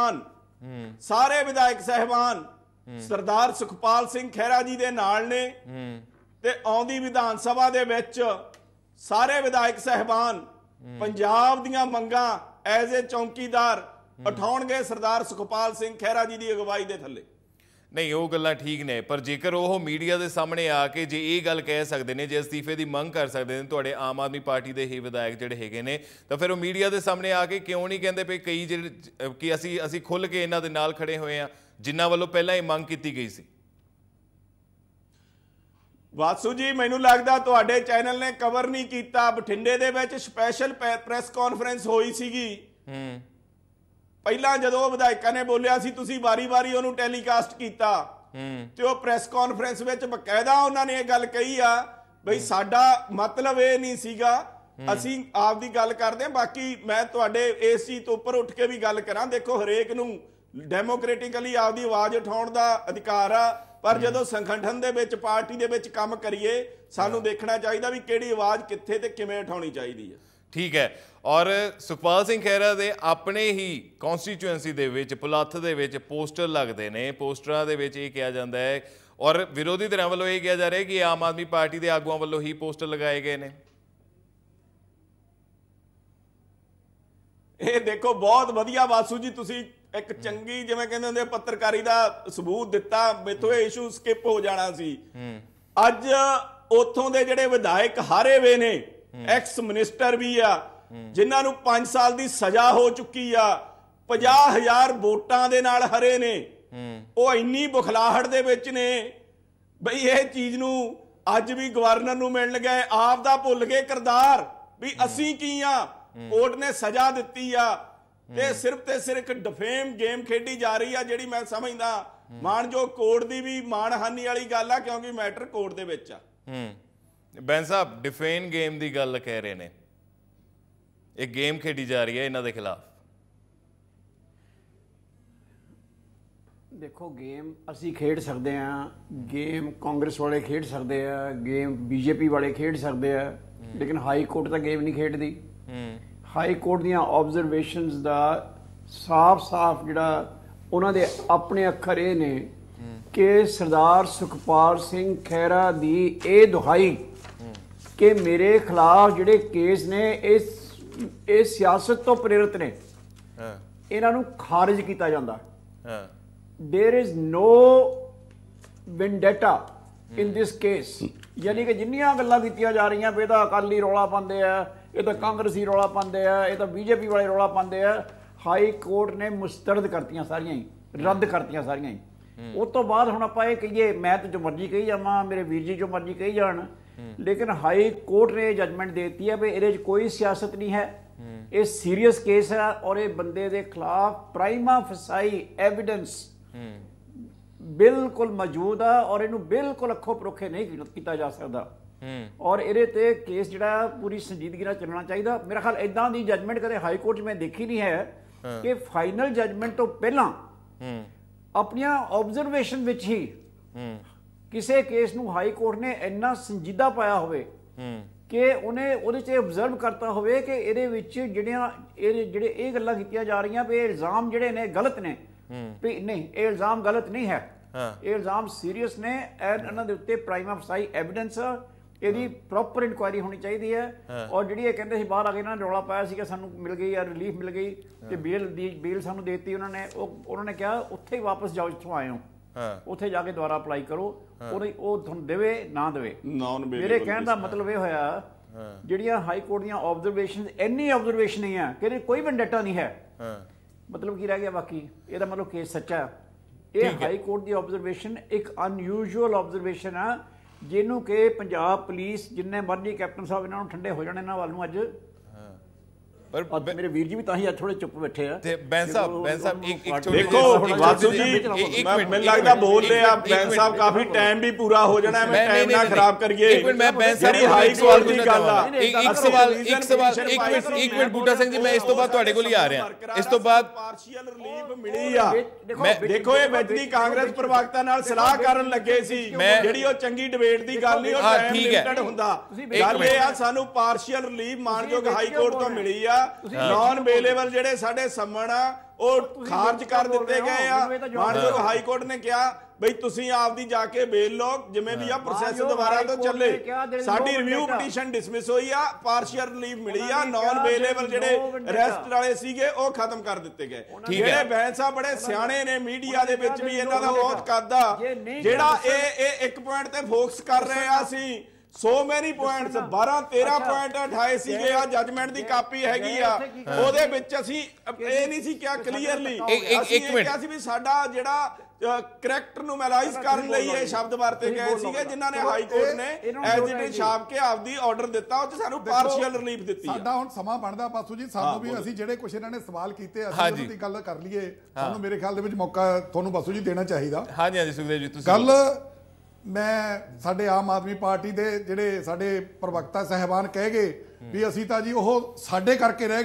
ਸਾਹਿਬਾਨ ਸਰਦਾਰ ਸੁਖਪਾਲ ਸਿੰਘ ਖਹਿਰਾ ਜੀ ਦੇ ਨਾਲ ਨੇ, ਤੇ ਆਉਂਦੀ ਵਿਧਾਨ ਸਭਾ ਦੇ ਵਿੱਚ ਸਾਰੇ ਵਿਧਾਇਕ ਸਾਹਿਬਾਨ ਪੰਜਾਬ ਦੀਆਂ ਮੰਗਾਂ ਐਜ਼ ਏ ਚੌਂਕੀਦਾਰ ਉਠਾਉਣਗੇ ਸਰਦਾਰ ਸੁਖਪਾਲ ਸਿੰਘ ਖਹਿਰਾ ਜੀ ਦੀ ਅਗਵਾਈ ਦੇ ਥੱਲੇ। ਨਹੀਂ, ਉਹ ਗੱਲਾਂ ਠੀਕ ਨੇ, ਪਰ ਜੇਕਰ ਉਹ ਮੀਡੀਆ ਦੇ ਸਾਹਮਣੇ ਆ ਕੇ ਜੇ ਇਹ ਗੱਲ ਕਹਿ ਸਕਦੇ ਨੇ, ਜੇ ਅਸਤੀਫੇ ਦੀ ਮੰਗ ਕਰ ਸਕਦੇ ਨੇ ਤੁਹਾਡੇ ਆਮ ਆਦਮੀ ਪਾਰਟੀ ਦੇ ਹੀ ਵਿਧਾਇਕ ਜਿਹੜੇ ਹੈਗੇ ਨੇ, ਤਾਂ ਫਿਰ ਉਹ ਮੀਡੀਆ ਦੇ ਸਾਹਮਣੇ ਆ ਕੇ ਕਿਉਂ ਨਹੀਂ ਕਹਿੰਦੇ ਪਏ ਕਈ ਜਿਹੜੇ ਕਿ ਅਸੀਂ ਖੁੱਲ੍ਹ ਕੇ ਇਹਨਾਂ ਦੇ ਨਾਲ ਖੜੇ ਹੋਏ ਹਾਂ ਜਿਨ੍ਹਾਂ ਵੱਲੋਂ ਪਹਿਲਾਂ ਇਹ ਮੰਗ ਕੀਤੀ ਗਈ ਸੀ? ਵਾਸੂ ਜੀ, ਮੈਨੂੰ ਲੱਗਦਾ ਤੁਹਾਡੇ ਚੈਨਲ ਨੇ ਕਵਰ ਨਹੀਂ ਕੀਤਾ। ਬਠਿੰਡੇ ਦੇ ਵਿੱਚ ਸਪੈਸ਼ਲ ਪ੍ਰੈਸ ਕਾਨਫਰੰਸ ਹੋਈ ਸੀਗੀ। ਪਹਿਲਾਂ ਜਦੋਂ ਵਿਧਾਇਕਾਂ ਨੇ ਬੋਲਿਆ ਸੀ ਤੁਸੀਂ ਵਾਰੀ-ਵਾਰੀ ਉਹਨੂੰ ਟੈਲੀਕਾਸਟ ਕੀਤਾ, ਤੇ ਉਹ ਪ੍ਰੈਸ ਕਾਨਫਰੰਸ ਵਿੱਚ ਬਕਾਇਦਾ ਉਹਨਾਂ ਨੇ ਇਹ ਗੱਲ ਕਹੀ ਆ ਬਈ ਸਾਡਾ ਮਤਲਬ ਇਹ ਨਹੀਂ ਸੀਗਾ, ਅਸੀਂ ਆਪਦੀ ਗੱਲ ਕਰਦੇ ਹਾਂ। ਬਾਕੀ ਮੈਂ ਤੁਹਾਡੇ ਇਸ ਚੀਜ਼ ਤੋਂ ਉੱਪਰ ਉੱਠ ਕੇ ਵੀ ਗੱਲ ਕਰਾਂ, ਦੇਖੋ ਹਰੇਕ ਨੂੰ ਡੈਮੋਕ੍ਰੈਟਿਕਲੀ ਆਪਦੀ ਆਵਾਜ਼ ਉਠਾਉਣ ਦਾ ਅਧਿਕਾਰ ਆ। ਪਰ ਜਦੋਂ ਸੰਗਠਨ ਦੇ ਵਿੱਚ ਪਾਰਟੀ ਦੇ ਵਿੱਚ ਕੰਮ ਕਰੀਏ ਸਾਨੂੰ ਦੇਖਣਾ ਚਾਹੀਦਾ ਵੀ ਕਿਹੜੀ ਆਵਾਜ਼ ਕਿੱਥੇ ਤੇ ਕਿਵੇਂ ਉਠਾਉਣੀ ਚਾਹੀਦੀ ਹੈ। ਠੀਕ ਹੈ। ਔਰ ਸੁਖਪਾਲ ਸਿੰਘ ਖਹਿਰਾ ਦੇ ਆਪਣੇ ਹੀ ਕੌਂਸਟੀਚੁਐਂਸੀ ਦੇ ਵਿੱਚ ਪੁਲੱਥ ਦੇ ਵਿੱਚ ਪੋਸਟਰ ਲੱਗਦੇ ਨੇ। ਪੋਸਟਰਾਂ ਦੇ ਵਿੱਚ ਇਹ ਕਿਹਾ ਜਾਂਦਾ ਹੈ ਔਰ ਵਿਰੋਧੀ ਧਿਰਾਂ ਵੱਲੋਂ ਇਹ ਕਿਹਾ ਜਾ ਰਿਹਾ ਕਿ ਆਮ ਆਦਮੀ ਪਾਰਟੀ ਦੇ ਆਗੂਆਂ ਵੱਲੋਂ ਹੀ ਪੋਸਟਰ ਲਗਾਏ ਗਏ ਨੇ। ਇਹ ਦੇਖੋ ਬਹੁਤ ਵਧੀਆ ਵਾਸੂ ਜੀ, ਤੁਸੀਂ ਇੱਕ ਚੰਗੀ ਜਿਵੇਂ ਕਹਿੰਦੇ ਹੁੰਦੇ ਪੱਤਰਕਾਰੀ ਦਾ ਸਬੂਤ ਦਿੱਤਾ। ਮੇਥੋਂ ਇਹ ਇਸ਼ੂ ਸਕਿਪ ਹੋ ਜਾਣਾ ਸੀ। ਅੱਜ ਉੱਥੋਂ ਦੇ ਜਿਹੜੇ ਵਿਧਾਇਕ ਹਾਰੇ ਵੇ ਨੇ, ਐਕਸ ਮਿਨਿਸਟਰ ਵੀ ਆ, ਜਿਨ੍ਹਾਂ ਨੂੰ 5 ਸਾਲ ਦੀ ਸਜ਼ਾ ਹੋ ਚੁੱਕੀ ਆ, 50,000 ਵੋਟਾਂ ਦੇ ਨਾਲ ਹਰੇ ਨੇ, ਉਹ ਇੰਨੀ ਬੁਖਲਾਹਟ ਦੇ ਵਿੱਚ ਨੇ ਬਈ ਇਹ ਚੀਜ਼ ਨੂੰ ਅੱਜ ਵੀ ਗਵਰਨਰ ਨੂੰ ਮਿਲਣ ਗਏ, ਆਪ ਦਾ ਭੁੱਲ ਗਏ ਕਿਰਦਾਰ ਵੀ ਅਸੀਂ ਕੀ ਆ। ਕੋਰਟ ਨੇ ਸਜ਼ਾ ਦਿੱਤੀ ਆ ਤੇ ਸਿਰਫ ਇੱਕ ਡਿਫੇਮ ਗੇਮ ਖੇਡੀ ਜਾ ਰਹੀ ਆ, ਜਿਹੜੀ ਮੈਂ ਸਮਝਦਾ ਮਾਣਯੋਗ ਕੋਰਟ ਦੀ ਵੀ ਮਾਣਹਾਨੀ ਵਾਲੀ ਗੱਲ ਆ, ਕਿਉਂਕਿ ਮੈਟਰ ਕੋਰਟ ਦੇ ਵਿੱਚ ਆ। ਬੈਂਸ ਸਾਹਿਬ ਡਿਫੇਮ ਗੇਮ ਦੀ ਗੱਲ ਕਹਿ ਰਹੇ ਨੇ, ਇਹ ਗੇਮ ਖੇਡੀ ਜਾ ਰਹੀ ਹੈ ਇਹਨਾਂ ਦੇ ਖਿਲਾਫ। ਦੇਖੋ ਗੇਮ ਅਸੀਂ ਖੇਡ ਸਕਦੇ ਹਾਂ, ਗੇਮ ਕਾਂਗਰਸ ਵਾਲੇ ਖੇਡ ਸਕਦੇ ਆ, ਗੇਮ ਬੀਜੇਪੀ ਵਾਲੇ ਖੇਡ ਸਕਦੇ ਆ, ਲੇਕਿਨ ਹਾਈ ਕੋਰਟ ਤਾਂ ਗੇਮ ਨਹੀਂ ਖੇਡਦੀ। ਹਾਈ ਕੋਰਟ ਦੀਆਂ ਆਬਜ਼ਰਵੇਸ਼ਨਸ ਦਾ ਸਾਫ਼ ਜਿਹੜਾ ਉਹਨਾਂ ਦੇ ਆਪਣੇ ਅੱਖਰ ਇਹ ਨੇ ਕਿ ਸਰਦਾਰ ਸੁਖਪਾਲ ਸਿੰਘ ਖਹਿਰਾ ਦੀ ਇਹ ਦੁਹਾਈ ਕਿ ਮੇਰੇ ਖਿਲਾਫ ਜਿਹੜੇ ਕੇਸ ਨੇ ਇਹ ਸਿਆਸਤ ਤੋਂ ਪ੍ਰੇਰਿਤ ਨੇ, ਇਹਨਾਂ ਨੂੰ ਖਾਰਿਜ ਕੀਤਾ ਜਾਂਦਾ। There is no vendetta in this case. यानी कि जिन्नियां गल्लां कीतियां जा रही हैं, ये अकाली रौला पाते हैं, ये तो कांग्रेसी रौला पाते हैं, ये तो बीजेपी वाले रौला पाते हैं, हाई कोर्ट ने मुस्तरद करतियां सारियां ही, रद्द करतियां सारियां ही। उस तो बाद हुण आपां ये कहिए, मैं तो जो मर्जी कही जावां, मेरे वीर जी जो मर्जी कही जाण, लेकिन हाई कोर्ट ने जजमेंट देती है भी इहदे च कोई सियासत नहीं है, ये सीरीयस केस है और ये बंदे दे खिलाफ प्राइमा फसाई एविडेंस बिल्कुल मौजूद है और इनू बिल्कुल अखों परोखे नहीं किया जा सकता। और इहदे ते केस जिहड़ा पूरी संजीदगी नाल चलना चाहिए। मेरा ख्याल इदां दी जजमेंट कदे हाई कोर्ट में देखी नहीं है कि फाइनल जजमेंट तो पहला अपनियां ऑब्जरवेशन विच ही किसी केस नू हाई कोर्ट ने इन्ना संजीदा पाया होवे कि उन्हें ਉਹਦੇ 'ਚ ऑब्जर्व करता होवे कि ਇਹਦੇ ਵਿੱਚ ਜਿਹੜੇ ਇਹ ਗੱਲਾਂ ਕੀਤੀਆਂ ਜਾ ਰਹੀਆਂ ਵੀ ਇਲਜ਼ਾਮ ਜਿਹੜੇ ਨੇ ਗਲਤ ਨੇ, ਵੀ ਨਹੀਂ ਇਹ ਇਲਜ਼ਾਮ ਗਲਤ ਨਹੀਂ ਹੈ, ਇਹ ਇਲਜ਼ਾਮ ਸੀਰੀਅਸ ਨੇ, ਇਹਨਾਂ ਦੇ ਉੱਤੇ ਪ੍ਰਾਈਮਾ ਫਸਾਈ ਐਵੀਡੈਂਸ, ਇਹਦੀ ਪ੍ਰੋਪਰ ਇਨਕੁਆਇਰੀ ਹੋਣੀ ਚਾਹੀਦੀ ਹੈ। ਔਰ ਜਿਹੜੀ ਇਹ ਕਹਿੰਦੇ ਸੀ ਬਾਹਰ ਆ ਕੇ ਇਹਨਾਂ ਨੇ ਰੌਲਾ ਪਾਇਆ ਸੀ ਕਿ ਸਾਨੂੰ ਮਿਲ ਗਈ ਜਾਂ ਰਿਲੀਫ ਮਿਲ ਗਈ ਤੇ ਬੇਲ ਸਾਨੂੰ ਦੇ ਦਿੱਤੀ ਉਹਨਾਂ ਨੇ ਕਿਹਾ ਉੱਥੇ ਹੀ ਵਾਪਸ ਜਾਓ ਜਿੱਥੋਂ ਆਏ ਹੋ, ਉੱਥੇ ਜਾ ਕੇ ਦੁਬਾਰਾ ਅਪਲਾਈ ਕਰੋ, ਉਹ ਤੁਹਾਨੂੰ ਦੇਵੇ ਨਾ ਦੇਵੇ। ਮੇਰੇ ਕਹਿਣ ਦਾ ਮਤਲਬ ਇਹ ਹੋਇਆ ਜਿਹੜੀਆਂ ਹਾਈ ਕੋਰਟ ਦੀਆਂ ਆਬਜ਼ਰਵੇਸ਼ਨ ਇੰਨੀ ਆਬਜ਼ਰਵੇਸ਼ਨ ਨਹੀਂ ਹੈ ਕਿ ਕੋਈ ਵੈਂਡੇਟਾ ਨਹੀਂ ਹੈ, ਮਤਲਬ ਕੀ ਰਹਿ ਗਿਆ ਬਾਕੀ? ਇਹਦਾ ਮਤਲਬ ਕੇਸ ਸੱਚਾ। ਇਹ ਹਾਈ ਕੋਰਟ ਦੀ ਆਬਜ਼ਰਵੇਸ਼ਨ ਇੱਕ ਅਨਯੂਜੂਅਲ ਆਬਜ਼ਰਵੇਸ਼ਨ ਆ, ਜਿਹਨੂੰ ਕਿ ਪੰਜਾਬ ਪੁਲਿਸ ਜਿੰਨੇ ਮਰਜ਼ੀ ਕੈਪਟਨ ਸਾਹਿਬ ਇਹਨਾਂ ਨੂੰ ਠੰਡੇ ਹੋ ਜਾਣ ਇਹਨਾਂ ਵੱਲ ਨੂੰ ਅੱਜ, ਪਰ ਮੇਰੇ ਵੀਰ ਜੀ ਵੀ ਤਾਂ ਹੀ ਅੱਜ ਥੋੜੇ ਚੁੱਪ ਬੈਠੇ ਆ। ਤੇ ਬੈਂਸ ਸਾਹਿਬ ਇੱਕ ਦੇਖੋ ਵਾਸੂ ਜੀ ਮੈਨੂੰ ਲੱਗਦਾ ਬੋਲ ਰਹੇ ਆ ਬੈਂਸ ਸਾਹਿਬ ਕਾਫੀ ਟਾਈਮ ਵੀ ਪੂਰਾ ਹੋ ਜਾਣਾ, ਮੈਂ ਟਾਈਮ ਨਾ ਖਰਾਬ ਕਰੀਏ। ਇੱਕ ਮਿੰਟ, ਮੈਂ ਬੈਂਸ ਸਾਹਿਬ ਜਿਹੜੀ ਹਾਈ ਕੋਰਟ ਦੀ ਗੱਲ ਆ, ਇੱਕ ਮਿੰਟ ਬੂਟਾ ਸਿੰਘ ਜੀ, ਮੈਂ ਇਸ ਤੋਂ ਬਾਅਦ ਤੁਹਾਡੇ ਕੋਲ ਹੀ ਆ ਰਿਹਾ। ਇਸ ਤੋਂ ਬਾਅਦ ਪਾਰਸ਼ੀਅਲ ਰਿਲੀਫ ਮਿਲੀ ਆ। ਦੇਖੋ ਇਹ ਵਿਚਦੀ ਕਾਂਗਰਸ ਪ੍ਰਵਕਤਾ ਨਾਲ ਸਲਾਹ ਕਰਨ ਲੱਗੇ ਸੀ, ਜਿਹੜੀ ਉਹ ਚੰਗੀ ਡਿਬੇਟ ਦੀ ਗੱਲ ਨਹੀਂ, ਉਹ ਟਾਈਮ ਲਿਮਟਡ ਹੁੰਦਾ। ਗੱਲ ਇਹ ਆ ਸਾਨੂੰ ਪਾਰਸ਼ੀਅਲ ਰਿਲੀਫ ਮਾਨਯੋਗ ਹਾਈ ਕੋਰਟ ਤੋਂ ਮਿਲੀ ਆ। ਨੌਨ ਅਵੇਲੇਬਲ ਜਿਹੜੇ ਸਾਡੇ ਸੰਮਣ ਆ ਉਹ ਖਾਰਜ ਕਰ ਦਿੱਤੇ ਗਏ ਆ। ਮਾਨਯੋਗ ਹਾਈ ਕੋਰਟ ਨੇ ਕਿਹਾ ਬਈ ਤੁਸੀਂ ਆਪਦੀ ਜਾ ਕੇ ਬੇਲ ਲਓ, ਜਿਵੇਂ ਵੀ ਆ ਪ੍ਰੋਸੈਸ ਦੁਬਾਰਾ ਤੋਂ ਚੱਲੇ। ਸਾਡੀ ਰਿਵਿਊ ਪਟੀਸ਼ਨ ਡਿਸਮਿਸ ਹੋਈ ਆ, ਪਾਰਸ਼ੀਅਲ ਰਿਲੀਫ ਮਿਲੀ ਆ, ਨੌਨ ਅਵੇਲੇਬਲ ਜਿਹੜੇ ਅਰੈਸਟ ਵਾਲੇ ਸੀਗੇ ਉਹ ਖਤਮ ਕਰ ਦਿੱਤੇ ਗਏ। ਜਿਹੜੇ ਬੈਂਸ ਸਾਹਿਬ ਬੜੇ ਸਿਆਣੇ ਨੇ, ਮੀਡੀਆ ਦੇ ਵਿੱਚ ਵੀ ਇਹਨਾਂ ਦਾ ਬਹੁਤ ਕੱਦ ਆ, ਜਿਹੜਾ ਇਹ ਇੱਕ ਪੁਆਇੰਟ ਤੇ ਫੋਕਸ ਕਰ ਰਹੇ ਆ। ਅਸੀਂ so many points 12-13 ਪੁਆਇੰਟ ਉਠਾਏ ਸੀਗੇ, ਆ ਜਜਮੈਂਟ ਦੀ ਕਾਪੀ ਹੈਗੀ ਆ, ਉਹਦੇ ਵਿੱਚ ਅਸੀਂ ਇਹ ਨਹੀਂ ਸੀ ਕਿਹਾ ਕਲੀਅਰਲੀ, ਅਸੀਂ ਇਹ ਕਿਹਾ ਸੀ ਵੀ ਸਾਡਾ ਜਿਹੜਾ ਕਰੈਕਟਰ ਨੂੰ ਮੈਲਾਈਜ਼ ਕਰਨ ਲਈ ਇਹ ਸ਼ਬਦ ਵਰਤੇ ਗਏ ਸੀਗੇ, ਜਿਨ੍ਹਾਂ ਨੇ ਹਾਈ ਕੋਰਟ ਨੇ ਐਜ਼ ਇਟ ਇਜ਼ ਛਾਪ ਕੇ ਆਪਦੀ ਆਰਡਰ ਦਿੱਤਾ, ਉਹ 'ਚ ਸਾਨੂੰ ਪਾਰਸ਼ੀਅਲ ਰਿਲੀਫ ਦਿੱਤੀ। ਸਾਡਾ ਹੁਣ ਸਮਾਂ ਬਣਦਾ ਬਾਸੂ ਜੀ, ਸਾਨੂੰ ਵੀ ਅਸੀਂ ਜਿਹੜੇ ਕੁਝ ਇਹਨਾਂ ਨੇ ਸਵਾਲ ਕੀਤੇ ਅਸੀਂ ਉਹਨਾਂ ਦੀ ਗੱਲ ਕਰ ਲਈਏ। ਸਾਨੂੰ ਮੇਰੇ ਖਿਆਲ ਦੇ ਵਿੱਚ ਮੌਕਾ ਤੁਹਾਨੂੰ ਬਾਸੂ ਜੀ ਦੇਣਾ ਚਾਹੀਦਾ। ਹਾਂਜੀ ਹਾਂਜੀ ਸੁਖਦੇਵ ਜੀ, ਤੁਸੀਂ ਗੱਲ ਮੈਂ ਸਾਡੇ ਆਮ ਆਦਮੀ ਪਾਰਟੀ ਦੇ ਜਿਹੜੇ ਸਾਡੇ ਪ੍ਰਵਕਤਾ ਸਾਹਿਬਾਨ ਕਹਿ ਗਏ ਵੀ ਅਸੀਂ ਤਾਂ ਜੀ ਉਹ ਸਾਡੇ ਕਰਕੇ ਰਹਿ ਗਏ,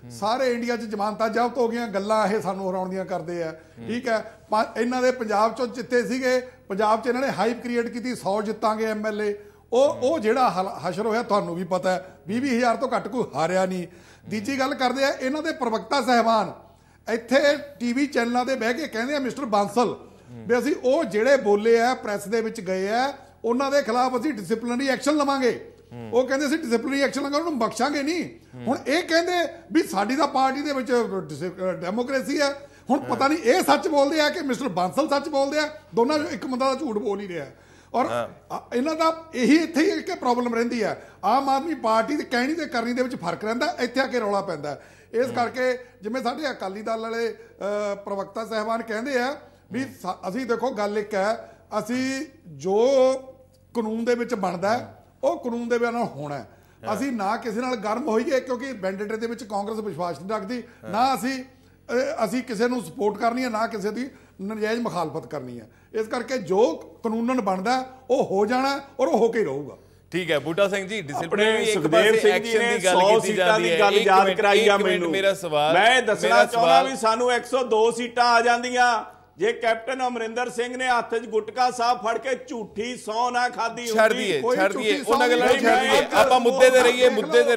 ਸਾਰੇ ਇੰਡੀਆ 'ਚ ਜ਼ਮਾਨਤਾਂ ਜ਼ਬਤ ਹੋ ਗਈਆਂ, ਗੱਲਾਂ ਇਹ ਸਾਨੂੰ ਹਰਾਉਣ ਦੀਆਂ ਕਰਦੇ ਆ। ਠੀਕ ਹੈ, ਇਹਨਾਂ ਦੇ ਪੰਜਾਬ 'ਚੋਂ ਜਿੱਤੇ ਸੀਗੇ, ਪੰਜਾਬ 'ਚ ਇਹਨਾਂ ਨੇ ਹਾਈਪ ਕ੍ਰੀਏਟ ਕੀਤੀ 100 ਜਿੱਤਾਂਗੇ MLA। ਉਹ ਜਿਹੜਾ ਹਸ਼ਰ ਹੋਇਆ ਤੁਹਾਨੂੰ ਵੀ ਪਤਾ ਹੈ, 20,000 ਤੋਂ ਘੱਟ ਕੋਈ ਹਾਰਿਆ ਨਹੀਂ। ਦੂਜੀ ਗੱਲ ਕਰਦੇ ਆ ਇਹਨਾਂ ਦੇ ਪ੍ਰਵਕਤਾ ਸਾਹਿਬਾਨ ਇੱਥੇ TV ਚੈਨਲਾਂ ਤੇ ਬਹਿ ਕੇ ਕਹਿੰਦੇ ਆ ਮਿਸਟਰ ਬਾਂਸਲ ਵੀ ਅਸੀਂ ਉਹ ਜਿਹੜੇ ਬੋਲੇ ਆ ਪ੍ਰੈਸ ਦੇ ਵਿੱਚ ਗਏ ਆ ਉਹਨਾਂ ਦੇ ਖਿਲਾਫ ਅਸੀਂ ਡਿਸਪਲਿਨਰੀ ਐਕਸ਼ਨ ਲਵਾਂਗੇ। ਉਹ ਕਹਿੰਦੇ ਅਸੀਂ ਡਿਸਪਲਿਨਰੀ ਐਕਸ਼ਨ ਲਵਾਂਗੇ, ਉਹਨੂੰ ਬਖਸ਼ਾਂਗੇ ਨਹੀਂ। ਹੁਣ ਇਹ ਕਹਿੰਦੇ ਵੀ ਸਾਡੀ ਤਾਂ ਪਾਰਟੀ ਦੇ ਵਿੱਚ ਡੈਮੋਕ੍ਰੇਸੀ ਹੈ। ਹੁਣ ਪਤਾ ਨਹੀਂ ਇਹ ਸੱਚ ਬੋਲਦੇ ਆ ਕਿ ਮਿਸਟਰ ਬਾਂਸਲ ਸੱਚ ਬੋਲਦੇ ਆ, ਦੋਨਾਂ ਚੋਂ ਇੱਕ ਬੰਦਾ ਝੂਠ ਬੋਲ ਹੀ ਰਿਹਾ। ਔਰ ਇਹਨਾਂ ਦਾ ਇਹੀ ਇੱਥੇ ਹੀ ਇੱਕ ਪ੍ਰੋਬਲਮ ਰਹਿੰਦੀ ਹੈ, ਆਮ ਆਦਮੀ ਪਾਰਟੀ ਦੀ ਕਹਿਣੀ ਤੇ ਕਰਨੀ ਦੇ ਵਿੱਚ ਫਰਕ ਰਹਿੰਦਾ, ਇੱਥੇ ਆ ਕੇ ਰੌਲਾ ਪੈਂਦਾ। ਇਸ ਕਰਕੇ ਜਿਵੇਂ ਸਾਡੇ ਅਕਾਲੀ ਦਲ ਵਾਲੇ ਪ੍ਰਵਕਤਾ ਸਾਹਿਬਾਨ ਕਹਿੰਦੇ ਆ ਵੀ ਅਸੀਂ ਦੇਖੋ ਗੱਲ ਇੱਕ ਹੈ, ਅਸੀਂ ਜੋ ਕਾਨੂੰਨ ਦੇ ਵਿੱਚ ਬਣਦਾ ਉਹ ਕਾਨੂੰਨ ਦੇ ਨਾਲ ਹੋਣਾ। ਅਸੀਂ ਨਾ ਕਿਸੇ ਨਾਲ ਗਰਮ ਹੋਈਏ ਕਿਉਂਕਿ ਵੈਂਡੇਟੇ ਦੇ ਵਿੱਚ ਕਾਂਗਰਸ ਵਿਸ਼ਵਾਸ ਨਹੀਂ ਰੱਖਦੀ, ਨਾ ਅਸੀਂ ਕਿਸੇ ਨੂੰ ਸਪੋਰਟ ਕਰਨੀ ਹੈ, ਨਾ ਕਿਸੇ ਦੀ ਨਜਾਇਜ਼ ਮੁਖਾਲਫਤ ਕਰਨੀ ਹੈ। ਇਸ ਕਰਕੇ ਜੋ ਕਾਨੂੰਨ ਬਣਦਾ ਉਹ ਹੋ ਜਾਣਾ ਔਰ ਉਹ ਹੋ ਕੇ ਰਹੂਗਾ। ਠੀਕ ਹੈ ਬੂਟਾ ਸਿੰਘ ਜੀ, ਆਪਣੇ ਸੁਖਦੇਵ ਸਿੰਘ ਜੀ ਨੇ 100 ਸੀਟਾਂ ਦੀ ਗੱਲ ਯਾਦ ਕਰਾਈ ਆ ਮੈਨੂੰ। ਮੈਂ ਦੱਸਣਾ ਚਾਹੁੰਦਾ ਵੀ ਸਾਨੂੰ 102 ਸੀਟਾਂ ਆ ਜਾਂਦੀਆਂ ਜੇ ਕੈਪਟਨ ਅਮਰਿੰਦਰ ਸਿੰਘ ਨੇ ਹੱਥ 'ਚ ਗੁਟਕਾ ਸਾਹਿਬ ਫੜ ਕੇ ਝੂਠੀ ਸੌ ਨਾ ਖਾਦੀ ਹੁੰਦੀ। ਛੱਡ ਦਈਏ ਉਹਨਾਂ ਗੱਲਾਂ ਨੂੰ ਛੱਡ ਦਈਏ, ਆਪਾਂ ਮੁੱਦੇ ਤੇ ਰਹੀਏ।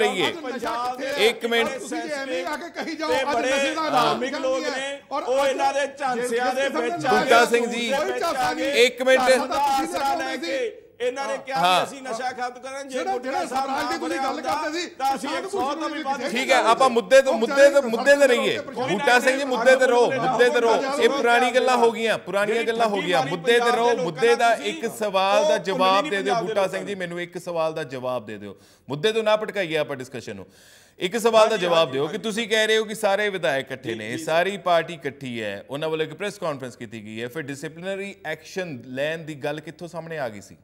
ਇੱਕ ਮਿੰਟ, ਤੇ ਬੜੇ ਧਾਰਮਿਕ ਲੋਕ ਨੇ ਉਹ ਇਹਨਾਂ ਦੇ ਝਾਂਸਿਆਂ ਦੇ ਵਿੱਚ ਬੂਟਾ ਸਿੰਘ ਜੀ ਇੱਕ ਮਿੰਟ, ਲੈ ਕੇ ਇਹਨਾਂ ਨੇ ਕਿਹਾ ਵੀ ਅਸੀਂ ਨਸ਼ਾ ਖਤਮ ਕਰਾਂ। ਜੇ ਗੁਟਕਾ ਸਾਹਿਬ ਦੀ ਤੁਸੀਂ ਗੱਲ ਕਰਦੇ ਸੀ ਤਾਂ ਅਸੀਂ 100 ਤੋਂ ਵੀ ਵੱਧ। ਠੀਕ ਹੈ, ਆਪਾਂ ਮੁੱਦੇ ਤੇ ਰਹੀਏ। ਬੂਟਾ ਸਿੰਘ ਜੀ ਮੁੱਦੇ ਤੇ ਰਹੋ। ਇਹ ਪੁਰਾਣੀ ਗੱਲਾਂ ਹੋ ਗਈਆਂ, ਮੁੱਦੇ ਤੇ ਰਹੋ। ਮੁੱਦੇ ਦਾ ਇੱਕ ਸਵਾਲ ਦਾ ਜਵਾਬ ਦੇ ਦਿਓ ਬੂਟਾ ਸਿੰਘ ਜੀ, ਮੈਨੂੰ ਇੱਕ ਸਵਾਲ ਦਾ ਜਵਾਬ ਦੇ ਦਿਓ। ਮੁੱਦੇ ਤੋਂ ਨਾ ਭਟਕਾਈਏ ਆਪਾਂ ਡਿਸਕਸ਼ਨ ਨੂੰ। ਇੱਕ ਸਵਾਲ ਦਾ ਜਵਾਬ ਦਿਓ ਕਿ ਤੁਸੀਂ ਕਹਿ ਰਹੇ ਹੋ ਕਿ ਸਾਰੇ ਵਿਧਾਇਕ ਇਕੱਠੇ ਨੇ, ਸਾਰੀ ਪਾਰਟੀ ਇਕੱਠੀ ਹੈ, ਉਹਨਾਂ ਵੱਲੋਂ ਇੱਕ ਪ੍ਰੈਸ ਕਾਨਫਰੰਸ ਕੀਤੀ ਗਈ ਹੈ, ਫਿਰ ਡਿਸਪਲਿਨਰੀ ਐਕਸ਼ਨ ਲੈਣ ਦੀ ਗੱਲ ਕਿੱਥੋਂ ਸਾਹਮਣੇ ਆ ਗਈ ਸੀ?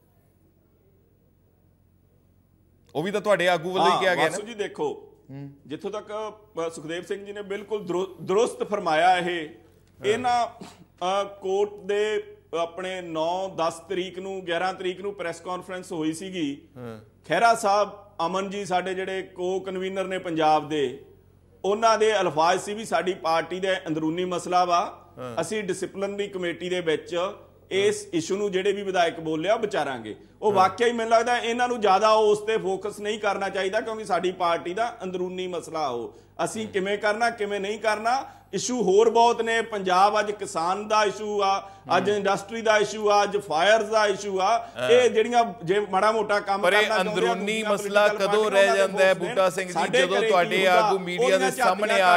ਉਹ ਵੀ ਤਾਂ ਤੁਹਾਡੇ ਆਗੂ ਵੱਲੋਂ ਹੀ ਕਿਹਾ ਗਿਆ ਨਾ। ਵਾਸੂ ਜੀ ਦੇਖੋ, ਜਿੱਥੋਂ ਤੱਕ ਸੁਖਦੇਵ ਸਿੰਘ ਜੀ ਨੇ ਬਿਲਕੁਲ ਦਰੁਸਤ ਫਰਮਾਇਆ, ਇਹਨਾਂ ਕੋਰਟ ਦੇ ਆਪਣੇ 9-10 ਤਰੀਕ ਨੂੰ 11 ਤਰੀਕ ਨੂੰ ਪ੍ਰੈਸ ਕਾਨਫਰੰਸ ਹੋਈ ਸੀਗੀ। ਖਹਿਰਾ ਸਾਹਿਬ ਅਮਨ ਜੀ ਸਾਡੇ ਜਿਹੜੇ ਕੋ ਕਨਵੀਨਰ ਨੇ ਪੰਜਾਬ ਦੇ, ਉਹਨਾਂ ਦੇ ਅਲਫਾਜ਼ ਸੀ ਵੀ ਸਾਡੀ ਪਾਰਟੀ ਦੇ ਅੰਦਰੂਨੀ ਮਸਲਾ ਵਾ, ਅਸੀਂ ਡਿਸਪਲਿਨਰੀ ਕਮੇਟੀ ਦੇ ਵਿੱਚ ਇਸ ਇਸ਼ੂ ਨੂੰ ਜਿਹੜੇ ਵੀ ਵਿਧਾਇਕ ਬੋਲਿਆ ਵਿਚਾਰਾਂਗੇ। ਉਹ ਵਾਕਿਆ ਹੀ ਮੈਨੂੰ ਲੱਗਦਾ ਇਹਨਾਂ ਨੂੰ ਜ਼ਿਆਦਾ ਉਸ ਤੇ ਫੋਕਸ ਨਹੀਂ ਕਰਨਾ ਚਾਹੀਦਾ ਕਿਉਂਕਿ ਸਾਡੀ ਪਾਰਟੀ ਦਾ ਅੰਦਰੂਨੀ ਮਸਲਾ ਉਹ ਅਸੀਂ ਕਿਵੇਂ ਕਰਨਾ ਕਿਵੇਂ ਨਹੀਂ ਕਰਨਾ। ਇਸ਼ੂ ਹੋਰ ਬਹੁਤ ਨੇ, ਪੰਜਾਬ ਅੱਜ ਕਿਸਾਨ ਦਾ ਇਸ਼ੂ ਆ, ਅੱਜ ਇੰਡਸਟਰੀ ਦਾ ਇਸ਼ੂ ਆ, ਅੱਜ ਫਾਇਰਸ ਦਾ ਇਸ਼ੂ ਆ। ਇਹ ਜਿਹੜੀਆਂ ਜੇ ਮਾੜਾ ਮੋਟਾ ਕੰਮ ਪਰ ਇਹ ਅੰਦਰੂਨੀ ਮਸਲਾ ਕਦੋਂ ਰਹਿ ਜਾਂਦਾ ਹੈ ਬੂਟਾ ਸਿੰਘ ਜੀ? ਜਦੋਂ ਤੁਹਾਡੇ ਆਗੂ ਮੀਡੀਆ ਦੇ ਸਾਹਮਣੇ ਆ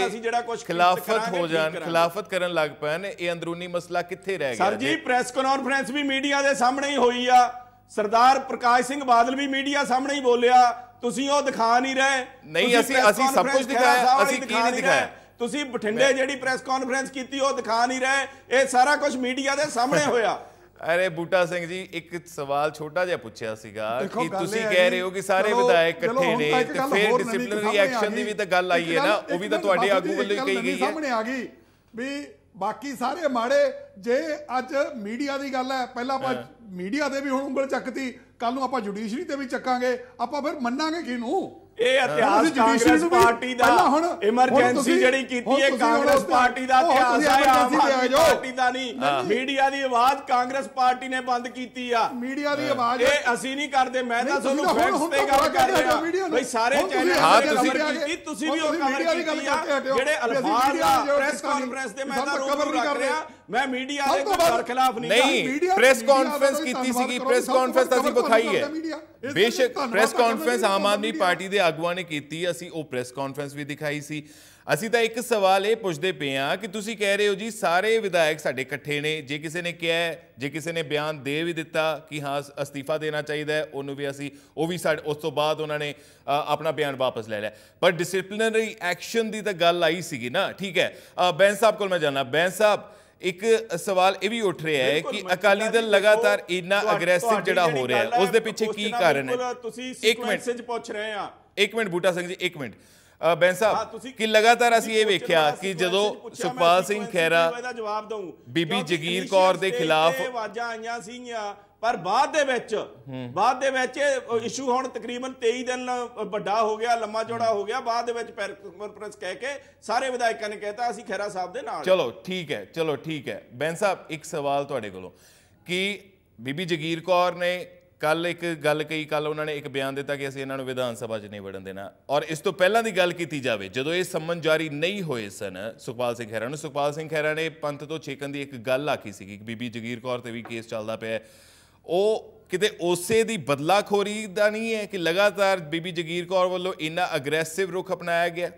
ਕੇ ਖਿਲਾਫਤ ਹੋ ਜਾਣ, ਖਿਲਾਫਤ ਕਰਨ ਲੱਗ ਪੈਣ, ਇਹ ਅੰਦਰੂਨੀ ਮਸਲਾ ਕਿੱਥੇ ਰਹਿ ਗਿਆ? ਸਰ ਜੀ ਪ੍ਰੈਸ ਕਾਨਫਰੰਸ ਵੀ ਮੀਡੀਆ ਦੇ ਸਾਹਮਣੇ ਹੀ ਹੋਈ ਆ। ਸਰਦਾਰ ਪ੍ਰਕਾਸ਼ ਸਿੰਘ ਬਾਦਲ ਵੀ ਮੀਡੀਆ ਸਾਹਮਣੇ ਹੀ ਬੋਲਿਆ, ਤੁਸੀਂ ਉਹ ਦਿਖਾ ਨਹੀਂ ਰਹੇ। ਨਹੀਂ, ਅਸੀਂ ਸਭ ਕੁਝ ਦਿਖਾਇਆ। ਅਸੀਂ ਕੀ ਨਹੀਂ ਦਿਖਾਇਆ? ਤੁਸੀਂ ਬਠਿੰਡੇ ਜਿਹੜੀ ਪ੍ਰੈਸ ਕਾਨਫਰੰਸ ਕੀਤੀ ਉਹ ਦਿਖਾ ਨਹੀਂ ਰਹੇ। ਇਹ ਸਾਰਾ ਕੁਝ ਮੀਡੀਆ ਦੇ ਸਾਹਮਣੇ ਹੋਇਆ। ਅਰੇ ਬੂਟਾ ਸਿੰਘ ਜੀ, ਇੱਕ ਸਵਾਲ ਛੋਟਾ ਜਿਹਾ ਪੁੱਛਿਆ ਸੀਗਾ ਕਿ ਤੁਸੀਂ ਕਹਿ ਰਹੇ ਹੋ ਕਿ ਸਾਰੇ ਵਿਧਾਇਕ ਇਕੱਠੇ ਨੇ ਤੇ ਫਿਰ ਡਿਸਪਲਿਨਰੀ ਐਕਸ਼ਨ ਦੀ ਵੀ ਤਾਂ ਗੱਲ ਆਈ ਹੈ ਨਾ, ਉਹ ਵੀ ਤਾਂ ਤੁਹਾਡੇ ਆਗੂ ਵੱਲੋਂ ਹੀ ਕਹੀ ਗਈ ਹੈ। ਸਾਹਮਣੇ ਆ ਗਈ ਵੀ ਬਾਕੀ ਸਾਰੇ ਮਾੜੇ। ਜੇ ਅੱਜ ਮੀਡੀਆ ਦੀ ਗੱਲ ਹੈ, ਪਹਿਲਾਂ ਆਪਾਂ ਮੀਡੀਆ ਦੇ ਵੀ ਹੁਣ ਉਂਗਲ ਚੱਕਤੀ, ਕੱਲ ਨੂੰ ਆਪਾਂ ਜੁਡੀਸ਼ਰੀ ਤੇ ਵੀ ਚੱਕਾਂਗੇ, ਆਪਾਂ ਫਿਰ ਮੰਨਾਂਗੇ ਕਿਹਨੂੰ? ਇਹ ਇਤਿਹਾਸ ਕਾਂਗਰਸ ਪਾਰਟੀ ਦਾ ਐਮਰਜੈਂਸੀ ਜਿਹੜੀ ਕੀਤੀ ਹੈ ਕਾਂਗਰਸ ਪਾਰਟੀ ਦਾ ਇਤਿਹਾਸ ਹੈ, ਆਮ ਆਦਮੀ ਪਾਰਟੀ ਦਾ ਨਹੀਂ। ਮੀਡੀਆ ਦੀ ਆਵਾਜ਼ ਕਾਂਗਰਸ ਪਾਰਟੀ ਨੇ ਬੰਦ ਕੀਤੀ ਆ। ਮੀਡੀਆ ਦੀ ਆਵਾਜ਼ ਇਹ ਅਸੀਂ ਨਹੀਂ ਕਰਦੇ। ਮੈਂ ਤਾਂ ਤੁਹਾਨੂੰ ਫੈਕਟਸ ਤੇ ਗੱਲ ਕਰ ਰਿਹਾ ਬਈ ਸਾਰੇ ਚੈਨਲ ਤੁਸੀਂ ਵੀ ਉਹ ਕਵਰ ਕੀਤੀ ਆ ਜਿਹੜੇ ਅਲਫਾਜ਼ ਆ ਪ੍ਰੈਸ ਕਾਨਫਰੰਸ ਦੇ। ਮੈਂ ਤਾਂ ਰੋਕ ਰੱਖ ਰਿਹਾ, ਮੈਂ ਮੀਡੀਆ ਦੇ ਕੋਈ ਖਿਲਾਫ ਨਹੀਂ। ਪ੍ਰੈਸ ਕਾਨਫਰੰਸ ਕੀਤੀ ਸੀਗੀ, ਪ੍ਰੈਸ ਕਾਨਫਰੰਸ ਅਸੀਂ ਵਿਖਾਈ ਹੈ। ਬੇਸ਼ੱਕ press conference Aam Aadmi party ਦੇ ਆਗੂਆਂ ਨੇ ਕੀਤੀ, ਅਸੀਂ ਉਹ ਪ੍ਰੈਸ ਕਾਨਫਰੰਸ ਵੀ ਦਿਖਾਈ ਸੀ। ਅਸੀਂ ਤਾਂ ਇੱਕ ਸਵਾਲ ਇਹ ਪੁੱਛਦੇ ਪਏ ਹਾਂ ਕਿ ਤੁਸੀਂ ਕਹਿ ਰਹੇ ਹੋ ਜੀ ਸਾਰੇ ਵਿਧਾਇਕ ਸਾਡੇ ਇਕੱਠੇ ਨੇ। ਜੇ ਕਿਸੇ ਨੇ ਕਿਹਾ, ਜੇ ਕਿਸੇ ਨੇ ਬਿਆਨ ਦੇ ਵੀ ਦਿੱਤਾ ਕਿ ਹਾਂ ਅਸਤੀਫਾ ਦੇਣਾ ਚਾਹੀਦਾ ਹੈ, ਉਹਨੂੰ ਵੀ ਅਸੀਂ ਉਹ ਵੀ ਉਸ ਤੋਂ ਬਾਅਦ ਉਹਨਾਂ ਨੇ ਆਪਣਾ ਬਿਆਨ ਵਾਪਸ ਲੈ ਲਿਆ। ਪਰ ਡਿਸਪਲਿਨਰੀ ਐਕਸ਼ਨ ਦੀ ਤਾਂ ਗੱਲ ਆਈ ਸੀਗੀ ਨਾ। ਠੀਕ ਹੈ, ਬੈਂਸ ਸਾਹਿਬ ਕੋਲ ਮੈਂ ਜਾਣਾ। ਬੈਂਸ ਸਾਹਿਬ, ਇੱਕ ਸਵਾਲ ਇਹ ਵੀ ਉੱਠ ਰਿਹਾ ਹੈ ਕਿ ਅਕਾਲੀ ਦਲ ਲਗਾਤਾਰ ਇੰਨਾ ਅਗਰੈਸਿਵ ਜਿਹੜਾ ਹੋ ਰਿਹਾ ਹੈ, ਉਸ ਦੇ ਪਿੱਛੇ ਕੀ ਕਾਰਨ ਹੈ? ਇੱਕ ਮਿੰਟ ਬੂਟਾ ਸਿੰਘ ਜੀ, ਇੱਕ ਮਿੰਟ। ਬੈਂਸ ਸਾਹਿਬ, ਕਿ ਲਗਾਤਾਰ ਅਸੀਂ ਇਹ ਵੇਖਿਆ ਕਿ ਜਦੋਂ ਸੁਖਪਾਲ ਸਿੰਘ ਖਹਿਰਾ, ਬੀਬੀ ਜਗੀਰ ਕੌਰ ਦੇ ਖਿਲਾਫ ਆਵਾਜ਼ਾਂ ਆਈਆਂ ਸੀਗੀਆਂ ਪਰ ਬਾਅਦ ਦੇ ਵਿੱਚ ਇਸ਼ੂ ਹੁਣ ਤਕਰੀਬਨ 23 ਦਿਨ ਵੱਡਾ ਹੋ ਗਿਆ, ਲੰਮਾ ਚੌੜਾ ਹੋ ਗਿਆ। ਬਾਅਦ ਦੇ ਵਿੱਚ ਪ੍ਰੈਸ ਕਾਨਫਰੰਸ ਕਹਿ ਕੇ ਸਾਰੇ ਵਿਧਾਇਕਾਂ ਨੇ ਕਹਿਤਾ ਅਸੀਂ ਖਹਿਰਾ ਸਾਹਿਬ ਦੇ ਨਾਲ। ਚਲੋ ਠੀਕ ਹੈ ਬੈਂਸ ਸਾਹਿਬ, ਇੱਕ ਸਵਾਲ ਤੁਹਾਡੇ ਕੋਲੋਂ ਕਿ ਬੀਬੀ ਜਗੀਰ ਕੌਰ ਨੇ ਕੱਲ ਇੱਕ ਗੱਲ ਕਹੀ, ਕੱਲ ਉਹਨਾਂ ਨੇ ਇੱਕ ਬਿਆਨ ਦਿੱਤਾ ਕਿ ਅਸੀਂ ਇਹਨਾਂ ਨੂੰ ਵਿਧਾਨ ਸਭਾ 'ਚ ਨਹੀਂ ਵੜਨ ਦੇਣਾ, ਔਰ ਇਸ ਤੋਂ ਪਹਿਲਾਂ ਦੀ ਗੱਲ ਕੀਤੀ ਜਾਵੇ ਜਦੋਂ ਇਹ ਸੰਮਨ ਜਾਰੀ ਨਹੀਂ ਹੋਏ ਸਨ ਸੁਖਪਾਲ ਸਿੰਘ ਖਹਿਰਾ ਨੂੰ, ਸੁਖਪਾਲ ਸਿੰਘ ਖਹਿਰਾ ਨੇ ਪੰਥ ਤੋਂ ਛੇਕਣ ਦੀ ਇੱਕ ਗੱਲ ਆਖੀ ਸੀਗੀ ਕਿ ਬੀਬੀ ਜਗੀਰ ਕੌਰ ਤੇ ਵੀ ਕੇਸ ਚੱਲਦਾ ਪਿਆ। ਉਹ ਕਿਤੇ ਉਸੇ ਦੀ ਬਦਲਾਖੋਰੀ ਦਾ ਨਹੀਂ ਹੈ ਕਿ ਲਗਾਤਾਰ ਬੀਬੀ ਜਗੀਰ ਕੌਰ ਵੱਲੋਂ ਇੰਨਾ ਅਗਰੈਸਿਵ ਰੁਖ ਅਪਣਾਇਆ ਗਿਆ?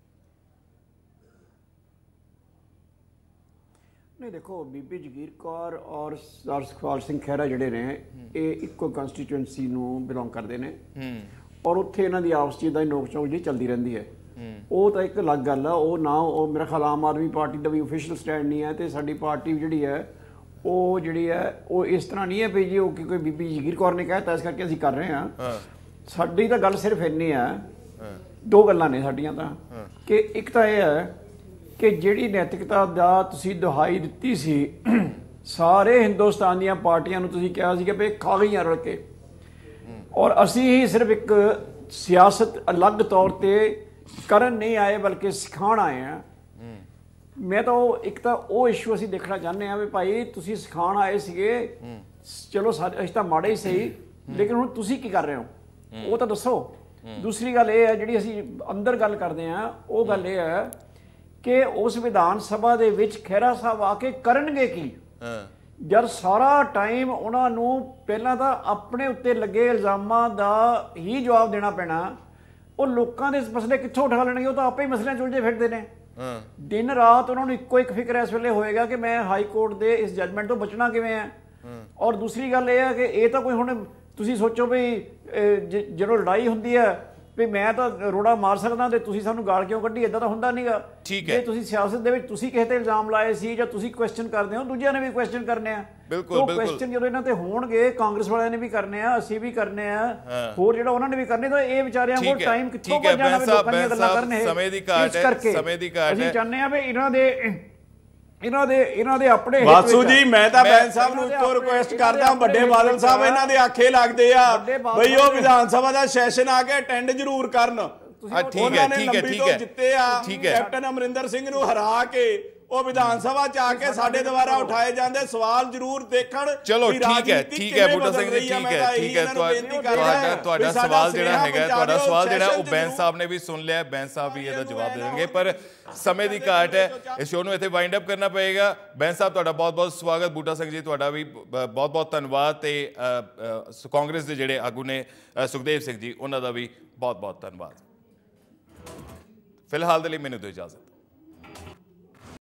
नहीं देखो, बीबी जगीर कौर और सुखपाल सिंह खैरा जिहड़े ने ये इक्को कंस्टीट्यूएंसी नूं बिलोंग करते हैं और उत्थे इन्हां दी आपस च नोक झोंक जी चलती रहिंदी है। वो तो एक अलग गल है, वो ना वो मेरा ख्याल आम आदमी पार्टी का भी ऑफिशियल स्टैंड नहीं है, तो साडी पार्टी जिहड़ी है वो इस तरह नहीं है भी जी वो कोई बीबी जगीर कौर ने कहता इस करके असीं कर रहे हैं। साडी तो गल सिर्फ इन्नी है, दो गल्लां ने साडियां तां कि एक तो यह है कि जिहड़ी नैतिकता दा तुसीं दुहाई दित्ती सी सारे हिंदुस्तान दीयां पार्टियां नूं तुसीं कहा सी कि भाई खा गईयां रल के, और असीं ही सिर्फ एक सियासत अलग तौर ते करन नहीं आए बल्कि सिखाण आए हैं। मैं तो एक तो वो इशू असीं देखना चाहते हैं भी भाई तुसीं सिखाण आए सीगे, चलो असीं तां माड़े ही सही, लेकिन हुण तुसीं की कर रहे हो वो तो दसो। दूसरी गल ये है जिहड़ी असीं अंदर गल करदे हां, वो गल ये है कि उस विधान सभा दे विच खैरा साहब आके करनगे की जब सारा टाइम उन्होंने पहला तो अपने उत्ते लगे इल्जामां दा ही जवाब देना पैना। वो लोगों के मसले कित्थों उठा लेंगे, वो तो आपे ही मसलियां चुलझे फिरते हैं। दिन रात उन्होंने इक्को एक फिक्र इस वेले होएगा कि मैं हाई कोर्ट के इस जजमेंट तो बचना किवें है। और दूसरी गल ये है कि ये तो कोई हुण तुसीं सोचो भी जो लड़ाई हुंदी है भी मैं तो रोड़ा मार सकदा ते तुसीं सानूं गाल क्यों कड्ढी, इदां तां हुंदा नहींगा। जे तुसीं सियासत दे विच तुसीं किसे ते इल्जाम लाए सी जां तुसीं क्वेश्चन करदे हो, दूजिਆਂ ने भी क्वेश्चन करने आ। तो क्वेश्चन ਜਦੋਂ ਇਹਨਾਂ ਤੇ ਹੋਣਗੇ ਕਾਂਗਰਸ ਵਾਲਿਆਂ ਨੇ ਵੀ ਕਰਨੇ ਆ, ਅਸੀਂ ਵੀ ਕਰਨੇ ਆ, ਹੋਰ ਜਿਹੜਾ ਉਹਨਾਂ ਨੇ ਵੀ ਕਰਨੇ, ਤਾਂ ਇਹ ਵਿਚਾਰਿਆਂ ਕੋਲ ਟਾਈਮ ਕਿੱਥੋਂ ਪਹੁੰਚ ਜਾਣਾ ਵੀ ਲੋਕਾਂ ਦੀਆਂ ਗੱਲਾਂ ਕਰਨੇ। ਸਮੇਂ ਦੀ ਘਾਟ ਹੈ। ਅਸੀਂ ਚਾਹੁੰਦੇ ਆ ਵੀ ਇਹਨਾਂ ਦੇ ਆਪਣੇ ਵਾਸੂ ਜੀ ਮੈਂ ਤਾਂ ਬੈਂਸ ਸਾਹਿਬ ਨੂੰ ਇੱਕੋ ਰਿਕੁਐਸਟ ਕਰਦਾ, ਵੱਡੇ ਬਾਦਲ ਸਾਹਿਬ ਇਹਨਾਂ ਦੇ ਆਖੇ ਲੱਗਦੇ ਆ ਬਈ ਉਹ ਵਿਧਾਨ ਸਭਾ ਦਾ ਸੈਸ਼ਨ ਆ ਕੇ ਅਟੈਂਡ ਜ਼ਰੂਰ ਕਰਨ। ਠੀਕ ਹੈ ਜਿੱਤੇ ਆ ਕੈਪਟਨ ਅਮਰਿੰਦਰ ਸਿੰਘ ਨੂੰ ਹਰਾ ਕੇ ਉਹ ਵਿਧਾਨ ਸਭਾ ਚ ਆ ਕੇ ਸਾਡੇ ਦੁਆਰਾ ਉਠਾਏ ਜਾਂਦੇ ਸਵਾਲ ਜ਼ਰੂਰ ਦੇਖਣ। ਚਲੋ ਠੀਕ ਹੈ ਬੂਟਾ ਸਿੰਘ ਜੀ, ਠੀਕ ਹੈ ਤੁਹਾਡਾ ਸਵਾਲ ਜਿਹੜਾ ਉਹ ਬੈਂਸ ਸਾਹਿਬ ਨੇ ਵੀ ਸੁਣ ਲਿਆ, ਬੈਂਸ ਸਾਹਿਬ ਵੀ ਇਹਦਾ ਜਵਾਬ ਦੇ ਦੇਣਗੇ, ਪਰ ਸਮੇਂ ਦੀ ਘਾਟ ਹੈ। ਇਸ ਸ਼ੋਅ ਨੂੰ ਇੱਥੇ ਵਾਈਂਡ ਅਪ ਕਰਨਾ ਪਏਗਾ। ਬੈਂਸ ਸਾਹਿਬ ਤੁਹਾਡਾ ਬਹੁਤ ਬਹੁਤ ਸਵਾਗਤ, ਬੂਟਾ ਸਿੰਘ ਜੀ ਤੁਹਾਡਾ ਵੀ ਬਹੁਤ ਬਹੁਤ ਧੰਨਵਾਦ, ਤੇ ਕਾਂਗਰਸ ਦੇ ਜਿਹੜੇ ਆਗੂ ਨੇ ਸੁਖਦੇਵ ਸਿੰਘ ਜੀ ਉਹਨਾਂ ਦਾ ਵੀ ਬਹੁਤ ਬਹੁਤ ਧੰਨਵਾਦ। ਫਿਲਹਾਲ ਦੇ ਲਈ ਮੈਨੂੰ ਦਿਓ ਇਜਾਜ਼ਤ।